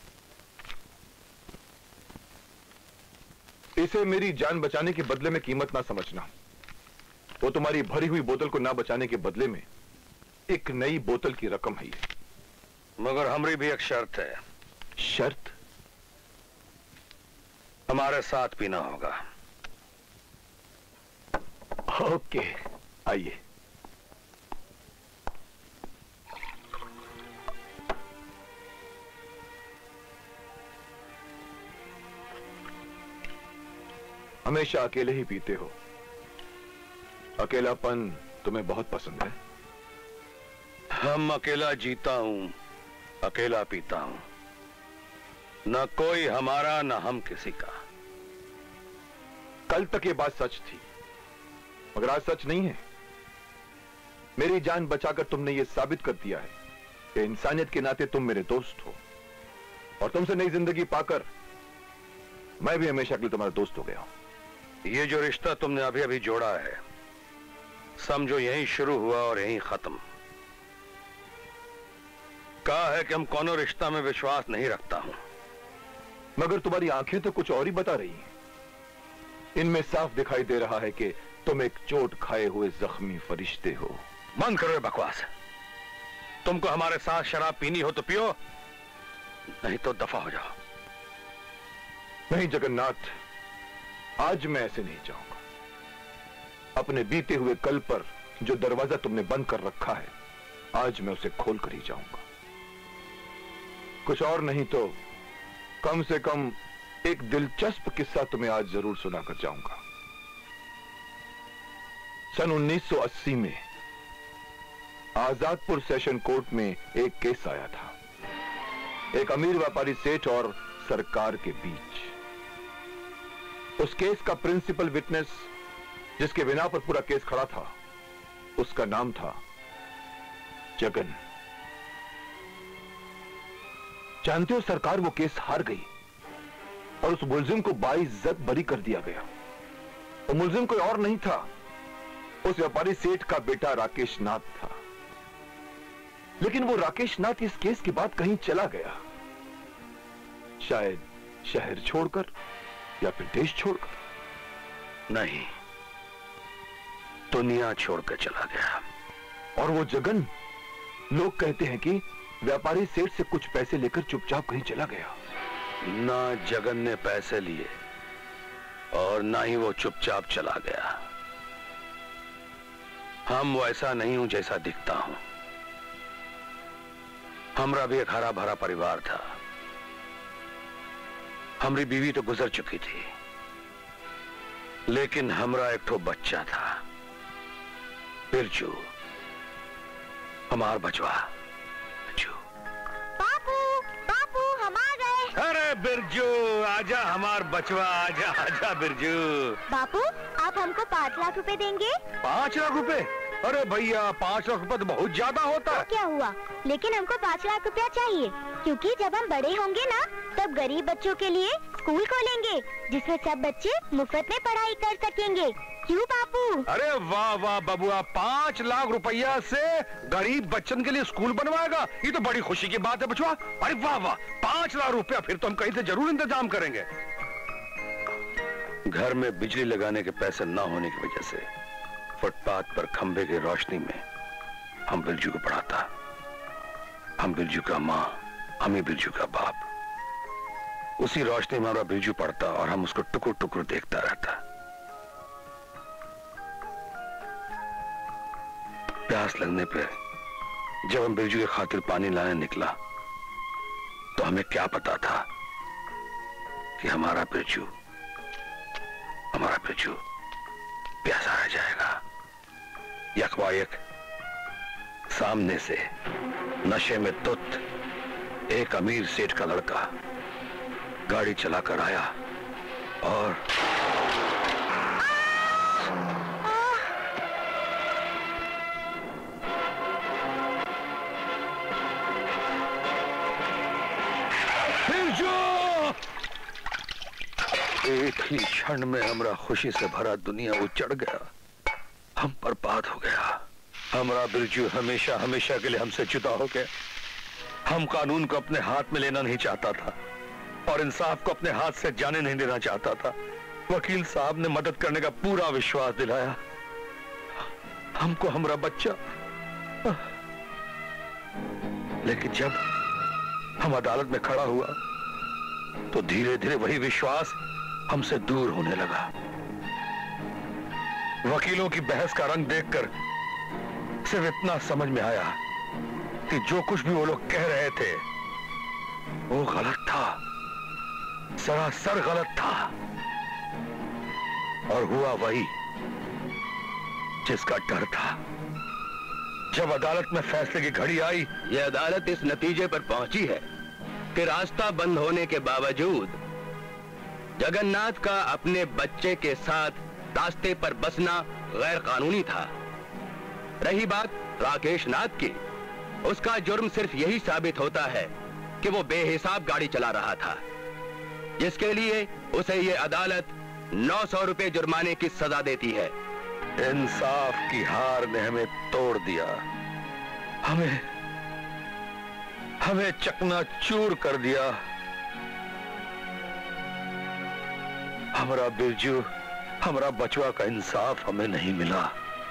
इसे मेरी जान बचाने के बदले में कीमत ना समझना। वो तुम्हारी भरी हुई बोतल को ना बचाने के बदले में एक नई बोतल की रकम है ये। मगर हमारी भी एक शर्त है। शर्त? हमारे साथ पीना होगा। ओके, आइए। हमेशा अकेले ही पीते हो। अकेलापन तुम्हें बहुत पसंद है। हम अकेला जीता हूं, अकेला पीता हूं। न कोई हमारा न हम किसी का। कल तक ये बात सच थी, मगर आज सच नहीं है। मेरी जान बचाकर तुमने ये साबित कर दिया है कि इंसानियत के नाते तुम मेरे दोस्त हो, और तुमसे नई जिंदगी पाकर मैं भी हमेशा के लिए तुम्हारा दोस्त हो गया हूं। ये जो रिश्ता तुमने अभी अभी जोड़ा है, समझो यहीं शुरू हुआ और यहीं खत्म। कहा है कि हम कोनो रिश्ता में विश्वास नहीं रखता हूं। मगर तुम्हारी आंखें तो कुछ और ही बता रही हैं। इनमें साफ दिखाई दे रहा है कि तुम एक चोट खाए हुए जख्मी फरिश्ते हो। बंद करो ये बकवास। तुमको हमारे साथ शराब पीनी हो तो पियो, नहीं तो दफा हो जाओ। नहीं जगन्नाथ, आज मैं ऐसे नहीं जाऊंगा। अपने बीते हुए कल पर जो दरवाजा तुमने बंद कर रखा है, आज मैं उसे खोल कर ही जाऊंगा। कुछ और नहीं तो कम से कम एक दिलचस्प किस्सा तुम्हें आज जरूर सुनाकर जाऊंगा। सन 1980 में आजादपुर सेशन कोर्ट में एक केस आया था, एक अमीर व्यापारी सेठ और सरकार के बीच। उस केस का प्रिंसिपल विटनेस, जिसके बिना पर पूरा केस खड़ा था, उसका नाम था जगन। जानते हो, सरकार वो केस हार गई और उस मुलजिम को बाइज्जत बरी कर दिया गया। वो मुलजिम कोई और नहीं था, उस व्यापारी सेठ का बेटा राकेश नाथ था। लेकिन वो राकेश नाथ इस केस के बाद कहीं चला गया, शायद शहर छोड़कर या फिर देश छोड़कर। नहीं, दुनिया छोड़कर चला गया। और वो जगन, लोग कहते हैं कि व्यापारी सेठ से कुछ पैसे लेकर चुपचाप कहीं चला गया। ना जगन ने पैसे लिए और ना ही वो चुपचाप चला गया। हम वैसा नहीं हूं जैसा दिखता हूं। हमारा भी एक हरा भरा परिवार था। हमारी बीवी तो गुजर चुकी थी, लेकिन हमारा एक ठो बच्चा था, बिरजू, हमार बचवा। बापू, बापू, हम आ गए। अरे बिरजू, आजा हमार बचवा, आजा आजा बिरजू। बापू, आप हमको 5 लाख रुपए देंगे? 5 लाख रुपए? अरे भैया, 5 लाख रुपए तो बहुत ज्यादा होता है। तो क्या हुआ, लेकिन हमको 5 लाख रुपया चाहिए, क्योंकि जब हम बड़े होंगे ना, तब गरीब बच्चों के लिए स्कूल खोलेंगे, जिसमें सब बच्चे मुफ्त में पढ़ाई कर सकेंगे। क्यों बापू? अरे वाह वाह बबुआ, 5 लाख रुपया से गरीब बच्चन के लिए स्कूल बनवाएगा, ये तो बड़ी खुशी की बात है बचवा। अरे वाह वाह, 5 लाख रुपया, फिर तो हम कहीं से जरूर इंतजाम करेंगे। घर में बिजली लगाने के पैसे न होने की वजह से फुटपाथ पर खंबे की रोशनी में हम बिरजू को पढ़ाता। हम बिरजू का माँ, हम ही बिरजू का बाप। उसी रोशनी में हमारा बिरजू पढ़ता और हम उसको टुकुर टुकुर देखता रहता। प्यास लगने पे जब हम बिरजू के खातिर पानी लाने निकला, तो हमें क्या पता था कि हमारा बिरजू प्यासा रह जाएगा। यकवायक सामने से नशे में धुत एक अमीर सेठ का लड़का गाड़ी चलाकर आया और एक ही क्षण में हमरा खुशी से भरा दुनिया उजड़ गया, हम बर्बाद हो गया। हमरा बिरजू हमेशा हमेशा के लिए हमसे जुदा हो गया। हम कानून को अपने हाथ में लेना नहीं चाहता था और इंसाफ को अपने हाथ से जाने नहीं देना चाहता था। वकील साहब ने मदद करने का पूरा विश्वास दिलाया हमको, हमरा बच्चा। लेकिन जब हम अदालत में खड़ा हुआ तो धीरे धीरे वही विश्वास हमसे दूर होने लगा। वकीलों की बहस का रंग देखकर सिर्फ इतना समझ में आया कि जो कुछ भी वो लोग कह रहे थे वो गलत था, सरासर गलत था। और हुआ वही जिसका डर था। जब अदालत में फैसले की घड़ी आई, यह अदालत इस नतीजे पर पहुंची है कि रास्ता बंद होने के बावजूद जगन्नाथ का अपने बच्चे के साथ रास्ते पर बसना गैर कानूनी था। रही बात राकेश नाथ की, उसका जुर्म सिर्फ यही साबित होता है कि वो बेहिसाब गाड़ी चला रहा था, जिसके लिए उसे ये अदालत 900 रुपए जुर्माने की सजा देती है। इंसाफ की हार ने हमें तोड़ दिया, हमें चकनाचूर कर दिया। हमारा बिरजू, हमारा बचवा का इंसाफ हमें नहीं मिला।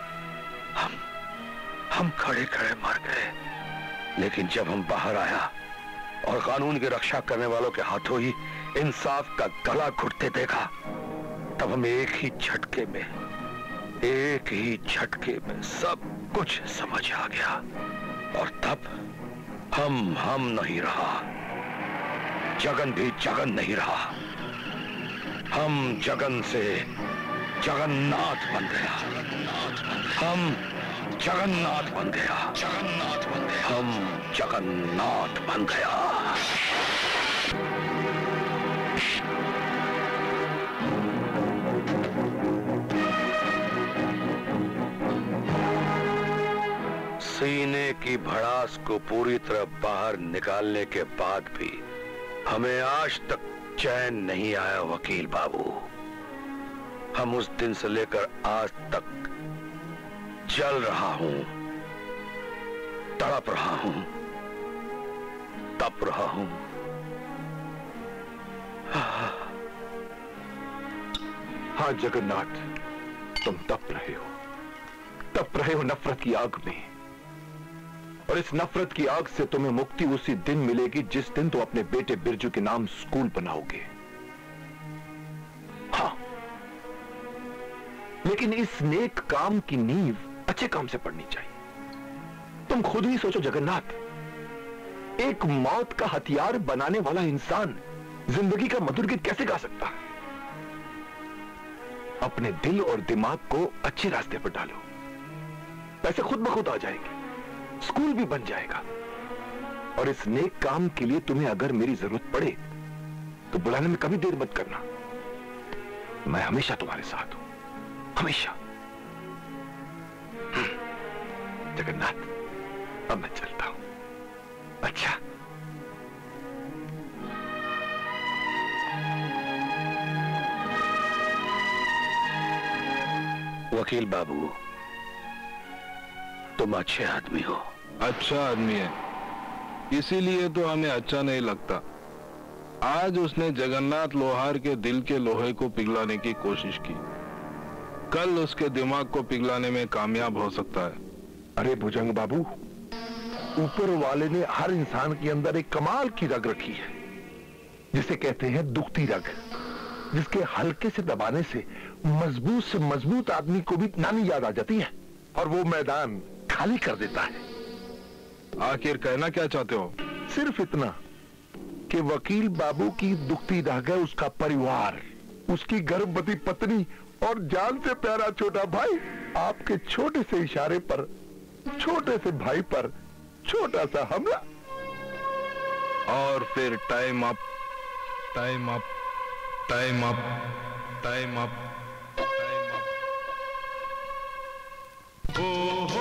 हम खड़े खड़े मर गए। लेकिन जब हम बाहर आया और कानून की रक्षा करने वालों के हाथों ही इंसाफ का गला घुटते देखा, तब हमें एक ही झटके में सब कुछ समझ आ गया। और तब हम नहीं रहा, जगन भी जगन नहीं रहा। हम जगन से जगन्नाथ बन गया। हम जगन्नाथ बन गया। हम जगन्नाथ बन गया। सीने की भड़ास को पूरी तरह बाहर निकालने के बाद भी हमें आज तक चैन नहीं आया वकील बाबू। हम उस दिन से लेकर आज तक जल रहा हूं, तड़प रहा हूं, तप रहा हूं। हाँ जगन्नाथ, तुम तप रहे हो नफरत की आग में। और इस नफरत की आग से तुम्हें मुक्ति उसी दिन मिलेगी जिस दिन तुम अपने बेटे बिरजू के नाम स्कूल बनाओगे। हाँ, लेकिन इस नेक काम की नींव अच्छे काम से पड़नी चाहिए। तुम खुद ही सोचो जगन्नाथ, एक मौत का हथियार बनाने वाला इंसान जिंदगी का मधुर गीत कैसे गा सकता है? अपने दिल और दिमाग को अच्छे रास्ते पर डालो, पैसे खुद ब खुद आ जाएंगे, स्कूल भी बन जाएगा। और इस नेक काम के लिए तुम्हें अगर मेरी जरूरत पड़े तो बुलाने में कभी देर मत करना। मैं हमेशा तुम्हारे साथ हूं, हमेशा। जगन्नाथ, अब मैं चलता हूं। अच्छा, वकील बाबू, तुम अच्छे आदमी हो। अच्छा आदमी है, इसीलिए तो हमें अच्छा नहीं लगता। आज उसने जगन्नाथ लोहार के दिल के लोहे को पिघलाने की कोशिश की, कल उसके दिमाग को पिघलाने में कामयाब हो सकता है। अरे भुजंग बाबू, ऊपर वाले ने हर इंसान के अंदर एक कमाल की रग रखी है, जिसे कहते हैं दुखती रग, जिसके हल्के से दबाने से मजबूत आदमी को भी नानी याद आ जाती है और वो मैदान खाली कर देता है। आखिर कहना क्या चाहते हो? सिर्फ इतना कि वकील बाबू की दुखती रग है उसका परिवार, उसकी गर्भवती पत्नी और जान से प्यारा छोटा भाई। आपके छोटे से इशारे पर, छोटे से भाई पर छोटा सा हमला, और फिर time up, time up, time up, time up, time up. ओ हो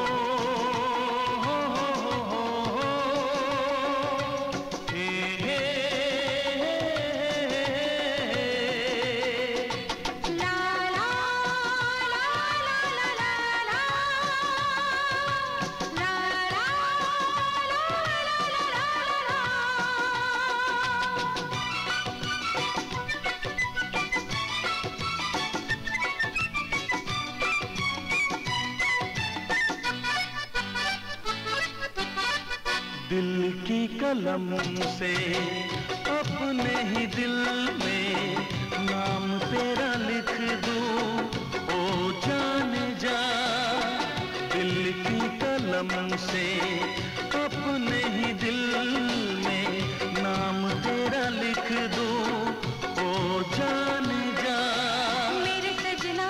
दिल की कलम से अपने ही दिल में नाम तेरा लिख दूं, ओ जाने जा। दिल की कलम से अपने ही दिल में नाम तेरा लिख दूं, ओ जाने जा। मेरे सजना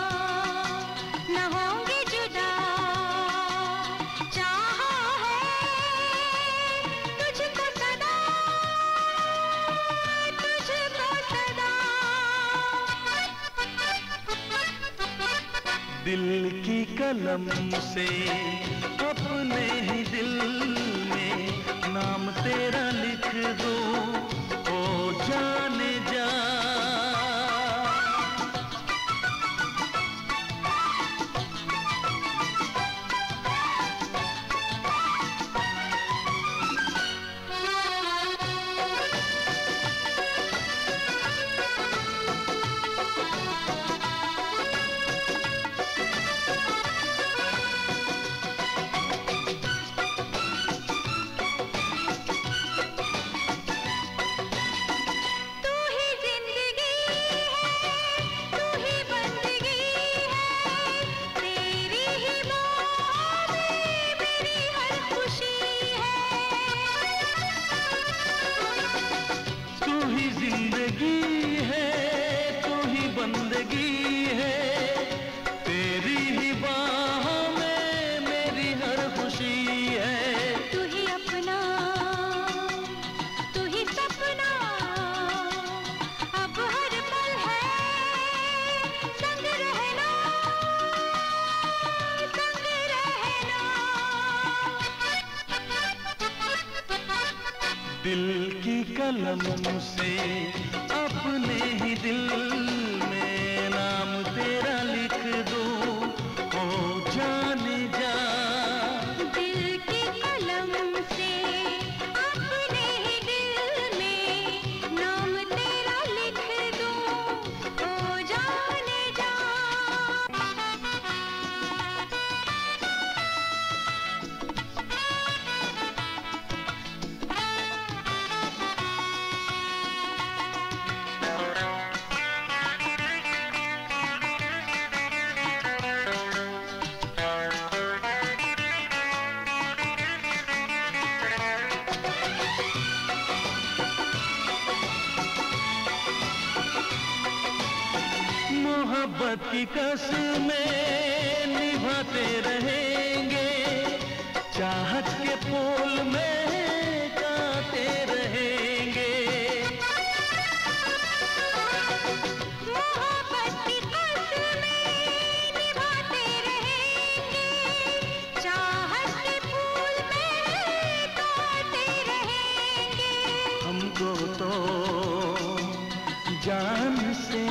न होंगे जुदा, चाहा है तुझको सदा, तुझको सदा। दिल की कलम से अपने ही दिल में नाम तेरा लिख दूं, ओ जाने जा। तू ही जिंदगी है, तू ही बंदगी है, तेरी ही बात में मेरी हर खुशी है। तू ही जिंदगी है, तू ही बंदगी है, तेरी ही बाह में मेरी हर खुशी है। तू ही अपना, तू ही सपना, अब हर पल है संग रहना, संग रहना। दिल की कलम से अपने ही दिल में नाम तेरा लिख दूं, ओ जाने जा। दिल की कलम से अपने ही दिल में नाम तेरा लिख दूं, ओ जाने जा। मोहब्बत की कसमें निभाते रहेंगे, चाहत के फूल में गाते रहेंगे। मोहब्बत की कसमें निभाते रहेंगे, चाहत के फूल में गाते रहेंगे। हमको तो जान से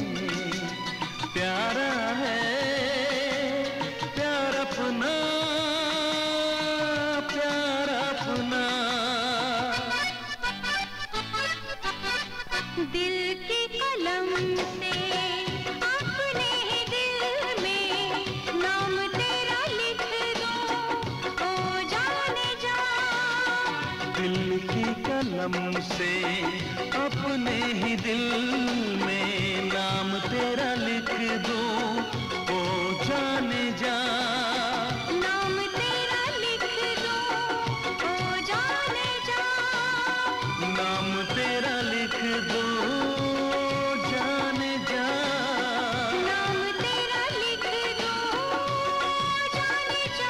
प्यारा है, प्यार अपना, प्यार अपना। दिल की कलम से अपने ही दिल में नाम तेरा लिख दूं, ओ जाने जा। दिल की कलम से अपने ही दिल में नाम तेरा लिख दूं, ओ जाने जा। नाम तेरा लिख दूं, ओ जाने जा। नाम तेरा लिख दूं, जाने जा। नाम तेरा लिख दूं, जाने जा।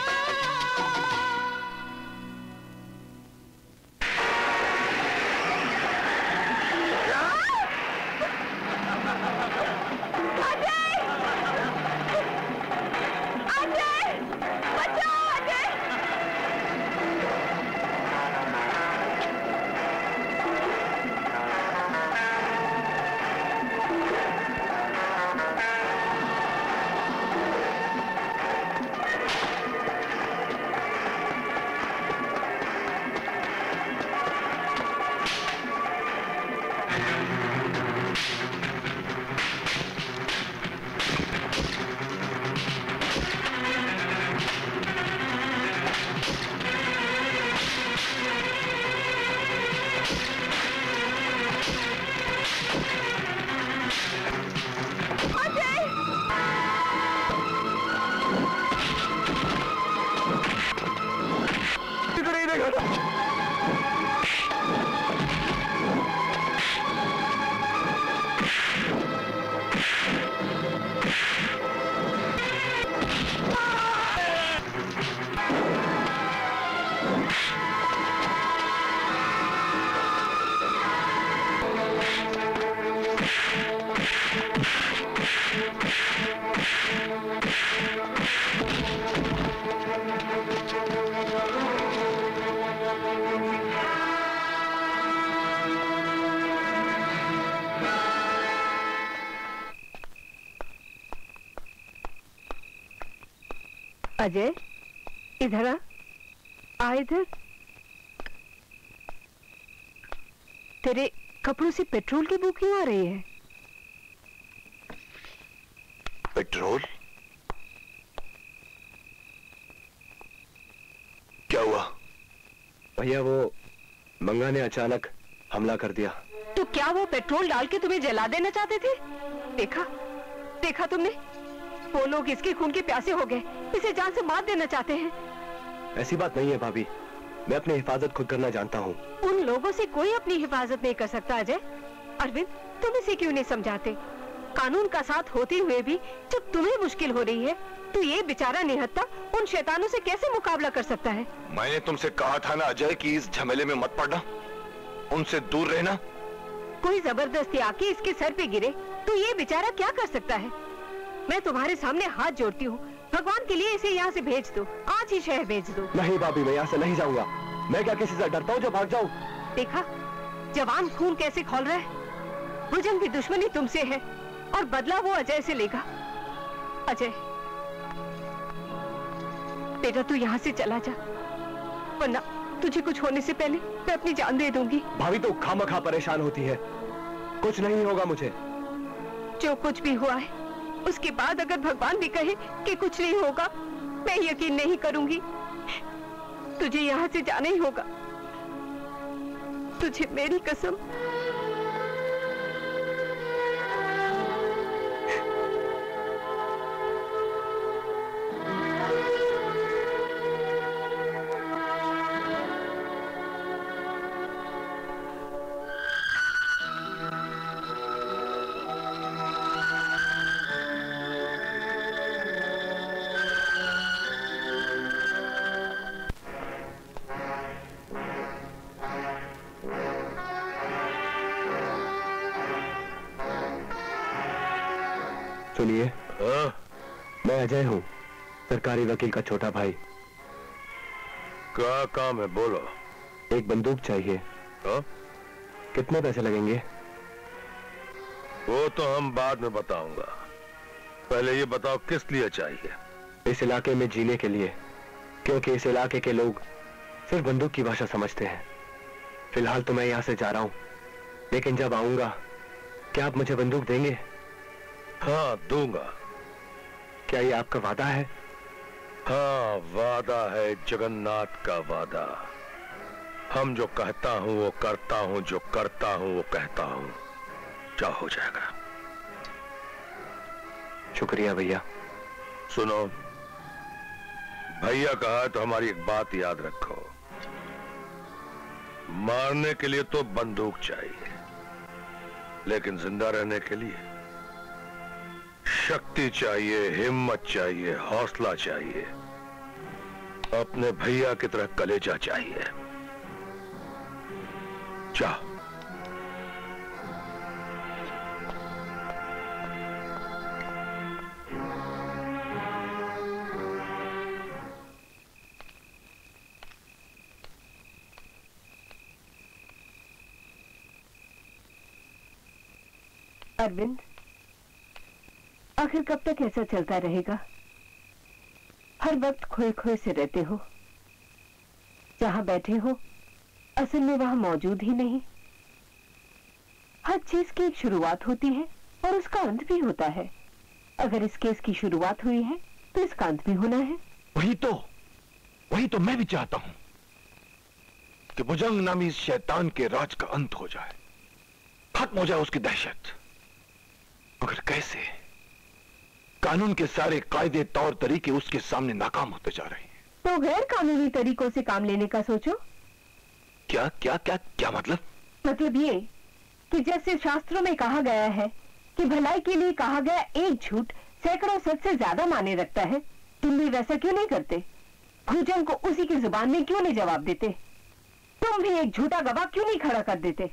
अजय, इधर आ इधर। तेरे कपड़ों से पेट्रोल की बू क्यों आ रही है? पेट्रोल? क्या हुआ? भैया वो मंगा ने अचानक हमला कर दिया। तो क्या वो पेट्रोल डाल के तुम्हें जला देना चाहते थे? देखा तुमने? वो लोग इसके खून के प्यासे हो गए, इसे जान से मार देना चाहते हैं। ऐसी बात नहीं है भाभी, मैं अपनी हिफाजत खुद करना जानता हूँ। उन लोगों से कोई अपनी हिफाजत नहीं कर सकता अजय। अरविंद, तुम इसे क्यों नहीं समझाते? कानून का साथ होते हुए भी जब तुम्हें मुश्किल हो रही है तो ये बेचारा निहत्था उन शैतानों से कैसे मुकाबला कर सकता है? मैंने तुमसे कहा था ना अजय कि इस झमेले में मत पड़ना, उनसे दूर रहना। कोई जबरदस्ती आके इसके सर पे गिरे तो ये बेचारा क्या कर सकता है? मैं तुम्हारे सामने हाथ जोड़ती हूँ, भगवान के लिए इसे यहाँ से भेज दो, आज ही शहर भेज दो। नहीं भाभी, मैं यहाँ से नहीं जाऊंगा। मैं क्या किसी से डरता हूँ जो भाग जाऊँ? देखा जवान खून कैसे खौल रहा है। भुजंग की दुश्मनी तुमसे है और बदला वो अजय से लेगा। अजय बेटा, तू यहाँ से चला जा, वरना तुझे कुछ होने से पहले मैं अपनी जान दे दूंगी। भाभी तो खामखा परेशान होती है, कुछ नहीं होगा मुझे। जो कुछ भी हुआ है उसके बाद अगर भगवान भी कहे कि कुछ नहीं होगा, मैं यकीन नहीं करूंगी। तुझे यहाँ से जाना ही होगा, तुझे मेरी कसम। सुनिए, मैं अजय हूँ, सरकारी वकील का छोटा भाई। क्या काम है, बोलो। एक बंदूक चाहिए। कितने पैसे लगेंगे? वो तो हम बाद में बताऊंगा, पहले ये बताओ किस लिए चाहिए? इस इलाके में जीने के लिए, क्योंकि इस इलाके के लोग सिर्फ बंदूक की भाषा समझते हैं। फिलहाल तो मैं यहाँ से जा रहा हूँ, लेकिन जब आऊंगा क्या आप मुझे बंदूक देंगे? हाँ, दूंगा। क्या ये आपका वादा है? हाँ, वादा है, जगन्नाथ का वादा। हम जो कहता हूं वो करता हूं, जो करता हूं वो कहता हूं। क्या हो जाएगा। शुक्रिया भैया। सुनो, भैया कहा तो हमारी एक बात याद रखो, मारने के लिए तो बंदूक चाहिए, लेकिन जिंदा रहने के लिए शक्ति चाहिए, हिम्मत चाहिए, हौसला चाहिए, अपने भैया की तरह कलेजा चाहिए। जा। अरविंद, आखिर कब तक ऐसा चलता रहेगा? हर वक्त खोए खोए से रहते हो, जहां बैठे हो असल में वहां मौजूद ही नहीं। हर चीज की एक शुरुआत होती है और उसका अंत भी होता है। अगर इस केस की शुरुआत हुई है तो इसका अंत भी होना है। वही तो मैं भी चाहता हूं कि भुजंग नामी इस शैतान के राज का अंत हो जाए, खत्म हो जाए उसकी दहशत। मगर कैसे? कानून के सारे कायदे तौर तरीके उसके सामने नाकाम होते जा रहे हैं। तो गैर कानूनी तरीकों से काम लेने का सोचो। क्या क्या क्या क्या मतलब? मतलब ये कि जैसे शास्त्रों में कहा गया है कि भलाई के लिए कहा गया एक झूठ सैकड़ों सच से ज्यादा माने रखता है, तुम भी वैसा क्यों नहीं करते? भुजंग को उसी की जुबान में क्यों नहीं जवाब देते? तुम भी एक झूठा गवाह क्यों नहीं खड़ा कर देते?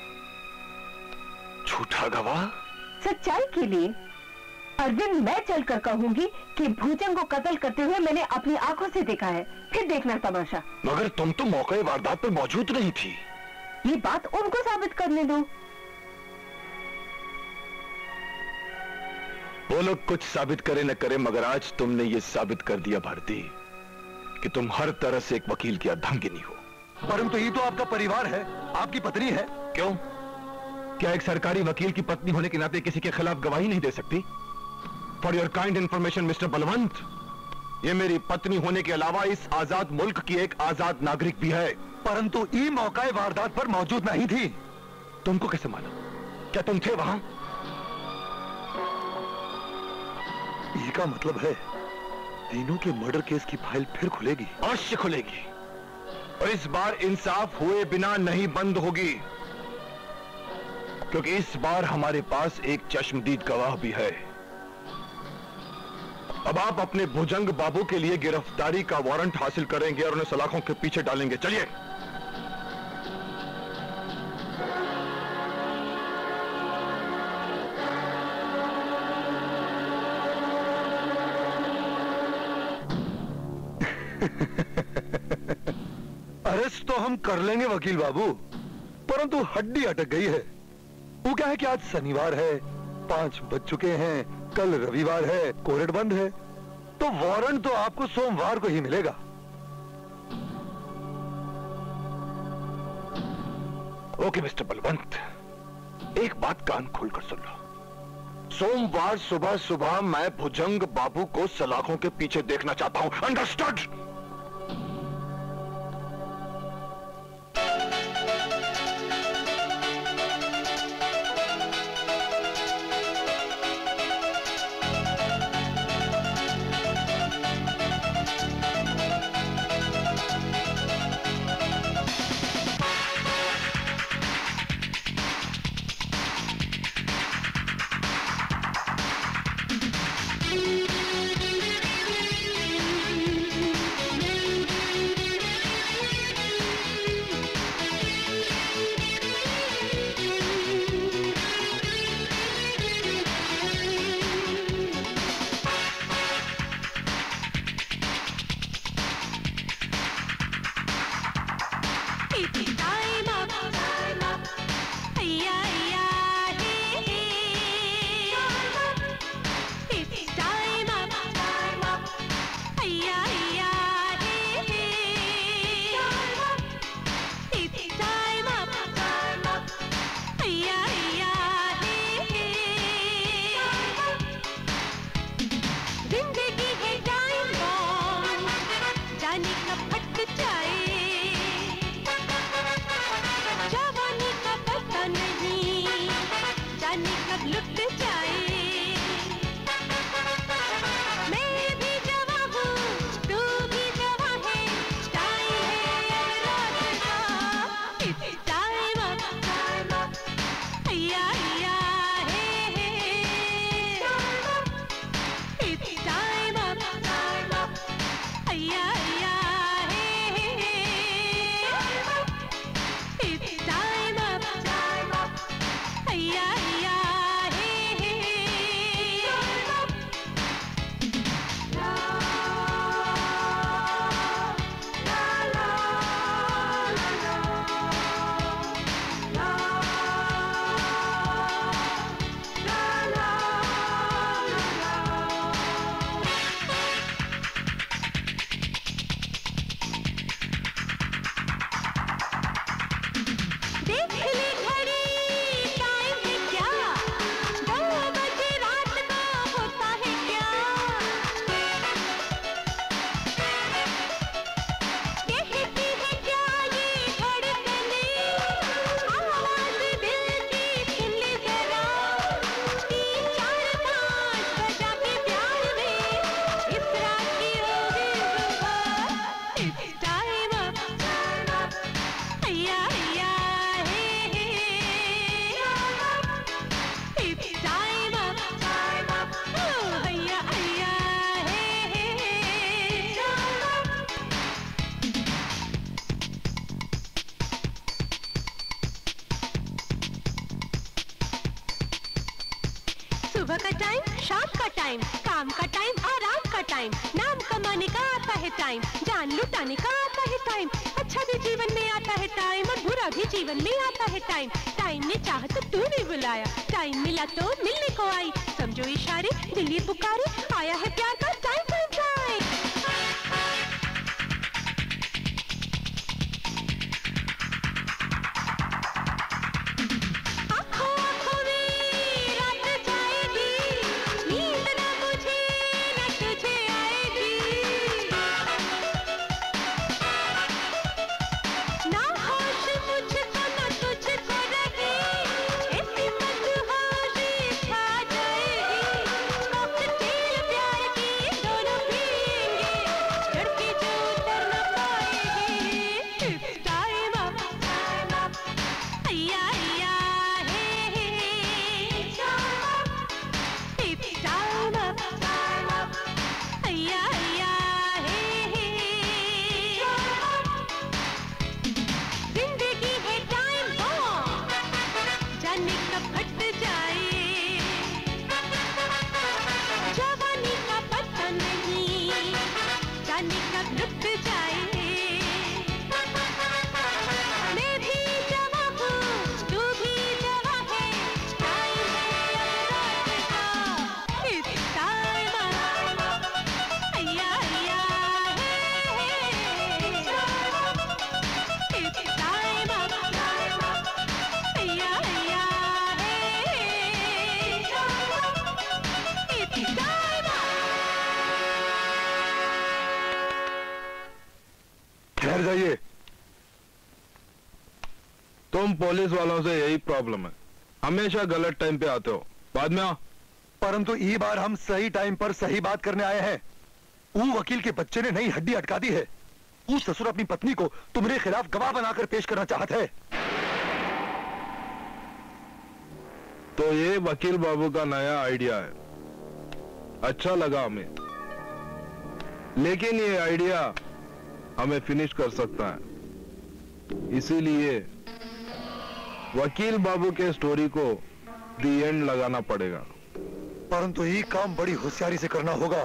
झूठा गवाह? सच्चाई के लिए। अरविंद, मैं चलकर कहूंगी कि भुजंग को कत्ल करते हुए मैंने अपनी आंखों से देखा है, फिर देखना तमाशा। मगर तुम तो मौके वारदात पर मौजूद नहीं थी। ये बात उनको साबित करने दो। वो लोग कुछ साबित करे न करे, मगर आज तुमने ये साबित कर दिया भारती कि तुम हर तरह से एक वकील की अर्धांगिनी हो। परंतु ये तो आपका परिवार है, आपकी पत्नी है। क्यों? क्या एक सरकारी वकील की पत्नी होने के नाते किसी के खिलाफ गवाही नहीं दे सकती? For your kind information mister Balwant, ये मेरी पत्नी होने के अलावा इस आजाद मुल्क की एक आजाद नागरिक भी है। परंतु ई मौका वारदात पर मौजूद नहीं थी। तुमको कैसे मालूम? क्या तुम थे वहां? ये का मतलब है तीनों के मर्डर केस की फाइल फिर खुलेगी। अवश्य खुलेगी, और इस बार इंसाफ हुए बिना नहीं बंद होगी, क्योंकि इस बार हमारे पास एक चश्मदीद गवाह भी है। अब आप अपने भुजंग बाबू के लिए गिरफ्तारी का वारंट हासिल करेंगे और उन्हें सलाखों के पीछे डालेंगे। चलिए। अरेस्ट तो हम कर लेंगे वकील बाबू, परंतु हड्डी अटक गई है। वो क्या है कि आज शनिवार है, 5 बज चुके हैं, कल रविवार है, कोर्ट बंद है, तो वारंट तो आपको सोमवार को ही मिलेगा। ओके मिस्टर बलवंत, एक बात कान खोलकर सुन लो। सोमवार सुबह सुबह मैं भुजंग बाबू को सलाखों के पीछे देखना चाहता हूं। अंडरस्टूड? सुबह का टाइम, शाम का टाइम, काम का टाइम, आराम का टाइम, नाम कमाने का आता है टाइम, जान लुटाने का आता है टाइम। अच्छा भी जीवन में आता है टाइम और बुरा भी जीवन में आता है टाइम। टाइम ने चाहा तो तू भी बुलाया, टाइम मिला तो मिलने को आई। समझो इशारे दिल ये पुकारे, आया है प्यार का टाइम टाइम टाइम। जाइए। तुम पुलिस वालों से यही प्रॉब्लम है, हमेशा गलत टाइम पे आते हो, बाद में आओ। परंतु ई बार हम सही टाइम पर सही बात करने आए हैं। वो वकील के बच्चे ने नई हड्डी अटका दी है। वो ससुर अपनी पत्नी को तुम्हारे खिलाफ गवाह बनाकर पेश करना चाहते हैं। तो ये वकील बाबू का नया आइडिया है, अच्छा लगा हमें, लेकिन ये आइडिया हमें फिनिश कर सकता है, इसीलिए वकील बाबू के स्टोरी को दी एंड लगाना पड़ेगा। परंतु ये काम बड़ी होशियारी से करना होगा।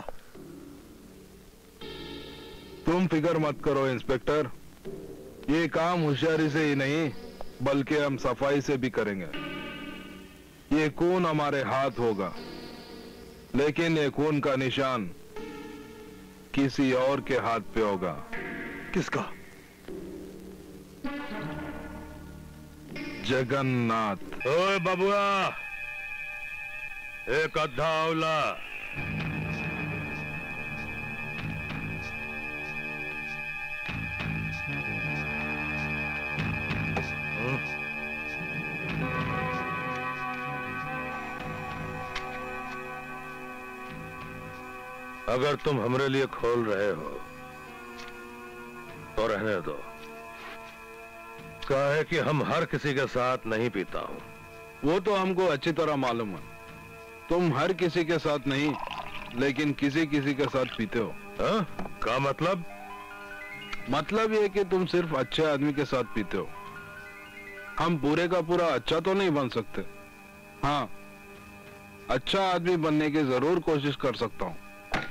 तुम फिक्र मत करो इंस्पेक्टर, ये काम होशियारी से ही नहीं बल्कि हम सफाई से भी करेंगे। ये खून हमारे हाथ होगा, लेकिन ये खून का निशान किसी और के हाथ पे होगा। किसका? जगन्नाथ। ओए बबुआ, एक अद्धा औला। अगर तुम हमरे लिए खोल रहे हो तो रहने दो। काहे कि हम हर किसी के साथ नहीं पीता हूं। वो तो हमको अच्छी तरह मालूम है, तुम हर किसी के साथ नहीं लेकिन किसी किसी के साथ पीते हो। हाँ? क्या मतलब? मतलब ये कि तुम सिर्फ अच्छे आदमी के साथ पीते हो। हम पूरे का पूरा अच्छा तो नहीं बन सकते, हाँ अच्छा आदमी बनने की जरूर कोशिश कर सकता हूँ।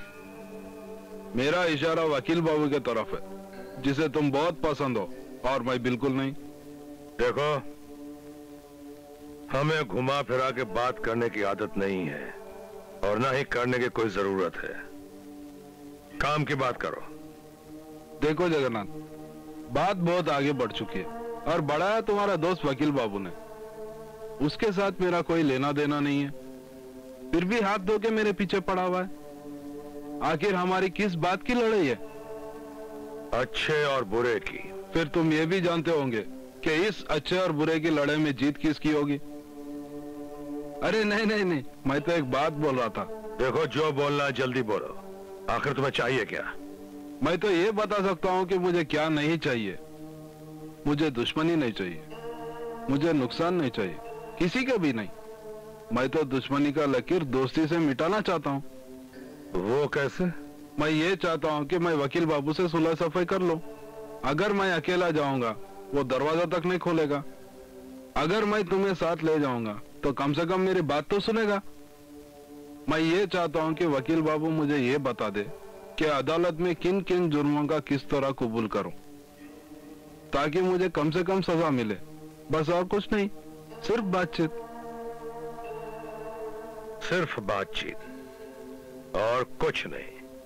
मेरा इशारा वकील बाबू की तरफ है, जिसे तुम बहुत पसंद हो और मैं बिल्कुल नहीं। देखो, हमें घुमा फिरा के बात करने की आदत नहीं है और ना ही करने की कोई जरूरत है। काम की बात करो। देखो जगन्नाथ, बात बहुत आगे बढ़ चुकी है और बढ़ाया तुम्हारा दोस्त वकील बाबू ने। उसके साथ मेरा कोई लेना देना नहीं है, फिर भी हाथ धो के मेरे पीछे पड़ा हुआ है। आखिर हमारी किस बात की लड़ाई है? अच्छे और बुरे की। फिर तुम ये भी जानते होंगे कि इस अच्छे और बुरे की लड़ाई में जीत किसकी होगी। अरे नहीं नहीं नहीं, मैं तो एक बात बोल रहा था। देखो, जो बोलना है जल्दी बोलो। आखिर तुम्हें चाहिए क्या? मैं तो ये बता सकता हूँ कि मुझे क्या नहीं चाहिए। मुझे दुश्मनी नहीं चाहिए, मुझे नुकसान नहीं चाहिए, किसी का भी नहीं। मैं तो दुश्मनी का लकीर दोस्ती से मिटाना चाहता हूँ। वो कैसे? मैं ये चाहता हूँ कि मैं वकील बाबू से सुलह सफाई कर लूं। अगर मैं अकेला जाऊंगा वो दरवाजा तक नहीं खोलेगा। अगर मैं तुम्हें साथ ले जाऊंगा तो कम से कम मेरी बात तो सुनेगा। मैं ये चाहता हूँ कि वकील बाबू मुझे ये बता दे कि अदालत में किन किन जुर्मों का किस तरह कबूल करूं। ताकि मुझे कम से कम सजा मिले, बस और कुछ नहीं, सिर्फ बातचीत। सिर्फ बातचीत और कुछ नहीं।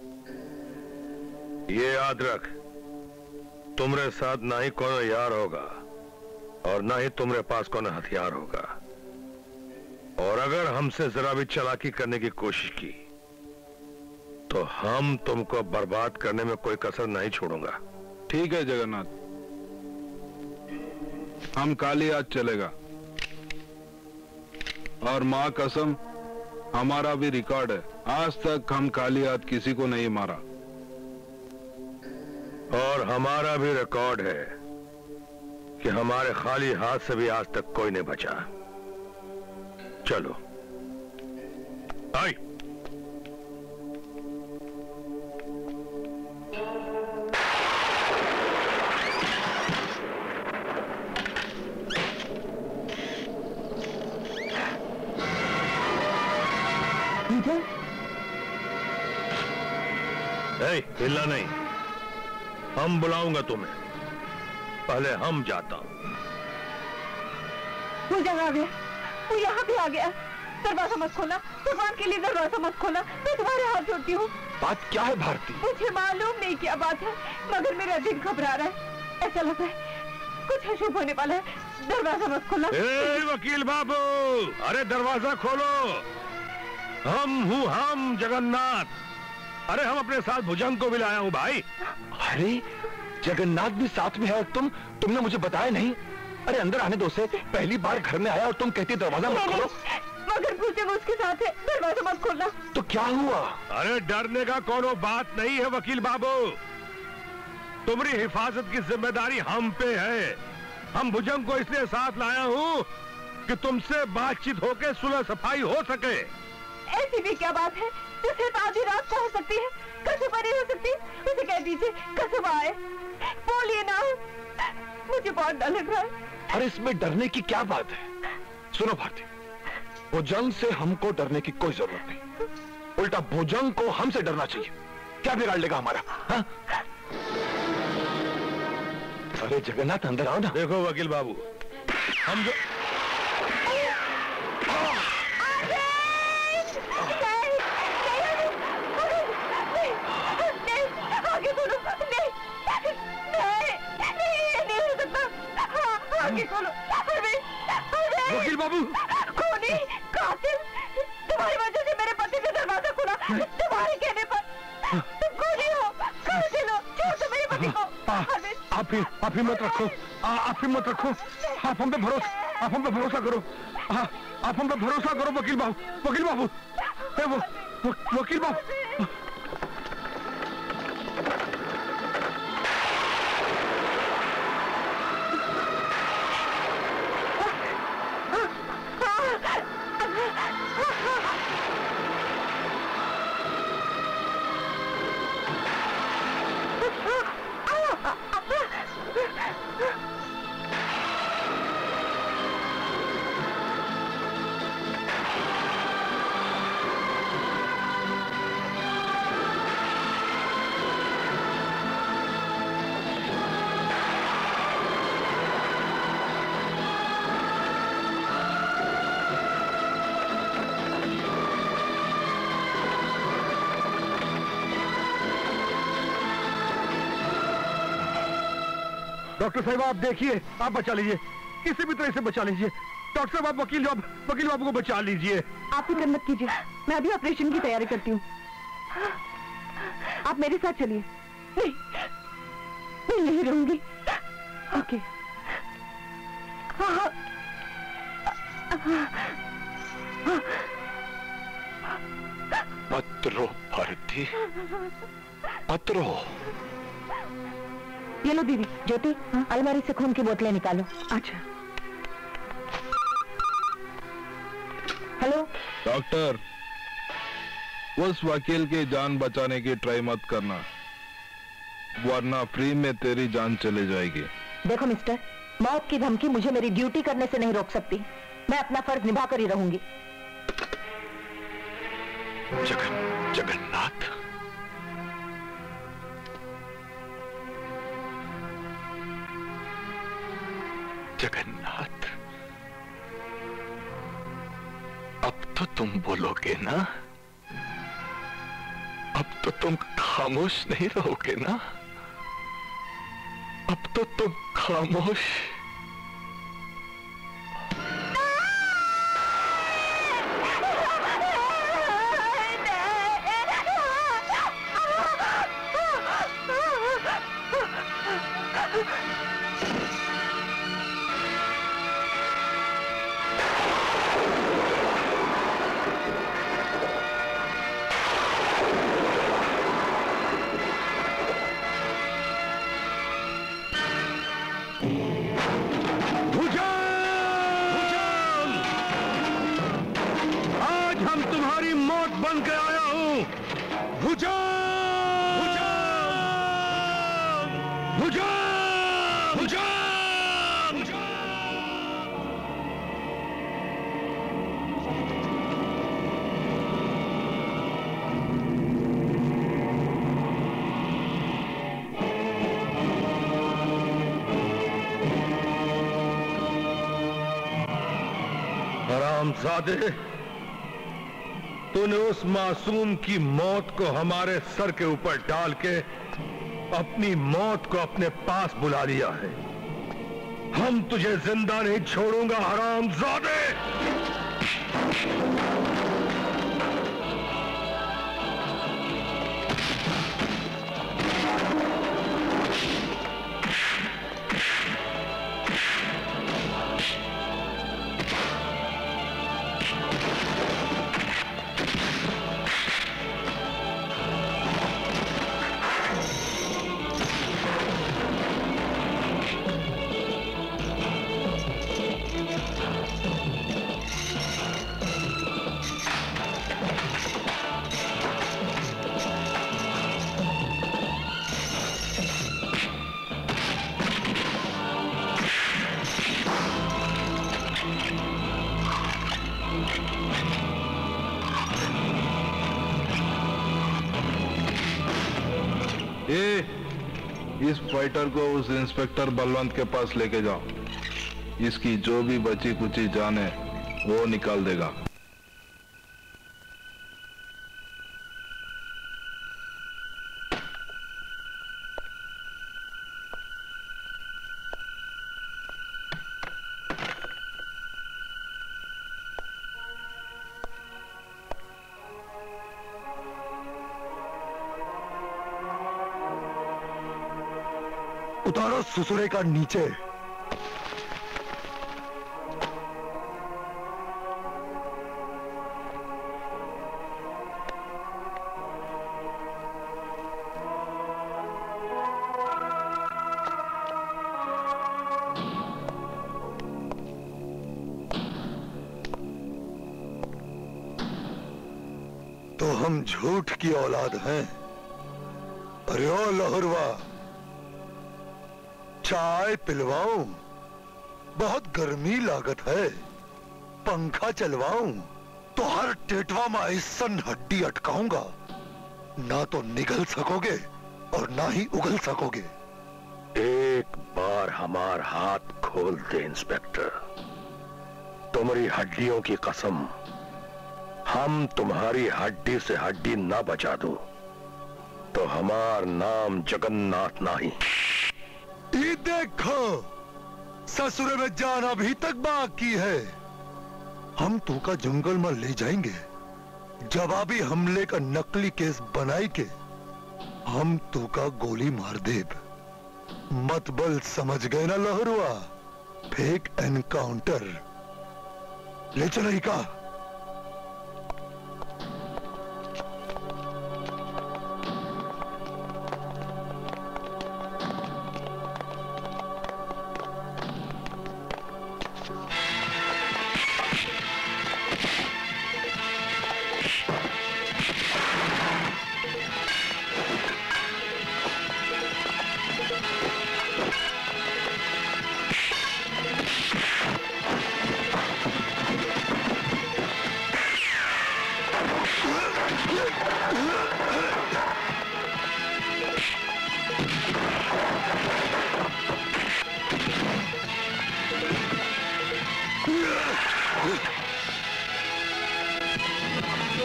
ये याद रख, तुम्हारे साथ ना ही कोनो यार होगा और ना ही तुम्हारे पास कोनो हथियार होगा, और अगर हमसे जरा भी चालाकी करने की कोशिश की तो हम तुमको बर्बाद करने में कोई कसर नहीं छोड़ूंगा। ठीक है जगन्नाथ, हम काली आज चलेगा, और मां कसम हमारा भी रिकॉर्ड है, आज तक हम काली हाथ किसी को नहीं मारा। और हमारा भी रिकॉर्ड है कि हमारे खाली हाथ से भी आज तक कोई नहीं बचा। चलो आई। हिलना नहीं, हम बुलाऊंगा तुम्हें, पहले हम जाता हूं। वो यहाँ आ गया, वो यहाँ भी आ गया। दरवाजा मत खोला, भगवान के लिए दरवाजा मत खोला, मैं तुम्हारे हाथ जोड़ती हूँ। बात क्या है भारती? मुझे मालूम नहीं क्या बात है, मगर मेरा दिल घबरा रहा है, ऐसा लग रहा है कुछ अशुभ होने वाला है। दरवाजा मत खोला। वकील बाबू, अरे दरवाजा खोलो। हम जगन्नाथ। अरे हम अपने साथ भुजंग को भी लाया हूँ भाई। अरे जगन्नाथ भी साथ में है और तुमने मुझे बताया नहीं। अरे अंदर आने दो से, पहली बार घर में आया और तुम कहती दरवाजा मत खोलो। मगर भुजंग उसके साथ है, दरवाजा मत खोलना। तो क्या हुआ? अरे डरने का कोनो बात नहीं है वकील बाबू, तुम्हारी हिफाजत की जिम्मेदारी हम पे है। हम भुजंग को इसलिए साथ लाया हूँ कि तुमसे बातचीत होके सुलह सफाई हो सके। ऐसी भी क्या बात है जो सिर्फ आधी रात को हो सकती है, कसम नहीं हो सकती? उसे कह दीजिए कसम आए, बोलिए ना, मुझे बहुत डर लग रहा है। अरे इसमें डरने की क्या बात है? सुनो भारती, भुजंग से हमको डरने की कोई जरूरत नहीं, उल्टा भुजंग को हमसे डरना चाहिए। क्या बिगाड़ लेगा हमारा? हा? अरे जगन्नाथ अंदर आओ ना। देखो वकील बाबू, हम जो वकील बाबू, खूनी कातिल, तुम्हारी वजह से मेरे पति ने दरवाजा खोला, तुम्हारे कहने पर। तुम खूनी हो, कातिल हो, छोड़ दो मेरे पति को। आप ही मत रखो, आप ही मत रखो, आप हम पे भरोसा करो, आप हम पे भरोसा करो वकील बाबू, वकील बाबू, वकील बाबू। डॉक्टर साहब आप देखिए, आप बचा लीजिए, किसी भी तरह से बचा लीजिए। डॉक्टर साहब आप वकील बाबू को बचा लीजिए। आप फिक्र मत कीजिए, मैं अभी ऑपरेशन की तैयारी करती हूँ, आप मेरे साथ चलिए। नहीं, मैं यहीं रहूंगी। ओके। मत रो भारती, मत रो। ये लो दीदी। ज्योति, अलमारी से खून की बोतलें निकालो। अच्छा। हेलो डॉक्टर, उस वकील की जान बचाने की ट्राई मत करना, वरना फ्री में तेरी जान चली जाएगी। देखो मिस्टर, मौत की धमकी मुझे मेरी ड्यूटी करने से नहीं रोक सकती, मैं अपना फर्ज निभा कर ही रहूंगी। जगन्नाथ, जगन्नाथ, अब तो तुम बोलोगे ना? अब तो तुम खामोश नहीं रहोगे ना? अब तो तुम खामोश। हरामजादे, तूने उस मासूम की मौत को हमारे सर के ऊपर डाल के अपनी मौत को अपने पास बुला लिया है। हम तुझे जिंदा नहीं छोड़ूंगा हरामजादे। इस फाइटर को उस इंस्पेक्टर बलवंत के पास लेके जाओ। इसकी जो भी बची कुची जान है वो निकाल देगा। उतारो ससुरे का नीचे। तो हम झूठ की औलाद हैं। अरे ओ लहुरवा, चाय पिलवाऊं? बहुत गर्मी लागत है। पंखा चलवाऊं तो हर टेटवा में ऐसन हड्डी अटकाऊंगा, ना तो निगल सकोगे और ना ही उगल सकोगे। एक बार हमार हाथ खोल दे इंस्पेक्टर, तुम्हारी हड्डियों की कसम, हम तुम्हारी हड्डी से हड्डी ना बचा दो तो हमार नाम जगन्नाथ नहीं। ये देखो, ससुरे में जान अभी तक बाकी है। हम तू का जंगल में ले जाएंगे, जवाबी हमले का नकली केस बनाई के हम तू का गोली मार देब। मत बल, समझ गए ना लहरुआ? Fake encounter. ले चलो का।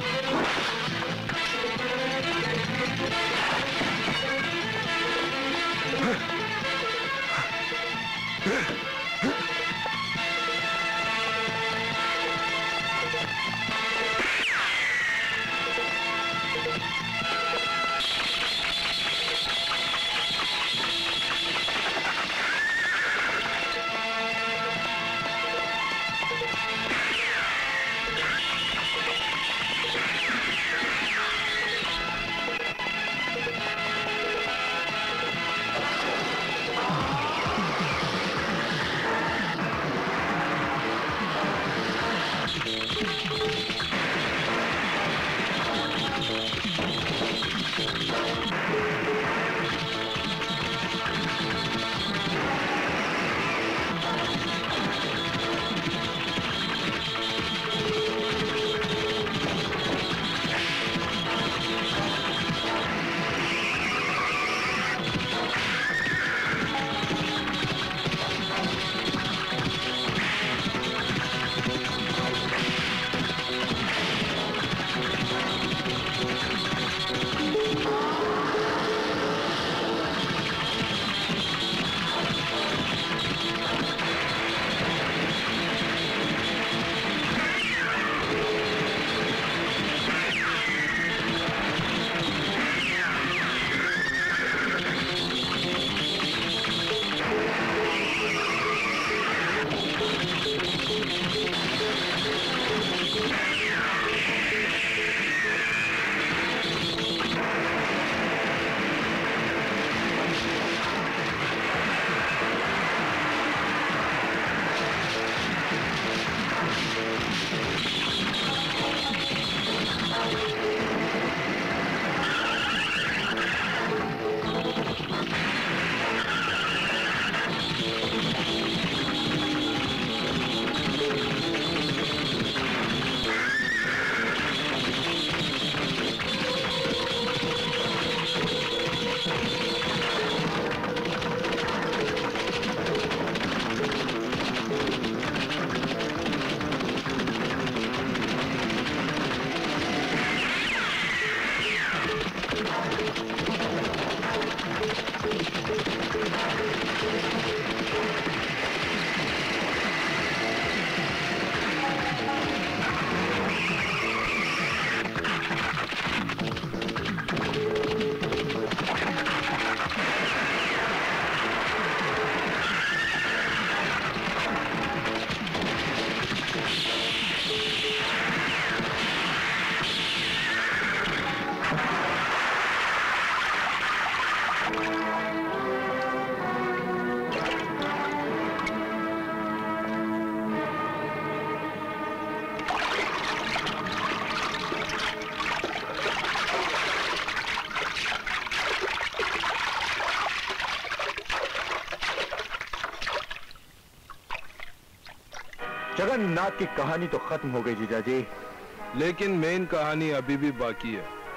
जगन्नाथ की कहानी तो खत्म हो गई जीजा जी, लेकिन मेन कहानी अभी भी बाकी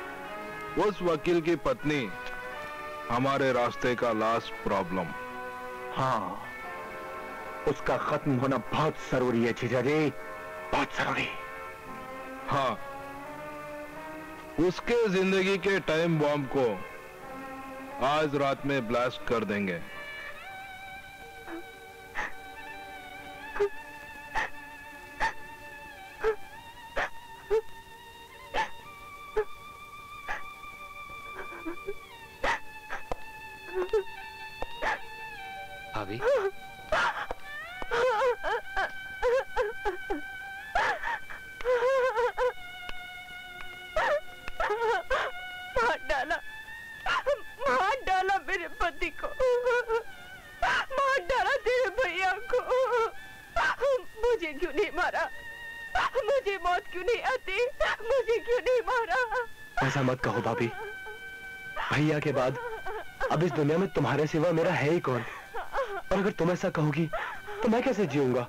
है। उस वकील की पत्नी हमारे रास्ते का लास्ट प्रॉब्लम। हाँ, उसका खत्म होना बहुत जरूरी है जीजा जी, बहुत जरूरी। हाँ, उसके जिंदगी के टाइम बॉम्ब को आज रात में ब्लास्ट कर देंगे। भाभी, मार डाला मेरे पति को, मार डाला तेरे भैया को। मुझे क्यों नहीं मारा? मुझे मौत क्यों नहीं आती? मुझे क्यों नहीं मारा? ऐसा मत कहो भाभी, भैया के बाद अब इस दुनिया में तुम्हारे सिवा मेरा है ही कौन? और अगर तुम ऐसा कहोगी तो मैं कैसे जीऊंगा?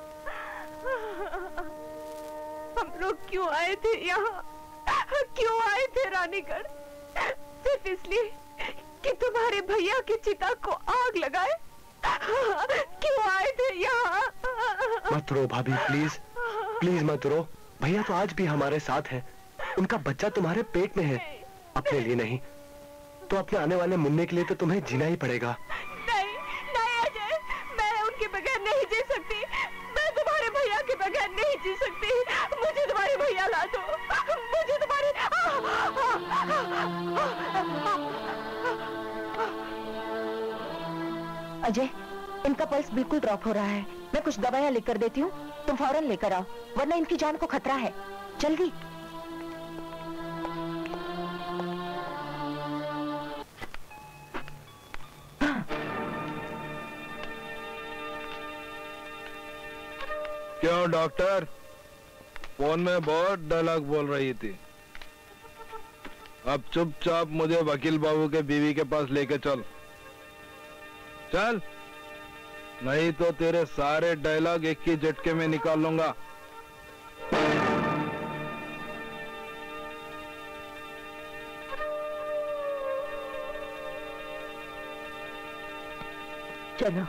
हम लोग क्यों आए थे यहाँ? क्यों आए थे रानीगढ़? सिर्फ इसलिए कि तुम्हारे भैया की चिता को आग लगाए? क्यों आए थे यहाँ? मत रो भाभी, प्लीज प्लीज मत रो। भैया तो आज भी हमारे साथ है, उनका बच्चा तुम्हारे पेट में है, अपने लिए नहीं तो अपने आने वाले मुन्ने के लिए तो तुम्हें जीना ही पड़ेगा। नहीं नहीं अजय, मैं उनके बगैर नहीं जी सकती। मैं तुम्हारे भैया के बगैर नहीं जी सकती। मुझे तुम्हारे भैया ला दो, मुझे तुम्हारे अजय, इनका पल्स बिल्कुल ड्रॉप हो रहा है। मैं कुछ दवाइयां लिख कर देती हूँ, तुम फौरन लेकर आओ, वरना इनकी जान को खतरा है। जल्दी। क्यों डॉक्टर, फोन में बहुत डायलॉग बोल रही थी। अब चुपचाप मुझे वकील बाबू के बीवी के पास लेके चल, चल, नहीं तो तेरे सारे डायलॉग एक ही झटके में निकाल लूंगा। चलो।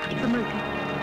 संभल के।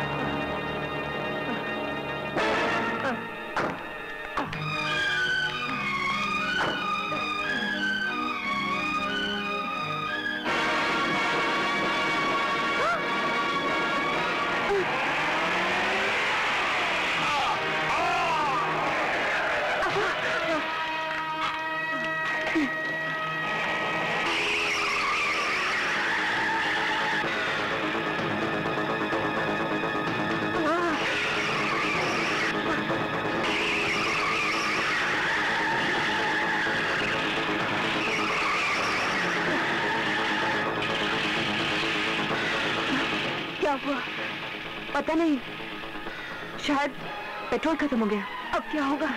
क्या हुआ? पता नहीं, शायद पेट्रोल खत्म हो गया। अब क्या होगा?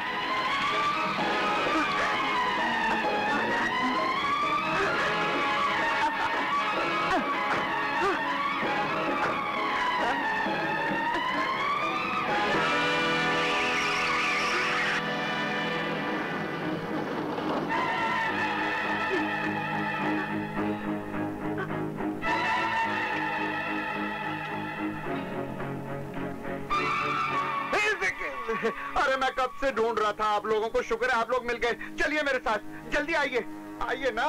अरे मैं कब से ढूंढ रहा था आप लोगों को। शुक्र है आप लोग मिल गए। चलिए मेरे साथ, जल्दी आइए, आइए ना।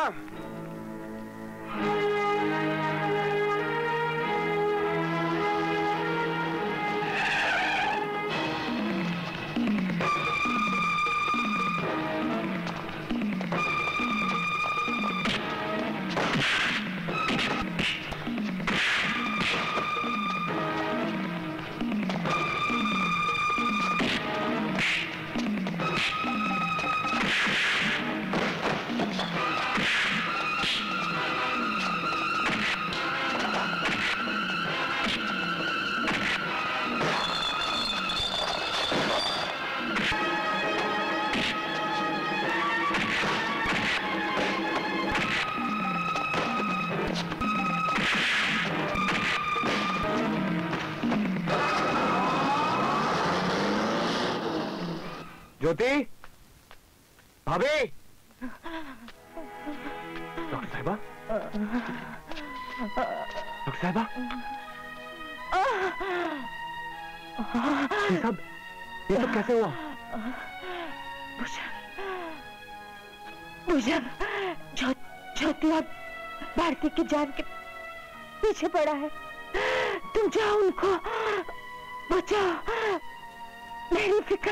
ज्योति, भाभी, डॉक्टर साहिबा, डॉक्टर साहिबा, ये सब कैसे हुआ? भूषण, ज्योति और भारती की जान के पीछे पड़ा है। तुम जाओ, उनको बचाओ, मेरी फिक्र।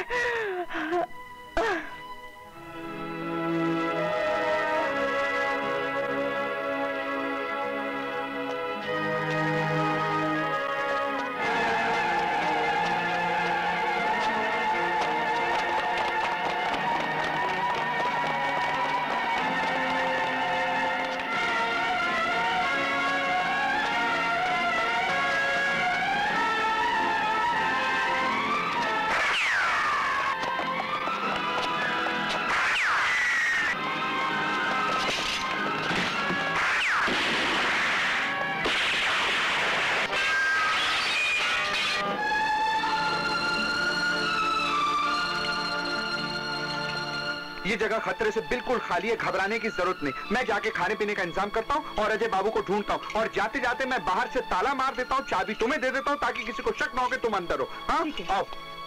ये जगह खतरे से बिल्कुल खाली है, घबराने की जरूरत नहीं। मैं जाके खाने पीने का इंतजाम करता हूँ और अजय बाबू को ढूंढता हूँ, और जाते जाते मैं बाहर से ताला मार देता हूँ, चाबी तुम्हें दे देता हूँ ताकि किसी को शक ना हो कि तुम अंदर हो। हाँ, आओ।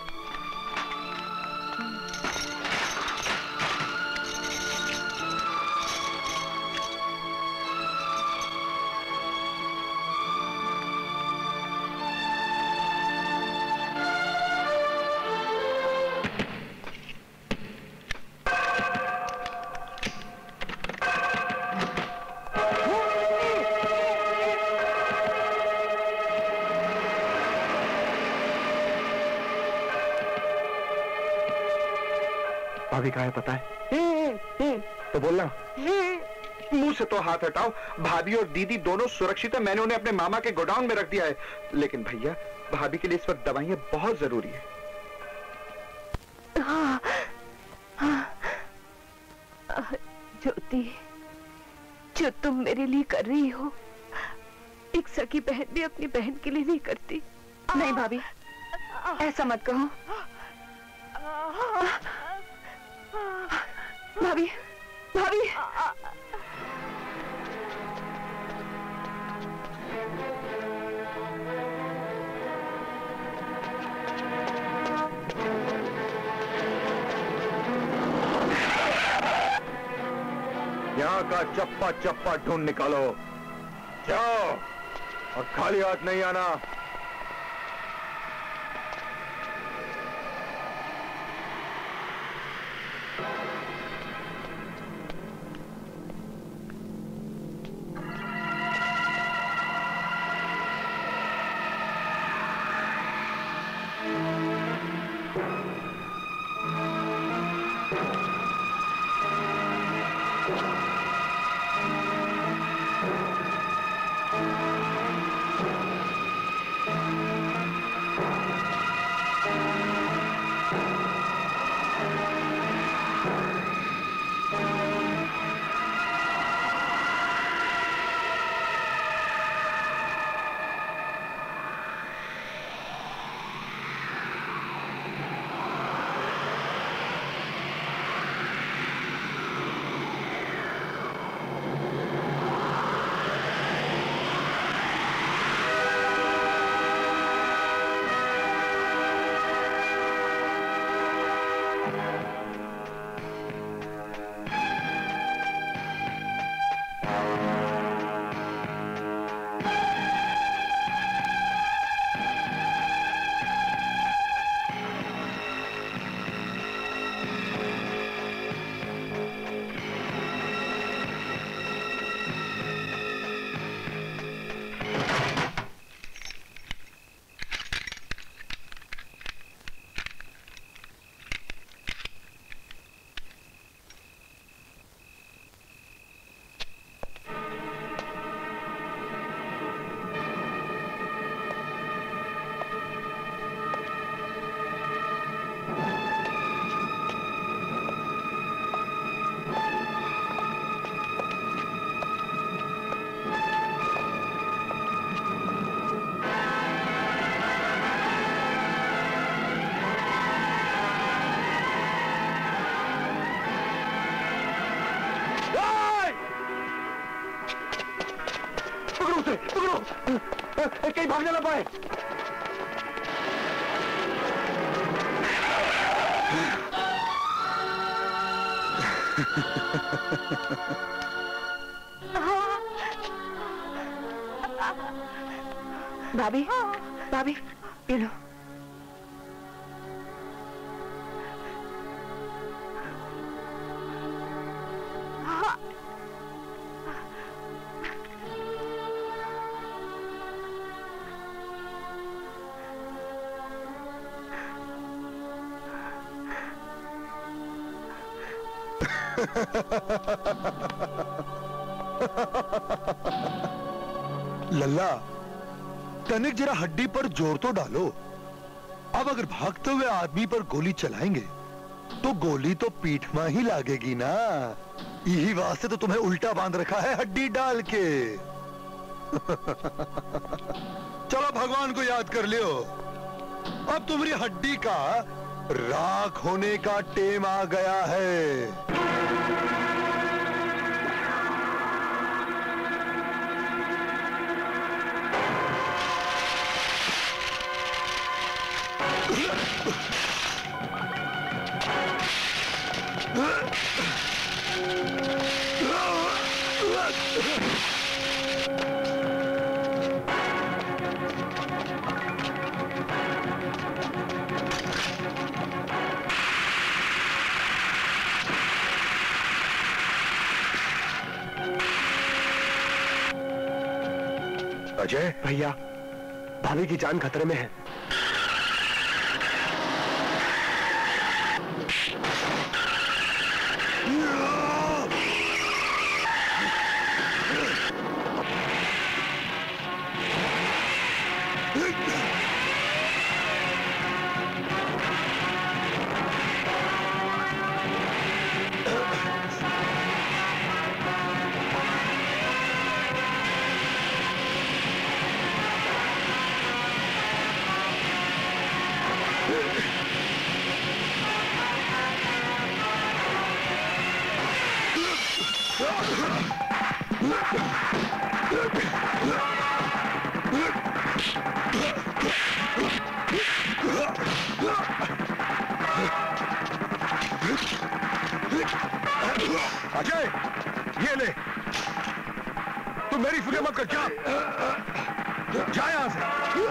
भाभी कहाँ है पता है? तो बोलना। मुंह से तो हाथ हटाओ। भाभी और दीदी दोनों सुरक्षित है, मैंने उन्हें अपने मामा के गोडाउन में रख दिया है। लेकिन भैया, भाभी के लिए इस वक्त दवाइयां बहुत जरूरी है। ज्योति, जो तुम मेरे लिए कर रही हो, एक सगी बहन भी अपनी बहन के लिए नहीं करती। नहीं भाभी, ऐसा मत कहो। भाभी, भाभी, का चप्पा चप्पा ढूंढ निकालो। जाओ और खाली हाथ नहीं आना। कहीं भागने ना पाए। भाभी, भाभी, ये लो। लल्ला, तनिक जरा हड्डी पर जोर तो डालो। अब अगर भागते हुए आदमी पर गोली चलाएंगे तो गोली तो पीठ में ही लागेगी ना। यही वास्ते तो तुम्हें उल्टा बांध रखा है हड्डी डाल के। चलो भगवान को याद कर लियो। अब तुम्हारी हड्डी का राख होने का टेम आ गया है। अजय भैया, भाभी की जान खतरे में है। ये ले, तू मेरी फिक्र मत कर, जा यहां से।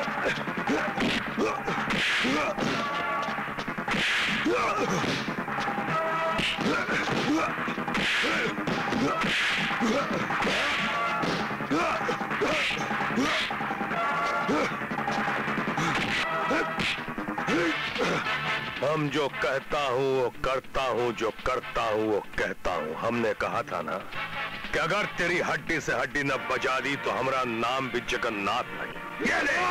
हम जो कहता हूँ वो करता हूँ, जो करता हूँ वो कहता हूँ। हमने कहा था ना कि अगर तेरी हड्डी से हड्डी न बजा दी तो हमारा नाम भी जगन्नाथ नहीं। ये ले।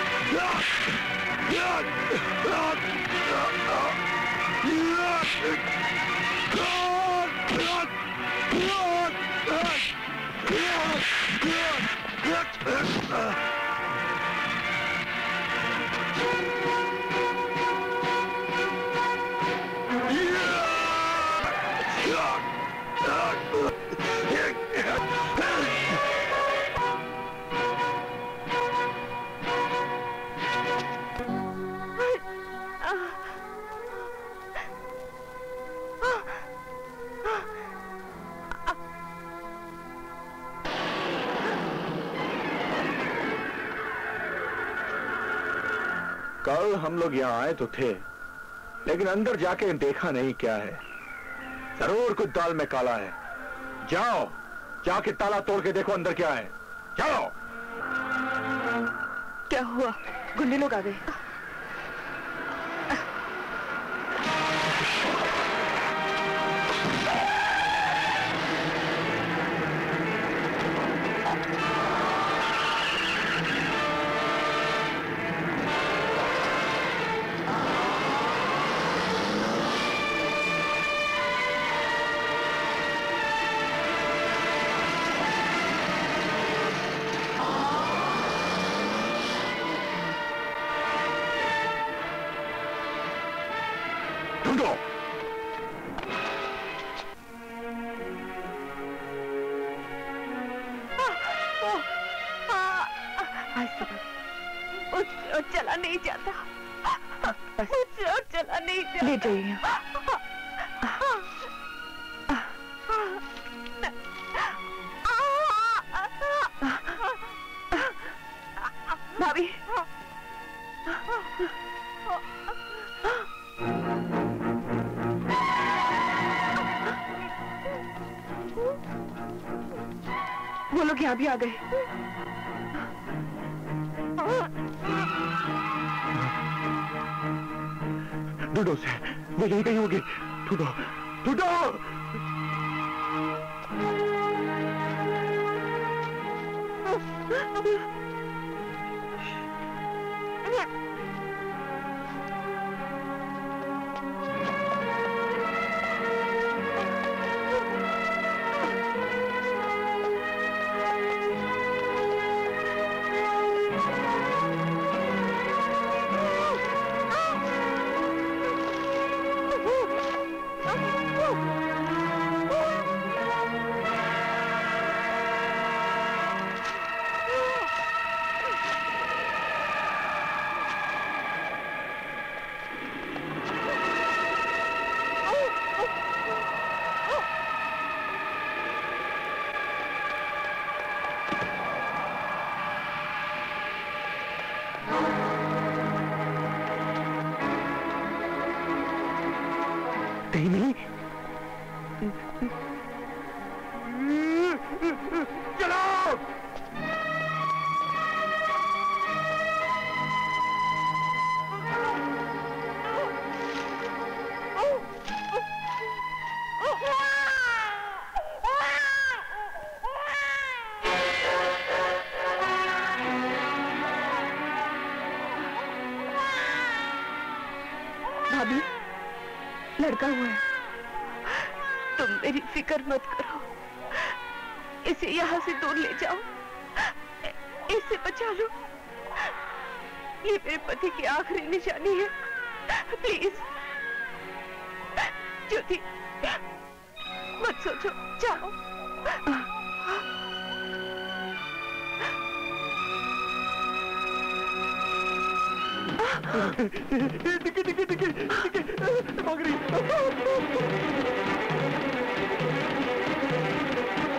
कल हम लोग यहाँ आए तो थे, लेकिन अंदर जाके देखा नहीं क्या है। जरूर कुछ दाल में काला है। जाओ, जाके ताला तोड़ के देखो अंदर क्या है। जाओ। क्या हुआ? गुंडे लोग आ गए। चला नहीं जाता, चला नहीं जाता। ले जाइए। भाभी, वो लोग यहाँ भी आ गए। ढूंढो से, वो यहीं कहीं होगी। ढूंढो, ढूंढो। कहीं नहीं। चलो। भाभी, लड़का हुआ है। तुम मेरी फिक्र मत करो, इसे यहाँ से दूर ले जाओ, इसे बचा लो। ये मेरे पति की आखिरी निशानी है। प्लीज ज्योति, मत सोचो, जाओ। टिकी टिकी टिकी टिकी भाग रही।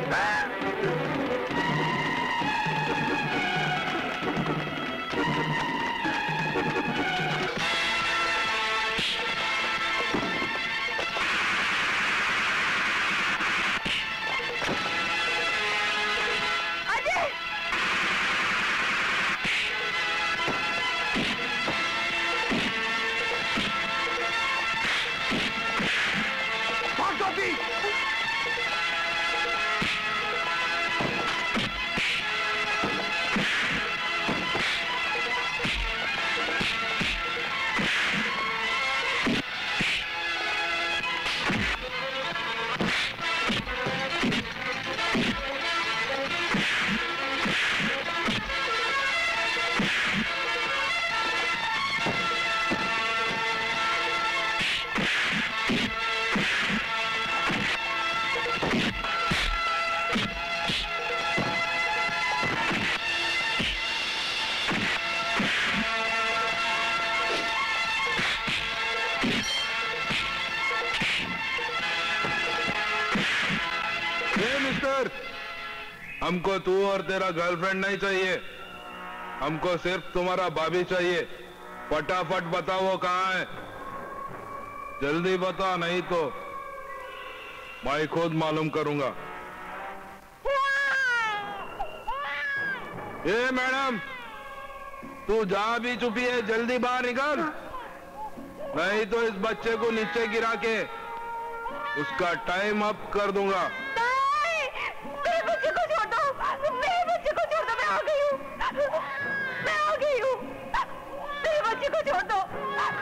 हमको तू और तेरा गर्लफ्रेंड नहीं चाहिए, हमको सिर्फ तुम्हारा भाभी चाहिए। फटाफट बताओ वो कहाँ है, जल्दी बता, नहीं तो मैं खुद मालूम करूंगा। ए मैडम, तू जहां भी छुपी है जल्दी बाहर निकल, नहीं तो इस बच्चे को नीचे गिरा के उसका टाइम अप कर दूंगा। मेरे बच्चे को छोड़ दो, मेरे बच्चे को छोड़ दो, मैं आ गई हूँ, मैं आ गई हूँ, मेरे बच्चे को छोड़ दो।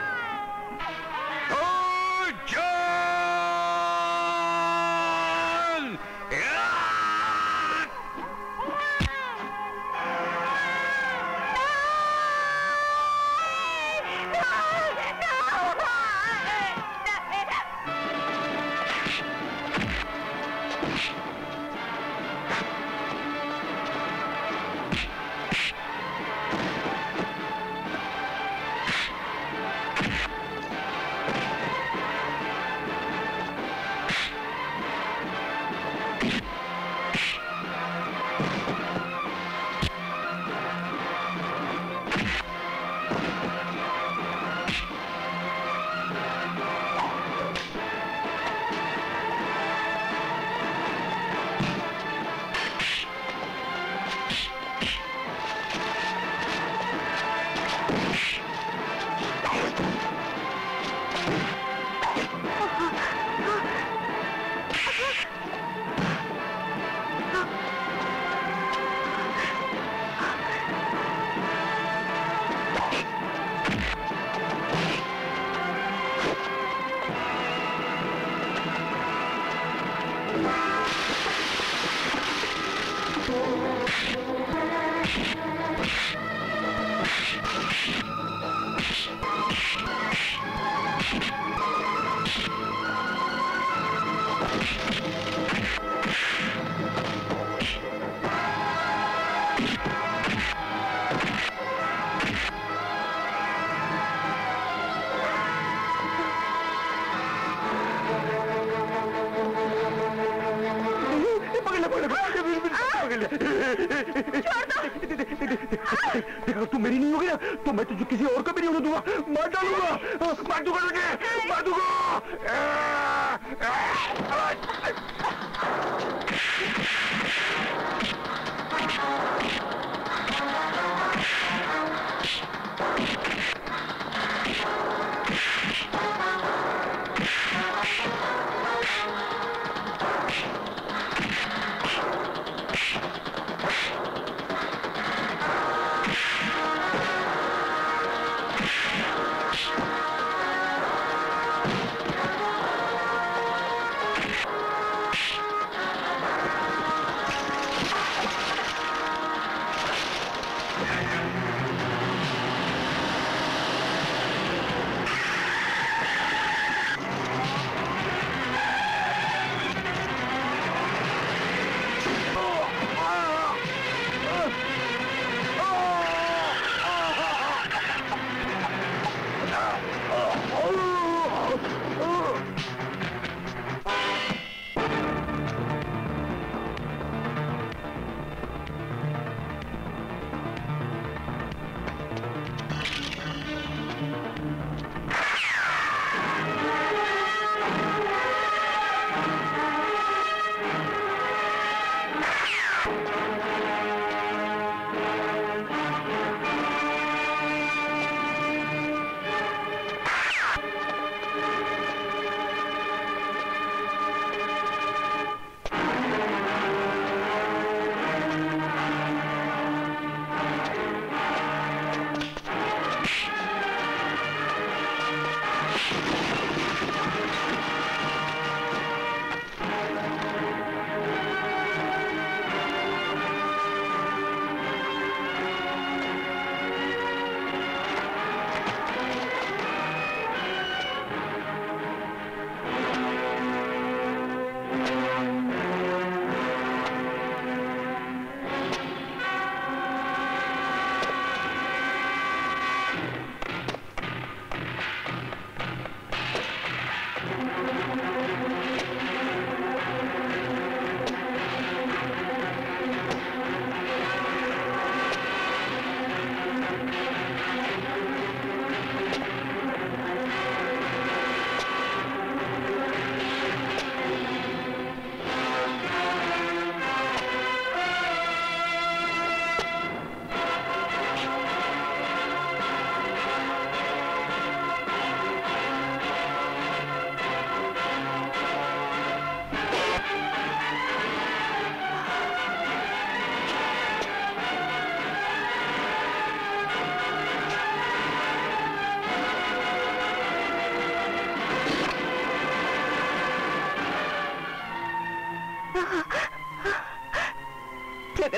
अगर तू मेरी नहीं होगी ना तो मैं तुझे किसी और को भी नहीं होने दूंगा, मार डालूंगा, मार दूंगा तुझे, मार दूंगा।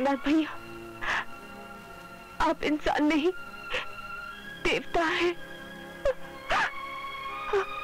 जगन्नाथ भैया, आप इंसान नहीं, देवता हैं।